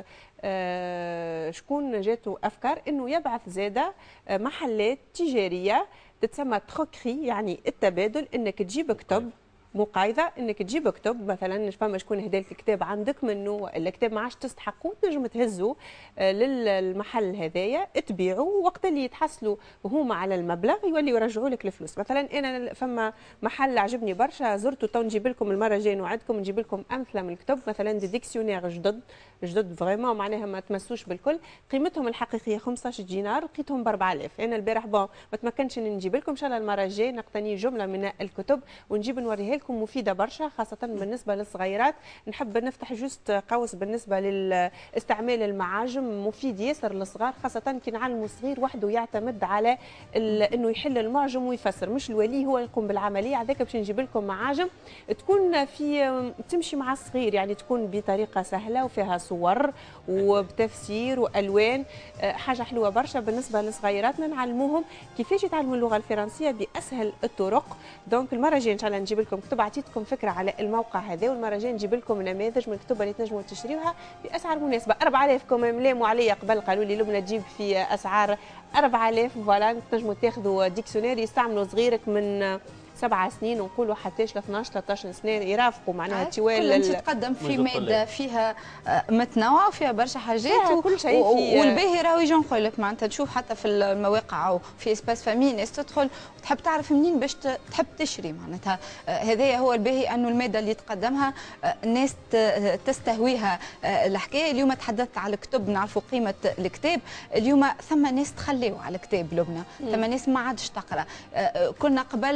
آآ شكون جاته افكار انه يبعث زاده محلات تجاريه تتسمى تروكري، يعني التبادل، انك تجيب كتب مقايضه، انك تجيب كتب مثلا فما شكون هدا لك كتاب عندك منه والا كتاب ما عادش تستحقوا، تنجم تهزوا للمحل هذايا تبيعوا، وقت اللي يتحصلوا هما على المبلغ يوليوا يرجعوا لك الفلوس. مثلا انا فما محل عجبني برشا زرته، تو نجيب لكم المره الجايه نوعدكم نجيب لكم امثله من الكتب، مثلا دي ديكسيونير جدد جدد فريمون معناها ما تمسوش بالكل، قيمتهم الحقيقيه خمسطاش دينار، لقيتهم ب أربعة آلاف. انا البارح بون ما تمكنش نجيب لكم، ان شاء الله المره الجايه نقتني جمله من الكتب ونجيب نوريها لكم، مفيده برشا خاصه بالنسبه للصغيرات. نحب نفتح جوست قوس بالنسبه لاستعمال المعاجم، مفيد ياسر للصغار خاصه كي نعلموا صغير وحده يعتمد على انه يحل المعجم ويفسر، مش الولي هو يقوم بالعمليه هذاك. باش نجيب لكم معاجم تكون في تمشي مع الصغير، يعني تكون بطريقه سهله وفيها صور وبتفسير والوان، حاجه حلوه برشا بالنسبه لصغيراتنا، نعلموهم كيفاش يتعلموا اللغه الفرنسيه باسهل الطرق. دونك المره الجايه ان شاء الله نجيب لكم كتب، عطيتكم فكره على الموقع هذا، والمره الجايه نجيب لكم نماذج من الكتب اللي تنجموا تشتريوها باسعار مناسبه. أربعة آلاف كم لاموا عليا قبل، قالوا لي لبنى تجيب في اسعار أربعة آلاف، فوالا تنجموا تاخذوا ديكسيونير يستعملوا صغيرك من سبع سنين ونقولوا حتى ل اثناش ثلاثطاش سنه يرافقوا معناها طوال. انت تقدم في ماده فيها متنوعه وفيها برشا حاجات وكل شيء فيه، والباهي راهو يجي نقول لك معناتها تشوف حتى في المواقع او في اسباس فامي ناس تدخل وتحب تعرف منين باش تحب تشري، معناتها هذايا هو الباهي انه الماده اللي تقدمها الناس تستهويها الحكايه. اليوم تحدثت على الكتب، نعرفوا قيمه الكتاب، اليوم ثم ناس تخليوا على الكتاب لبنى، ثم ناس ما عادش تقرا. كنا قبل معناتها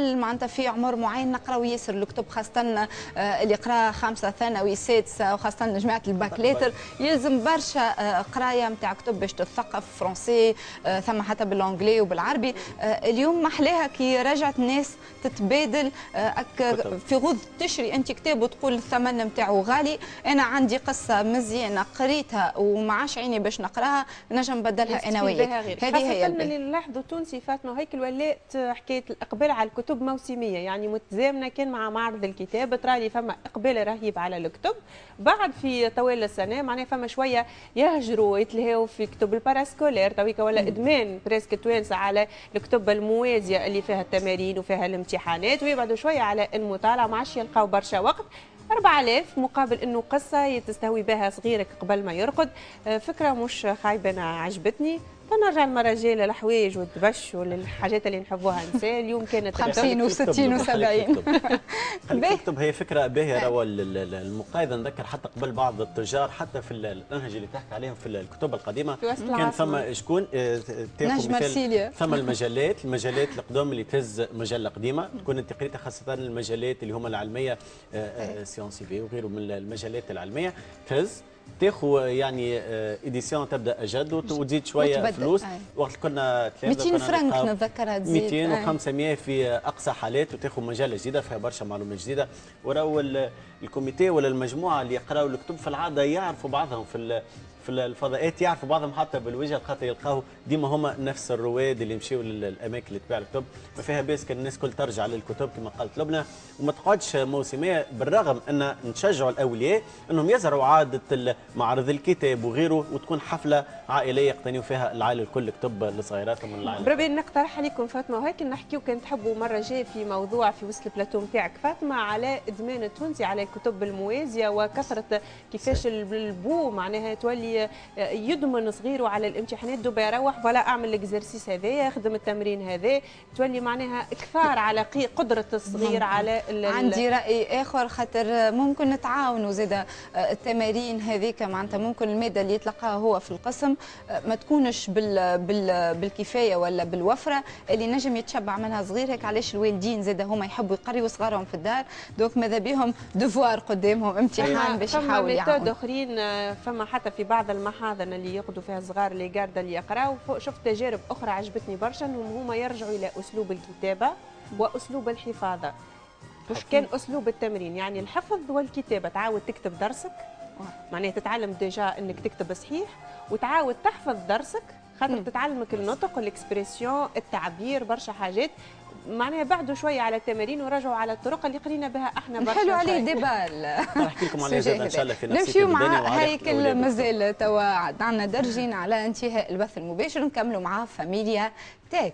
في عمر معين نقراو ياسر الكتب، خاصه اللي قرا خمسه ثانوي سادسه وخاصه جماعه الباكليتر يلزم برشا قرايه نتاع كتب باش تتثقف فرنسي، ثم حتى بالانجلي وبالعربي. اليوم محلاها كي رجعت الناس تتبادل في غض تشري انت كتاب وتقول الثمن نتاعو غالي، انا عندي قصه مزيانه قريتها وما عادش عيني باش نقراها نجم نبدلها انا وياك. هذه هي اللي نلاحظوا تونسي فاطمه هيك ولات حكايه الاقبال على الكتب موسميه، يعني متزامنه كان مع معرض الكتاب ترى لي فما اقبال رهيب على الكتب، بعد في طوال السنه معناها فما شويه يهجروا يتلهوا في كتب الباراسكولير تويك ولا ادمان بريسك توانسه على الكتب الموازيه اللي فيها التمارين وفيها الامتحانات، ويبعدوا شويه على المطالعه ما عادش يلقاو برشا وقت. أربعة آلاف مقابل انه قصه تستهوي بها صغيرك قبل ما يرقد، فكره مش خايبه انا عجبتني. فنرجع المره الجايه للحوايج والدبش وللحاجات اللي نحبوها نساء. اليوم كانت خمسين وستين وسبعين. الكتب هي فكره باهيه. روا المقايضه نذكر حتى قبل بعض التجار حتى في المنهج اللي تحكي عليهم في الكتب القديمه كان ثم شكون نجم مرسيليا، ثم المجلات المجلات القدام اللي تهز مجله قديمه تكون انت قريتها، خاصه المجلات اللي هما العلميه سيونسي في وغيره من المجلات العلميه تهز تاخذ يعني اديسيون تبدا اجد وتزيد شويه فلوس. وقت كنا مئتين فرنك نتذكرها تزيد مئتين وخمسمائة في اقصى حالات، وتاخذ مجله جديده فيها برشا معلومات جديده. وراو الكوميتي ولا المجموعه اللي يقراوا الكتب في العاده يعرفوا بعضهم في في الفضاءات، يعرفوا بعضهم حتى بالوجه خاطر يلقاو ديما هما نفس الرواد اللي يمشيوا للاماكن اللي تبيع الكتب. ما فيها باس كان الناس كل ترجع للكتب كما قالت لبنى وما تقعدش موسميه، بالرغم ان نشجعوا الاولياء انهم يزرعوا عاده معرض الكتاب وغيره وتكون حفله عائليه يقتنيوا فيها العائله الكل كتب لصغيراتهم من العائله. بربي نقترح عليكم فاطمه وهيك نحكيو كان تحبوا مره جايه في موضوع في وسط البلاتو نتاعك فاطمه على ادمان التونسي على الكتب الموازيه وكثره كيفاش البو معناها تولي يدمن صغيره على الامتحانات دوبا يروح ولا اعمل الاكزرسيس هذايا يخدم التمرين هذا، تولي معناها اكثار على قدره الصغير على عندي راي اخر خاطر ممكن نتعاونوا زاده التمارين هذيك معناتها ممكن الماده اللي يتلقاها هو في القسم ما تكونش بال بال بالكفايه ولا بالوفره اللي نجم يتشبع منها صغير. هيك علاش الوالدين زاده هما يحبوا يقريوا صغارهم في الدار، دوك ماذا بهم دفوار قدامهم امتحان باش يحاول يعاون. فما اخرين فما حتى في بعض المحاضن اللي ياخذوا فيها صغار لي جارد اللي يقراوا، شفت تجارب اخرى عجبتني برشا انهم هما يرجعوا الى اسلوب الكتابه واسلوب الحفاظه. مش كان اسلوب التمرين يعني الحفظ والكتابه، تعاود تكتب درسك معناها تتعلم ديجا انك تكتب صحيح وتعاود تحفظ درسك خاطر تتعلمك النطق والاكسبرسيون التعبير برشا حاجات معناها بعدوا شويه على التمارين ورجعوا على الطرق اللي قرينا بها احنا برشا. حلو عليه ديبال. نحكي لكم عليه زاد ان شاء الله في نفس نمشيو مع هيكل مازال توا عندنا درجين على انتهاء البث المباشر، نكملوا مع فاميليا تاك.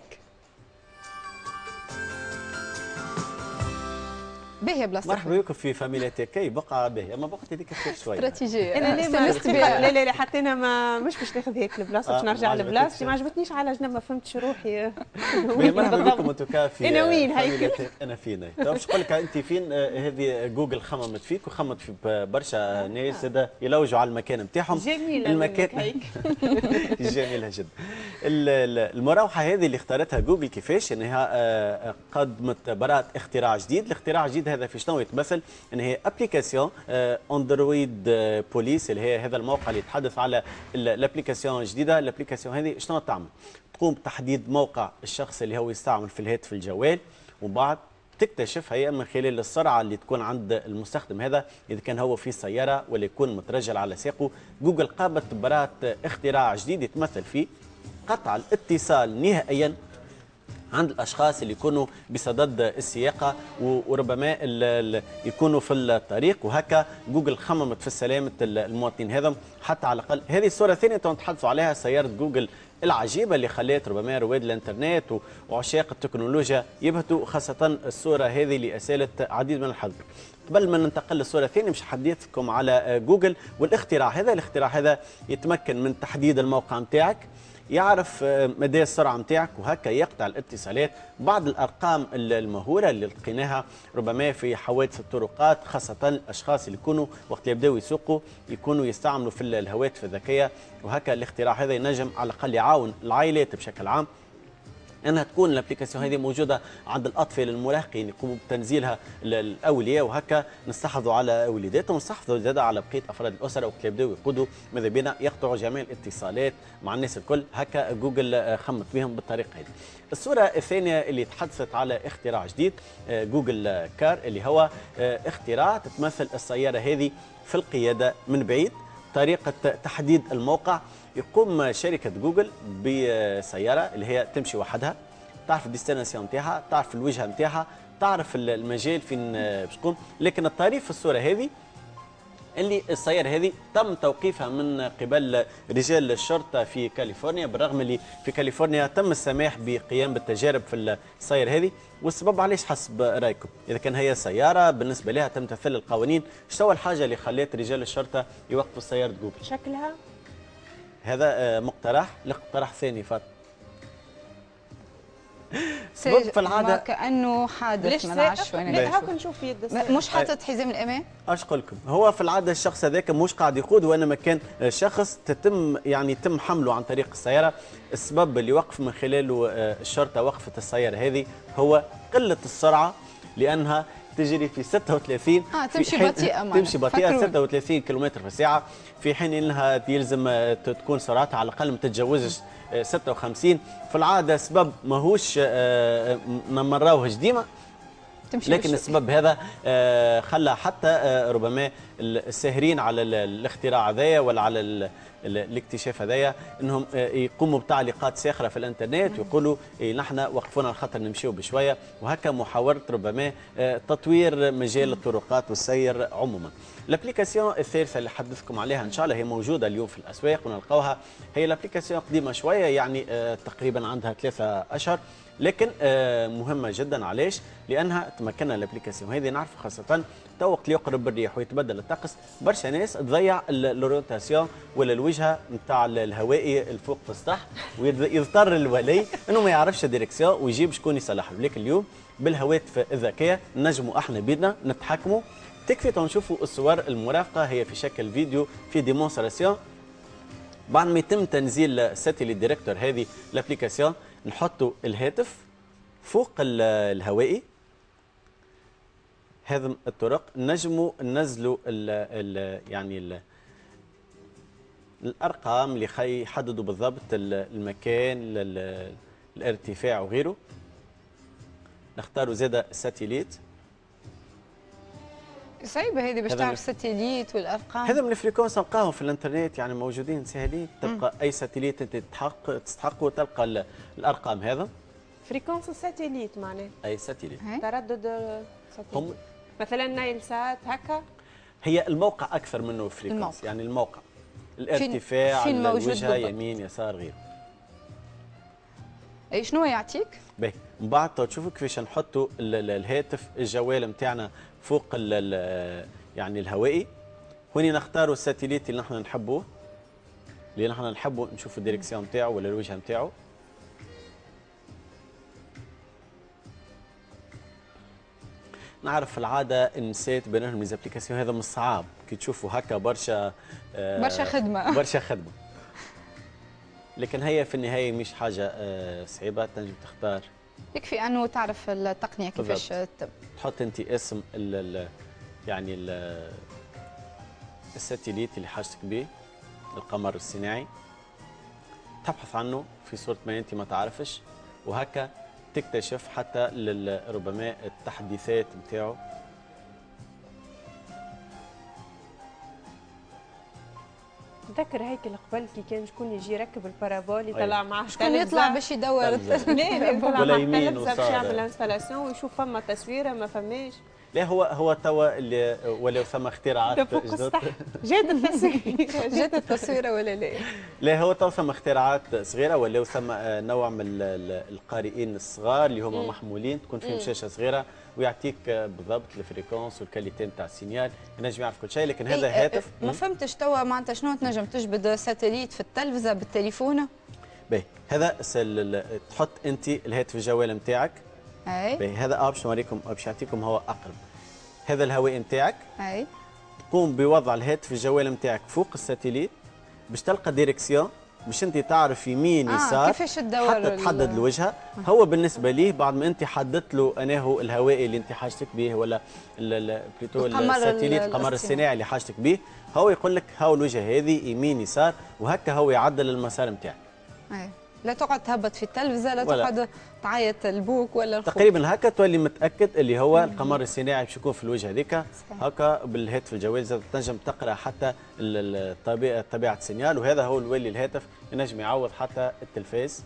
باهيه بلاصتك. مرحبا بكم في فاميليا تاكي بقعه باهيه اما بقعه هذيك كثير شويه استراتيجيه. انا ليه ما لا لا لا حتى انا ما مش باش ناخذ هيك البلاصه باش نرجع لبلاصتي ما عجبتنيش على جنب ما فهمتش روحي. مرحبا بكم انتم في انا وين هيكل انا فين باش نقول لك انت فين. هذه جوجل خممت فيك وخممت في برشا ناس زاد يلوجوا على المكان نتاعهم. جميله المكان جميله جدا. المراوحه هذه اللي اختارتها جوجل كيفاش انها قدمت براءه اختراع جديد. الاختراع الجديد هذا في شنو يتمثل؟ ان هي ابليكاسيون اندرويد بوليس اللي هي هذا الموقع اللي يتحدث على الابليكاسيون الجديده. الابليكاسيون هذه شنو تعمل؟ تقوم بتحديد موقع الشخص اللي هو يستعمل في الهاتف الجوال، ومن بعد تكتشف هي من خلال السرعه اللي تكون عند المستخدم هذا اذا كان هو في سياره ولا يكون مترجل على ساقه. جوجل قامت ببراءه اختراع جديد يتمثل في قطع الاتصال نهائيا عند الاشخاص اللي يكونوا بصدد السياقه وربما يكونوا في الطريق، وهكا جوجل خممت في سلامه المواطنين هذم. حتى على الاقل هذه الصوره الثانيه تحدثوا عليها سياره جوجل العجيبه اللي خلات ربما رواد الانترنت وعشاق التكنولوجيا يبهتوا، خاصه الصوره هذه اللي اسالت عديد من الحظر. قبل ما ننتقل للصوره الثانيه مش حديثكم على جوجل والاختراع هذا. الاختراع هذا يتمكن من تحديد الموقع نتاعك، يعرف مدى السرعه نتاعك، وهكا يقطع الاتصالات. بعض الارقام المهوله اللي لقيناها ربما في حوادث الطرقات، خاصه الاشخاص اللي يكونوا وقت يبداوا يسوقوا يكونوا يستعملوا في الهواتف الذكيه، وهكا الاختراع هذا ينجم على الاقل يعاون العائلات بشكل عام انها تكون الابليكاسيون هذه موجوده عند الاطفال المراهقين يقوموا بتنزيلها الاولياء، وهكا نستحفظوا على وليداتهم ونستحفظوا زاد على بقيه افراد الاسره وقت يبداوا يقودوا ماذا بينا يقطعوا جميع الاتصالات مع الناس الكل. هكا جوجل خمت بهم بالطريقه هذه. الصوره الثانيه اللي تحدثت على اختراع جديد جوجل كار، اللي هو اختراع تتمثل السياره هذه في القياده من بعيد. طريقه تحديد الموقع، يقوم شركه جوجل بسياره اللي هي تمشي وحدها، تعرف الديستيناسيون نتاعها، تعرف الوجهه نتاعها، تعرف المجال فين باش تكون. لكن الطريف في الصوره هذه اللي السيارة هذه تم توقيفها من قبل رجال الشرطة في كاليفورنيا، بالرغم اللي في كاليفورنيا تم السماح بقيام بالتجارب في السيارة هذه. والسبب علاش حسب رأيكم؟ إذا كان هي سيارة بالنسبة لها تمتثل القوانين، شو هو الحاجة اللي خلت رجال الشرطة يوقفوا سيارة جوجل؟ شكلها هذا مقترح. الاقتراح الثاني فات سبب في العاده كانه حادث ما نعرفش وين. لا هاك نشوف في يد مش حاطط حزام الامان. اش نقول لكم، هو في العاده الشخص هذاك مش قاعد يقود، وانما كان شخص تتم يعني تم حمله عن طريق السياره. السبب اللي وقف من خلاله الشرطه وقفت السياره هذه هو قله السرعه، لانها تجري في ستة وثلاثين اه تمشي بطيئه تمشي بطيئه ستة وثلاثين كيلومتر في الساعه، في حين انها يلزم تكون سرعتها على الاقل ما تتجاوزش ستة وخمسين. في العاده سبب ماهوش نمراوهش ديما، لكن السبب هذا خلى حتى ربما الساهرين على الاختراع هذايا ولا على الاكتشاف هذايا انهم يقوموا بتعليقات ساخره في الانترنت ويقولوا نحن وقفونا الخطر نمشيو بشويه، وهكا محاوله ربما تطوير مجال الطرقات والسير عموما. الابليكاسيون الثالثه اللي حدثكم عليها ان شاء الله هي موجوده اليوم في الاسواق ونلقاوها. هي الابليكاسيون قديمه شويه، يعني تقريبا عندها ثلاثه اشهر، لكن مهمه جدا. علاش؟ لانها تمكننا الابليكاسيون هذه نعرف خاصه تو وقت يقرب الريح ويتبدل الطقس برشا ناس تضيع الاورينتاسيون ولا الوجهه نتاع الهوائي الفوق في السطح، ويضطر الولي انه ما يعرفش الديريكسيون ويجيب شكون يصلح له. لكن اليوم بالهواتف الذكيه نجموا احنا بيدنا نتحكموا. تكفي تنشوفوا الصور المرافقه هي في شكل فيديو في ديمونستراسيون. بعد ما يتم تنزيل ساتيليت ديريكتور هذه الابليكاسيون نحطوا الهاتف فوق الهوائي. هذه الطرق نجموا ننزلوا ال ال يعني ال الارقام اللي يحددوا بالضبط المكان الارتفاع وغيره. نختاروا زاده ساتيليت. صعيبه هذه باش تعرف الساتيليت والارقام. هذا من الفريكونس نلقاهم في الانترنت، يعني موجودين سهلين. تلقى اي ساتيليت انت تحقق تستحقه تلقى الارقام. هذا فريكونس الساتيليت معناه اي ساتيليت تردد ساتيليت. مثلا نايل سات هكا. هي الموقع اكثر منه فريكونس، الموقع. يعني الموقع الارتفاع فين الوجهه يمين يسار غيره. اي شنو يعطيك؟ باهي من بعد تشوفوا كيفاش نحطوا الهاتف الجوال نتاعنا فوق ال يعني الهوائي. هوني نختاروا الساتيليت اللي نحن نحبوه، اللي نحن نحبوا نشوفوا الديريكسيون نتاعو ولا الوجهه نتاعو. نعرف في العاده النسات بين لهم ليزابليكاسيون هذا من الصعاب، كي تشوفوا هكا برشا آه برشا خدمه برشا خدمه. لكن هي في النهايه مش حاجه آه صعيبه، تنجم تختار. يكفي انه تعرف التقنيه كيفاش تتم. تحط انت اسم ال ال يعني ال الساتيليت اللي حاجتك به، القمر الصناعي، تبحث عنه في صوره ما انت ما تعرفش، وهكا تكتشف حتى ربما التحديثات نتاعو. تذكر هيك قبل كي كان شكون يجي يركب البارابول يطلع معاه شكون يطلع باش يدور لا يطلع ولا معاه يمين باش يعمل انستالاسيون ويشوف فما تصويره ما فماش. لا هو هو توا اللي ولو ثم اختراعات جدد. جات التصويره جات التصويره ولا لا؟ لا هو توا ثم اختراعات صغيره، ولو ثم نوع من القارئين الصغار اللي هما محمولين، تكون فيهم شاشه صغيره ويعطيك بالضبط الفريكونس والكاليتي نتاع السينيال، ينجم يعرف كل شيء. لكن هذا إيه هاتف ما فهمتش توا معناتها شنو تنجم تجبد ساتيليت في التلفزه بالتليفون؟ باهي هذا تحط انت الهاتف الجوال نتاعك. اي باهي هذا اه باش نوريكم باش يعطيكم هو اقرب. هذا الهواء نتاعك. اي تقوم بوضع الهاتف الجوال نتاعك فوق الساتيليت باش تلقى ديريكسيون باش انت تعرف يمين آه يسار كيفاش تدور حتى تحدد الوجهه. هو بالنسبه ليه بعد ما انت حددت له انه الهوائي اللي انت حاجتك به ولا بلوتو الساتيليت القمر الصناعي اللي حاجتك به، هو يقول لك هاو الوجهه هذه يمين يسار، وهكا هو يعدل المسار نتاعك. أي. لا تقعد تهبط في التلفزه، لا تقعد تعيط البوك ولا الخوف. تقريبا هكا تولي متاكد اللي هو القمر الصناعي باش يكون في الوجهه هذيك. هكا بالهاتف الجوال زاد تنجم تقرا حتى الطبيعه طبيعه السينيال، وهذا هو الولي الهاتف ينجم يعوض حتى التلفاز.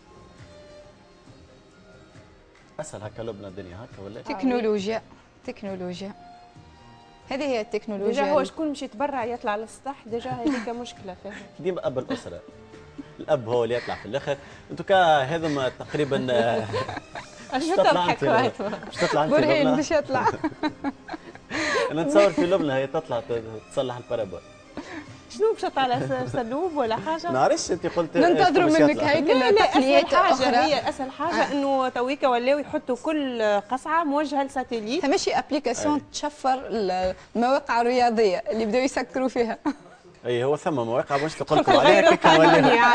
اسهل هكا لبنى الدنيا هكا ولا تكنولوجيا تكنولوجيا هذه هي التكنولوجيا. ديجا هو شكون مش يتبرع يطلع للسطح، ديجا هذيك مشكله فيها. ديما اب الاسره، الاب هو اللي يطلع في الاخر. انتو كا هذا تقريبا اش تضحك باش تطلع انت برهين باش يطلع. انا نتصور في لبنى هي تطلع تصلح البارابول. شنو باش تطلع على سلوب ولا حاجه؟ نعرفش انت قلت ننتظروا منك هيك تقنيات اخرى. هي اسهل حاجه آه. انه تويكا ولاو يحطوا كل قصعه موجهه لساتيليت. تمشي ابليكاسيون تشفر المواقع الرياضيه اللي بداوا يسكروا فيها. اي هو ثم مواقع مش قلت لكم عليها كي كنوليو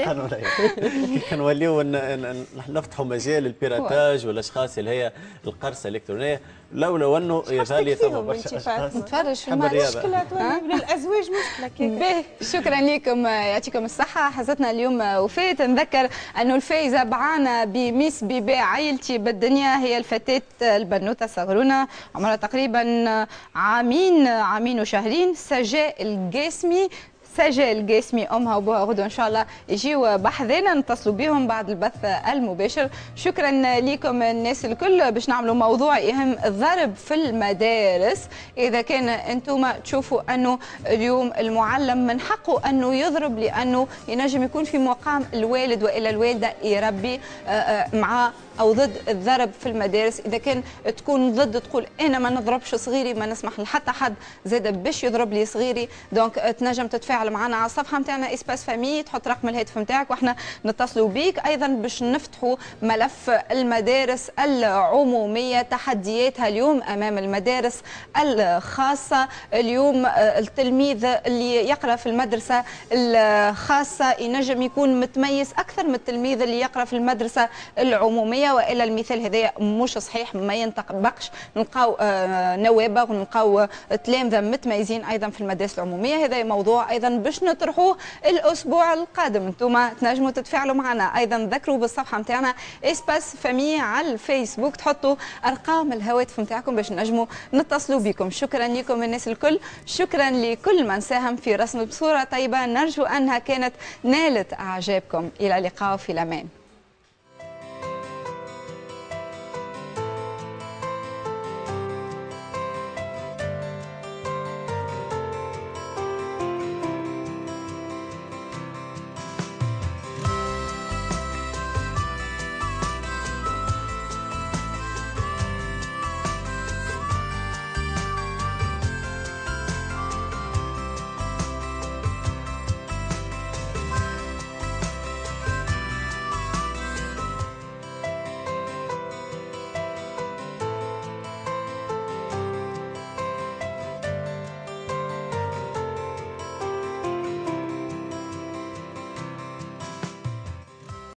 كي كنوليو نفتحوا مجال البيراتاج والاشخاص اللي هي القرصه الالكترونيه، لولا انه يظهر لي ثم برشا اشخاص. نتفرج في مشكله تولي للازواج مشكله كيك. شكرا لكم، يعطيكم الصحه. حزتنا اليوم وفات. نذكر انه الفايزه بعانا بميس بيبي عائلتي بالدنيا هي الفتاه البنوته الصغرونه عمرها تقريبا عامين عامين وشهرين، سجاء القاسمي. سجاء القاسمي امها وابوها غدوه ان شاء الله يجيوا بحذنا، نتصلوا بهم بعد البث المباشر. شكرا لكم الناس الكل. باش نعملوا موضوع يهم الضرب في المدارس. اذا كان انتم تشوفوا انه اليوم المعلم من حقه انه يضرب، لانه ينجم يكون في مقام الوالد والا الوالده يربي معاه، او ضد الضرب في المدارس. اذا كان تكون ضد تقول انا ما نضربش صغيري، ما نسمح لحتى حد زاد باش يضرب لي صغيري، دونك تنجم تتفاعل معنا على الصفحه نتاعنا اسباس فامي، تحط رقم الهاتف نتاعك واحنا نتصلوا بيك. ايضا باش نفتحوا ملف المدارس العموميه، تحدياتها اليوم امام المدارس الخاصه. اليوم التلميذ اللي يقرا في المدرسه الخاصه ينجم يكون متميز اكثر من التلميذ اللي يقرا في المدرسه العموميه، والا المثال هذا مش صحيح، ما ينطبقش. نلقاو نوابغ ونلقاو تلامذه متميزين ايضا في المدارس العموميه. هذا موضوع ايضا باش نطرحوه الاسبوع القادم. انتم تنجموا تتفاعلوا معنا. ايضا ذكروا بالصفحه نتاعنا اسباس فامي على الفيسبوك، تحطوا ارقام الهواتف نتاعكم باش نجموا نتصلوا بكم. شكرا لكم الناس الكل، شكرا لكل من ساهم في رسم بصوره طيبه، نرجو انها كانت نالت اعجابكم. الى اللقاء في الامان.